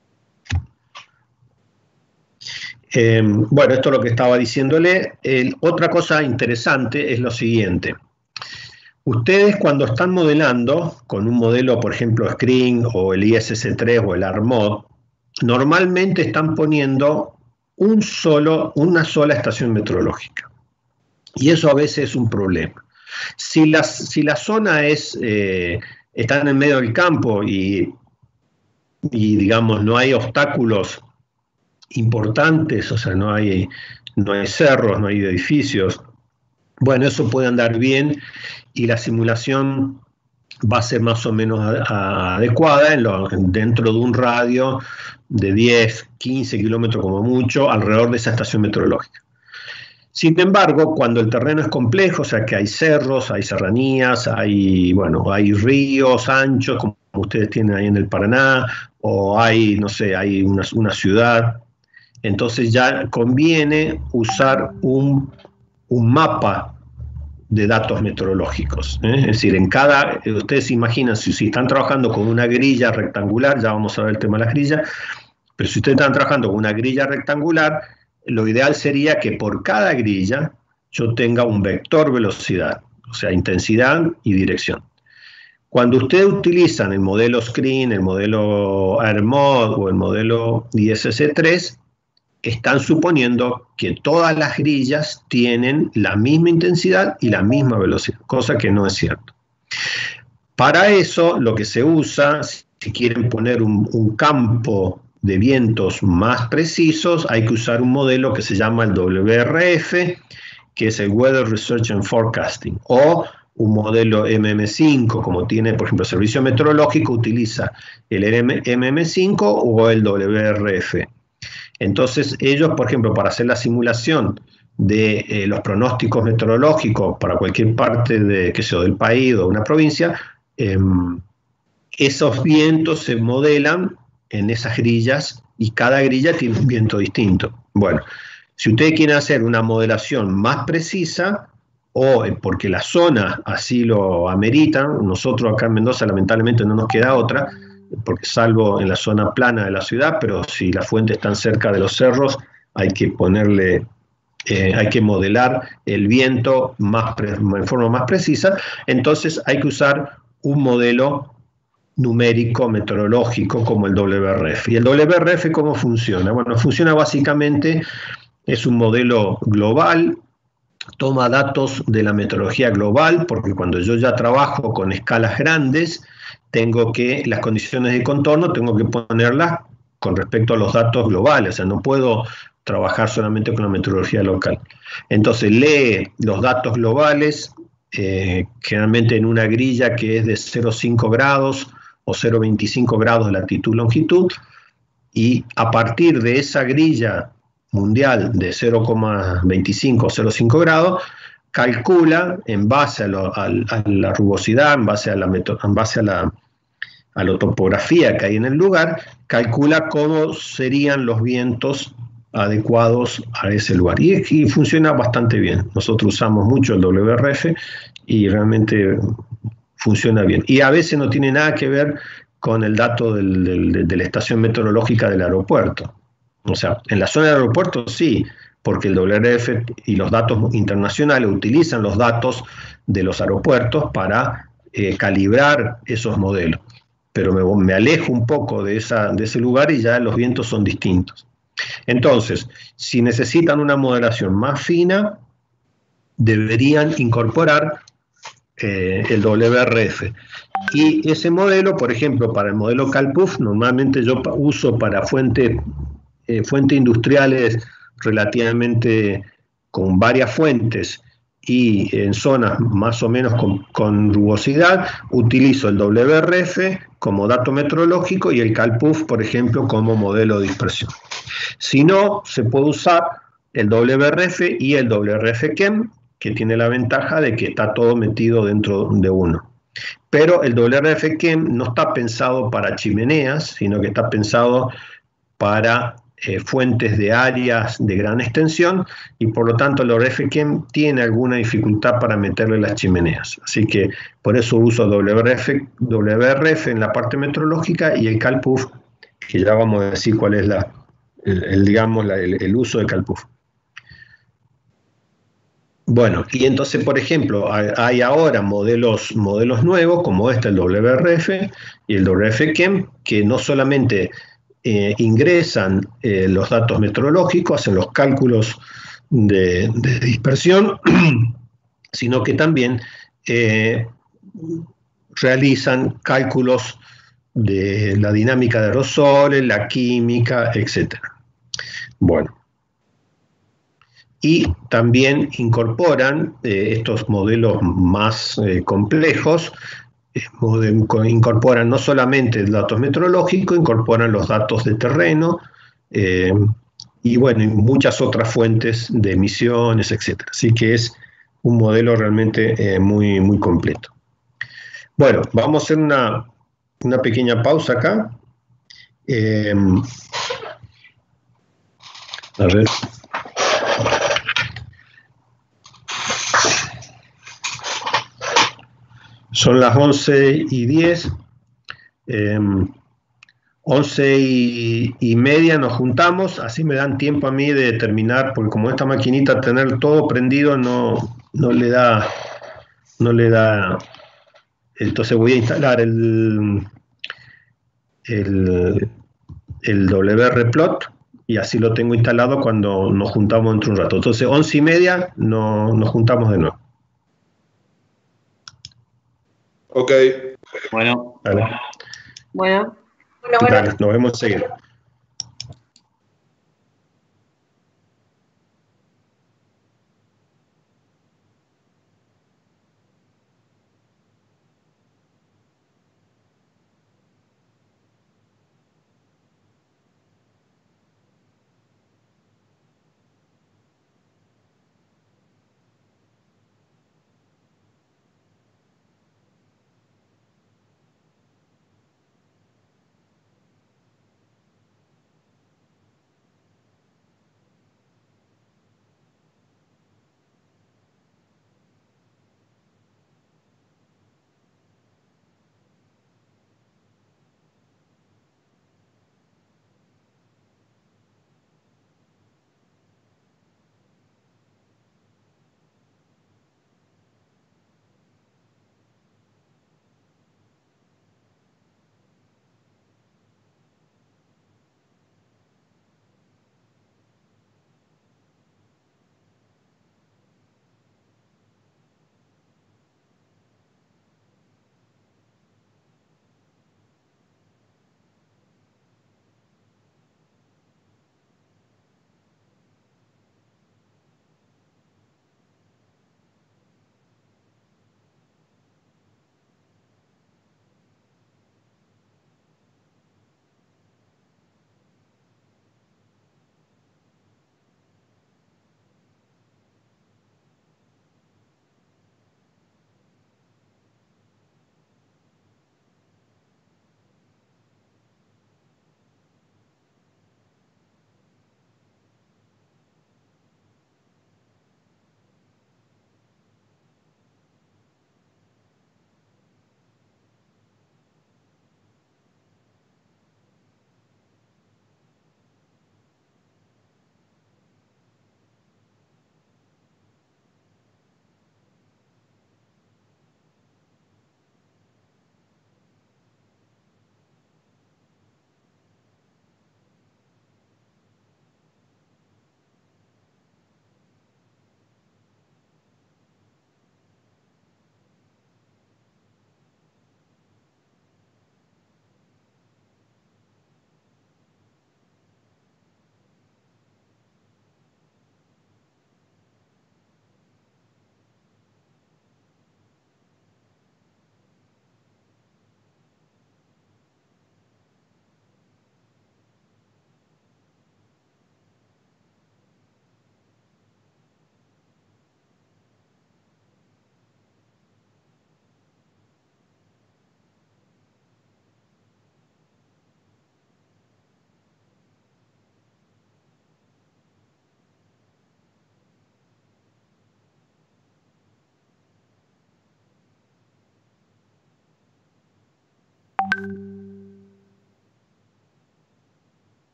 Eh, bueno, esto es lo que estaba diciéndole. El, otra cosa interesante es lo siguiente. Ustedes cuando están modelando con un modelo, por ejemplo, Screen o el I S S tres o el ARMOD, normalmente están poniendo un solo, una sola estación meteorológica. Y eso a veces es un problema. Si la, si la zona es, eh, está en el medio del campo y, y, digamos, no hay obstáculos importantes, o sea, no hay, no hay cerros, no hay edificios, bueno, eso puede andar bien y la simulación va a ser más o menos a, a, adecuada en lo, dentro de un radio de diez, quince kilómetros como mucho, alrededor de esa estación meteorológica. Sin embargo, cuando el terreno es complejo, o sea que hay cerros, hay serranías, hay, bueno, hay ríos anchos, como ustedes tienen ahí en el Paraná, o hay, no sé, hay una, una ciudad, entonces ya conviene usar un, un mapa de datos meteorológicos, ¿eh? Es decir, en cada, ustedes se imaginan, si, si están trabajando con una grilla rectangular, ya vamos a ver el tema de las grillas, pero si ustedes están trabajando con una grilla rectangular, lo ideal sería que por cada grilla yo tenga un vector velocidad, o sea, intensidad y dirección. Cuando ustedes utilizan el modelo Screen, el modelo AirMod o el modelo I S C tres, están suponiendo que todas las grillas tienen la misma intensidad y la misma velocidad, cosa que no es cierto. Para eso, lo que se usa, si quieren poner un, un campo de vientos más precisos, hay que usar un modelo que se llama el W R F, que es el Weather Research and Forecasting, o un modelo M M cinco, como tiene, por ejemplo, el Servicio Meteorológico, utiliza el M M cinco o el W R F. Entonces, ellos, por ejemplo, para hacer la simulación de eh, los pronósticos meteorológicos para cualquier parte de, qué sé yo, del país o de una provincia, eh, esos vientos se modelan en esas grillas y cada grilla tiene un viento distinto. Bueno, si ustedes quieren hacer una modelación más precisa, o porque la zona así lo ameritan, nosotros acá en Mendoza lamentablemente no nos queda otra, porque salvo en la zona plana de la ciudad, pero si las fuentes están cerca de los cerros, hay que ponerle, eh, hay que modelar el viento más en forma más precisa, entonces hay que usar un modelo numérico meteorológico como el W R F. ¿Y el W R F cómo funciona? Bueno, funciona básicamente, es un modelo global, toma datos de la meteorología global, porque cuando yo ya trabajo con escalas grandes, tengo que, las condiciones de contorno, tengo que ponerlas con respecto a los datos globales, o sea, no puedo trabajar solamente con la meteorología local. Entonces lee los datos globales, eh, generalmente en una grilla que es de cero coma cinco grados o cero coma veinticinco grados de latitud-longitud, y a partir de esa grilla mundial de cero coma veinticinco o cero coma cinco grados, calcula en base a, lo, a, a la rugosidad, en base, a la, en base a, la, a la topografía que hay en el lugar, calcula cómo serían los vientos adecuados a ese lugar. Y, y funciona bastante bien. Nosotros usamos mucho el W R F y realmente funciona bien. Y a veces no tiene nada que ver con el dato del, del, de la estación meteorológica del aeropuerto. O sea, en la zona del aeropuerto sí, porque el W R F y los datos internacionales utilizan los datos de los aeropuertos para eh, calibrar esos modelos. Pero me, me alejo un poco de, esa, de ese lugar y ya los vientos son distintos. Entonces, si necesitan una modelación más fina, deberían incorporar eh, el W R F. Y ese modelo, por ejemplo, para el modelo CalPUF, normalmente yo uso para fuentes eh, fuentes industriales relativamente con varias fuentes y en zonas más o menos con, con rugosidad, utilizo el W R F como dato meteorológico y el CalPUF, por ejemplo, como modelo de dispersión. Si no, se puede usar el W R F y el W R F Chem, que tiene la ventaja de que está todo metido dentro de uno. Pero el W R F Chem no está pensado para chimeneas, sino que está pensado para eh, fuentes de áreas de gran extensión, y por lo tanto el W R F Chem tiene alguna dificultad para meterle las chimeneas. Así que por eso uso W R F, W R F en la parte meteorológica y el CalPUF, que ya vamos a decir cuál es la, el, el, digamos, la, el, el uso de CalPUF. Bueno, y entonces, por ejemplo, hay, hay ahora modelos, modelos nuevos, como este, el W R F y el W R F Chem, que no solamente eh, ingresan eh, los datos meteorológicos, hacen los cálculos de, de dispersión, sino que también eh, realizan cálculos de la dinámica de aerosoles, la química, etcétera. Bueno. Y también incorporan eh, estos modelos más eh, complejos, eh, incorporan no solamente datos meteorológicos, incorporan los datos de terreno, eh, y bueno, y muchas otras fuentes de emisiones, etcétera. Así que es un modelo realmente eh, muy, muy completo. Bueno, vamos a hacer una, una pequeña pausa acá. Eh, a ver... Son las once y diez, eh, once y, y media nos juntamos, así me dan tiempo a mí de terminar, porque como esta maquinita tener todo prendido no, no le da, no le da entonces voy a instalar el, el, el wrplot y así lo tengo instalado cuando nos juntamos dentro de un rato. Entonces, once y media no, nos juntamos de nuevo. Ok. Bueno. Vale. Bueno. Bueno, bueno. Dale, nos vemos enseguida.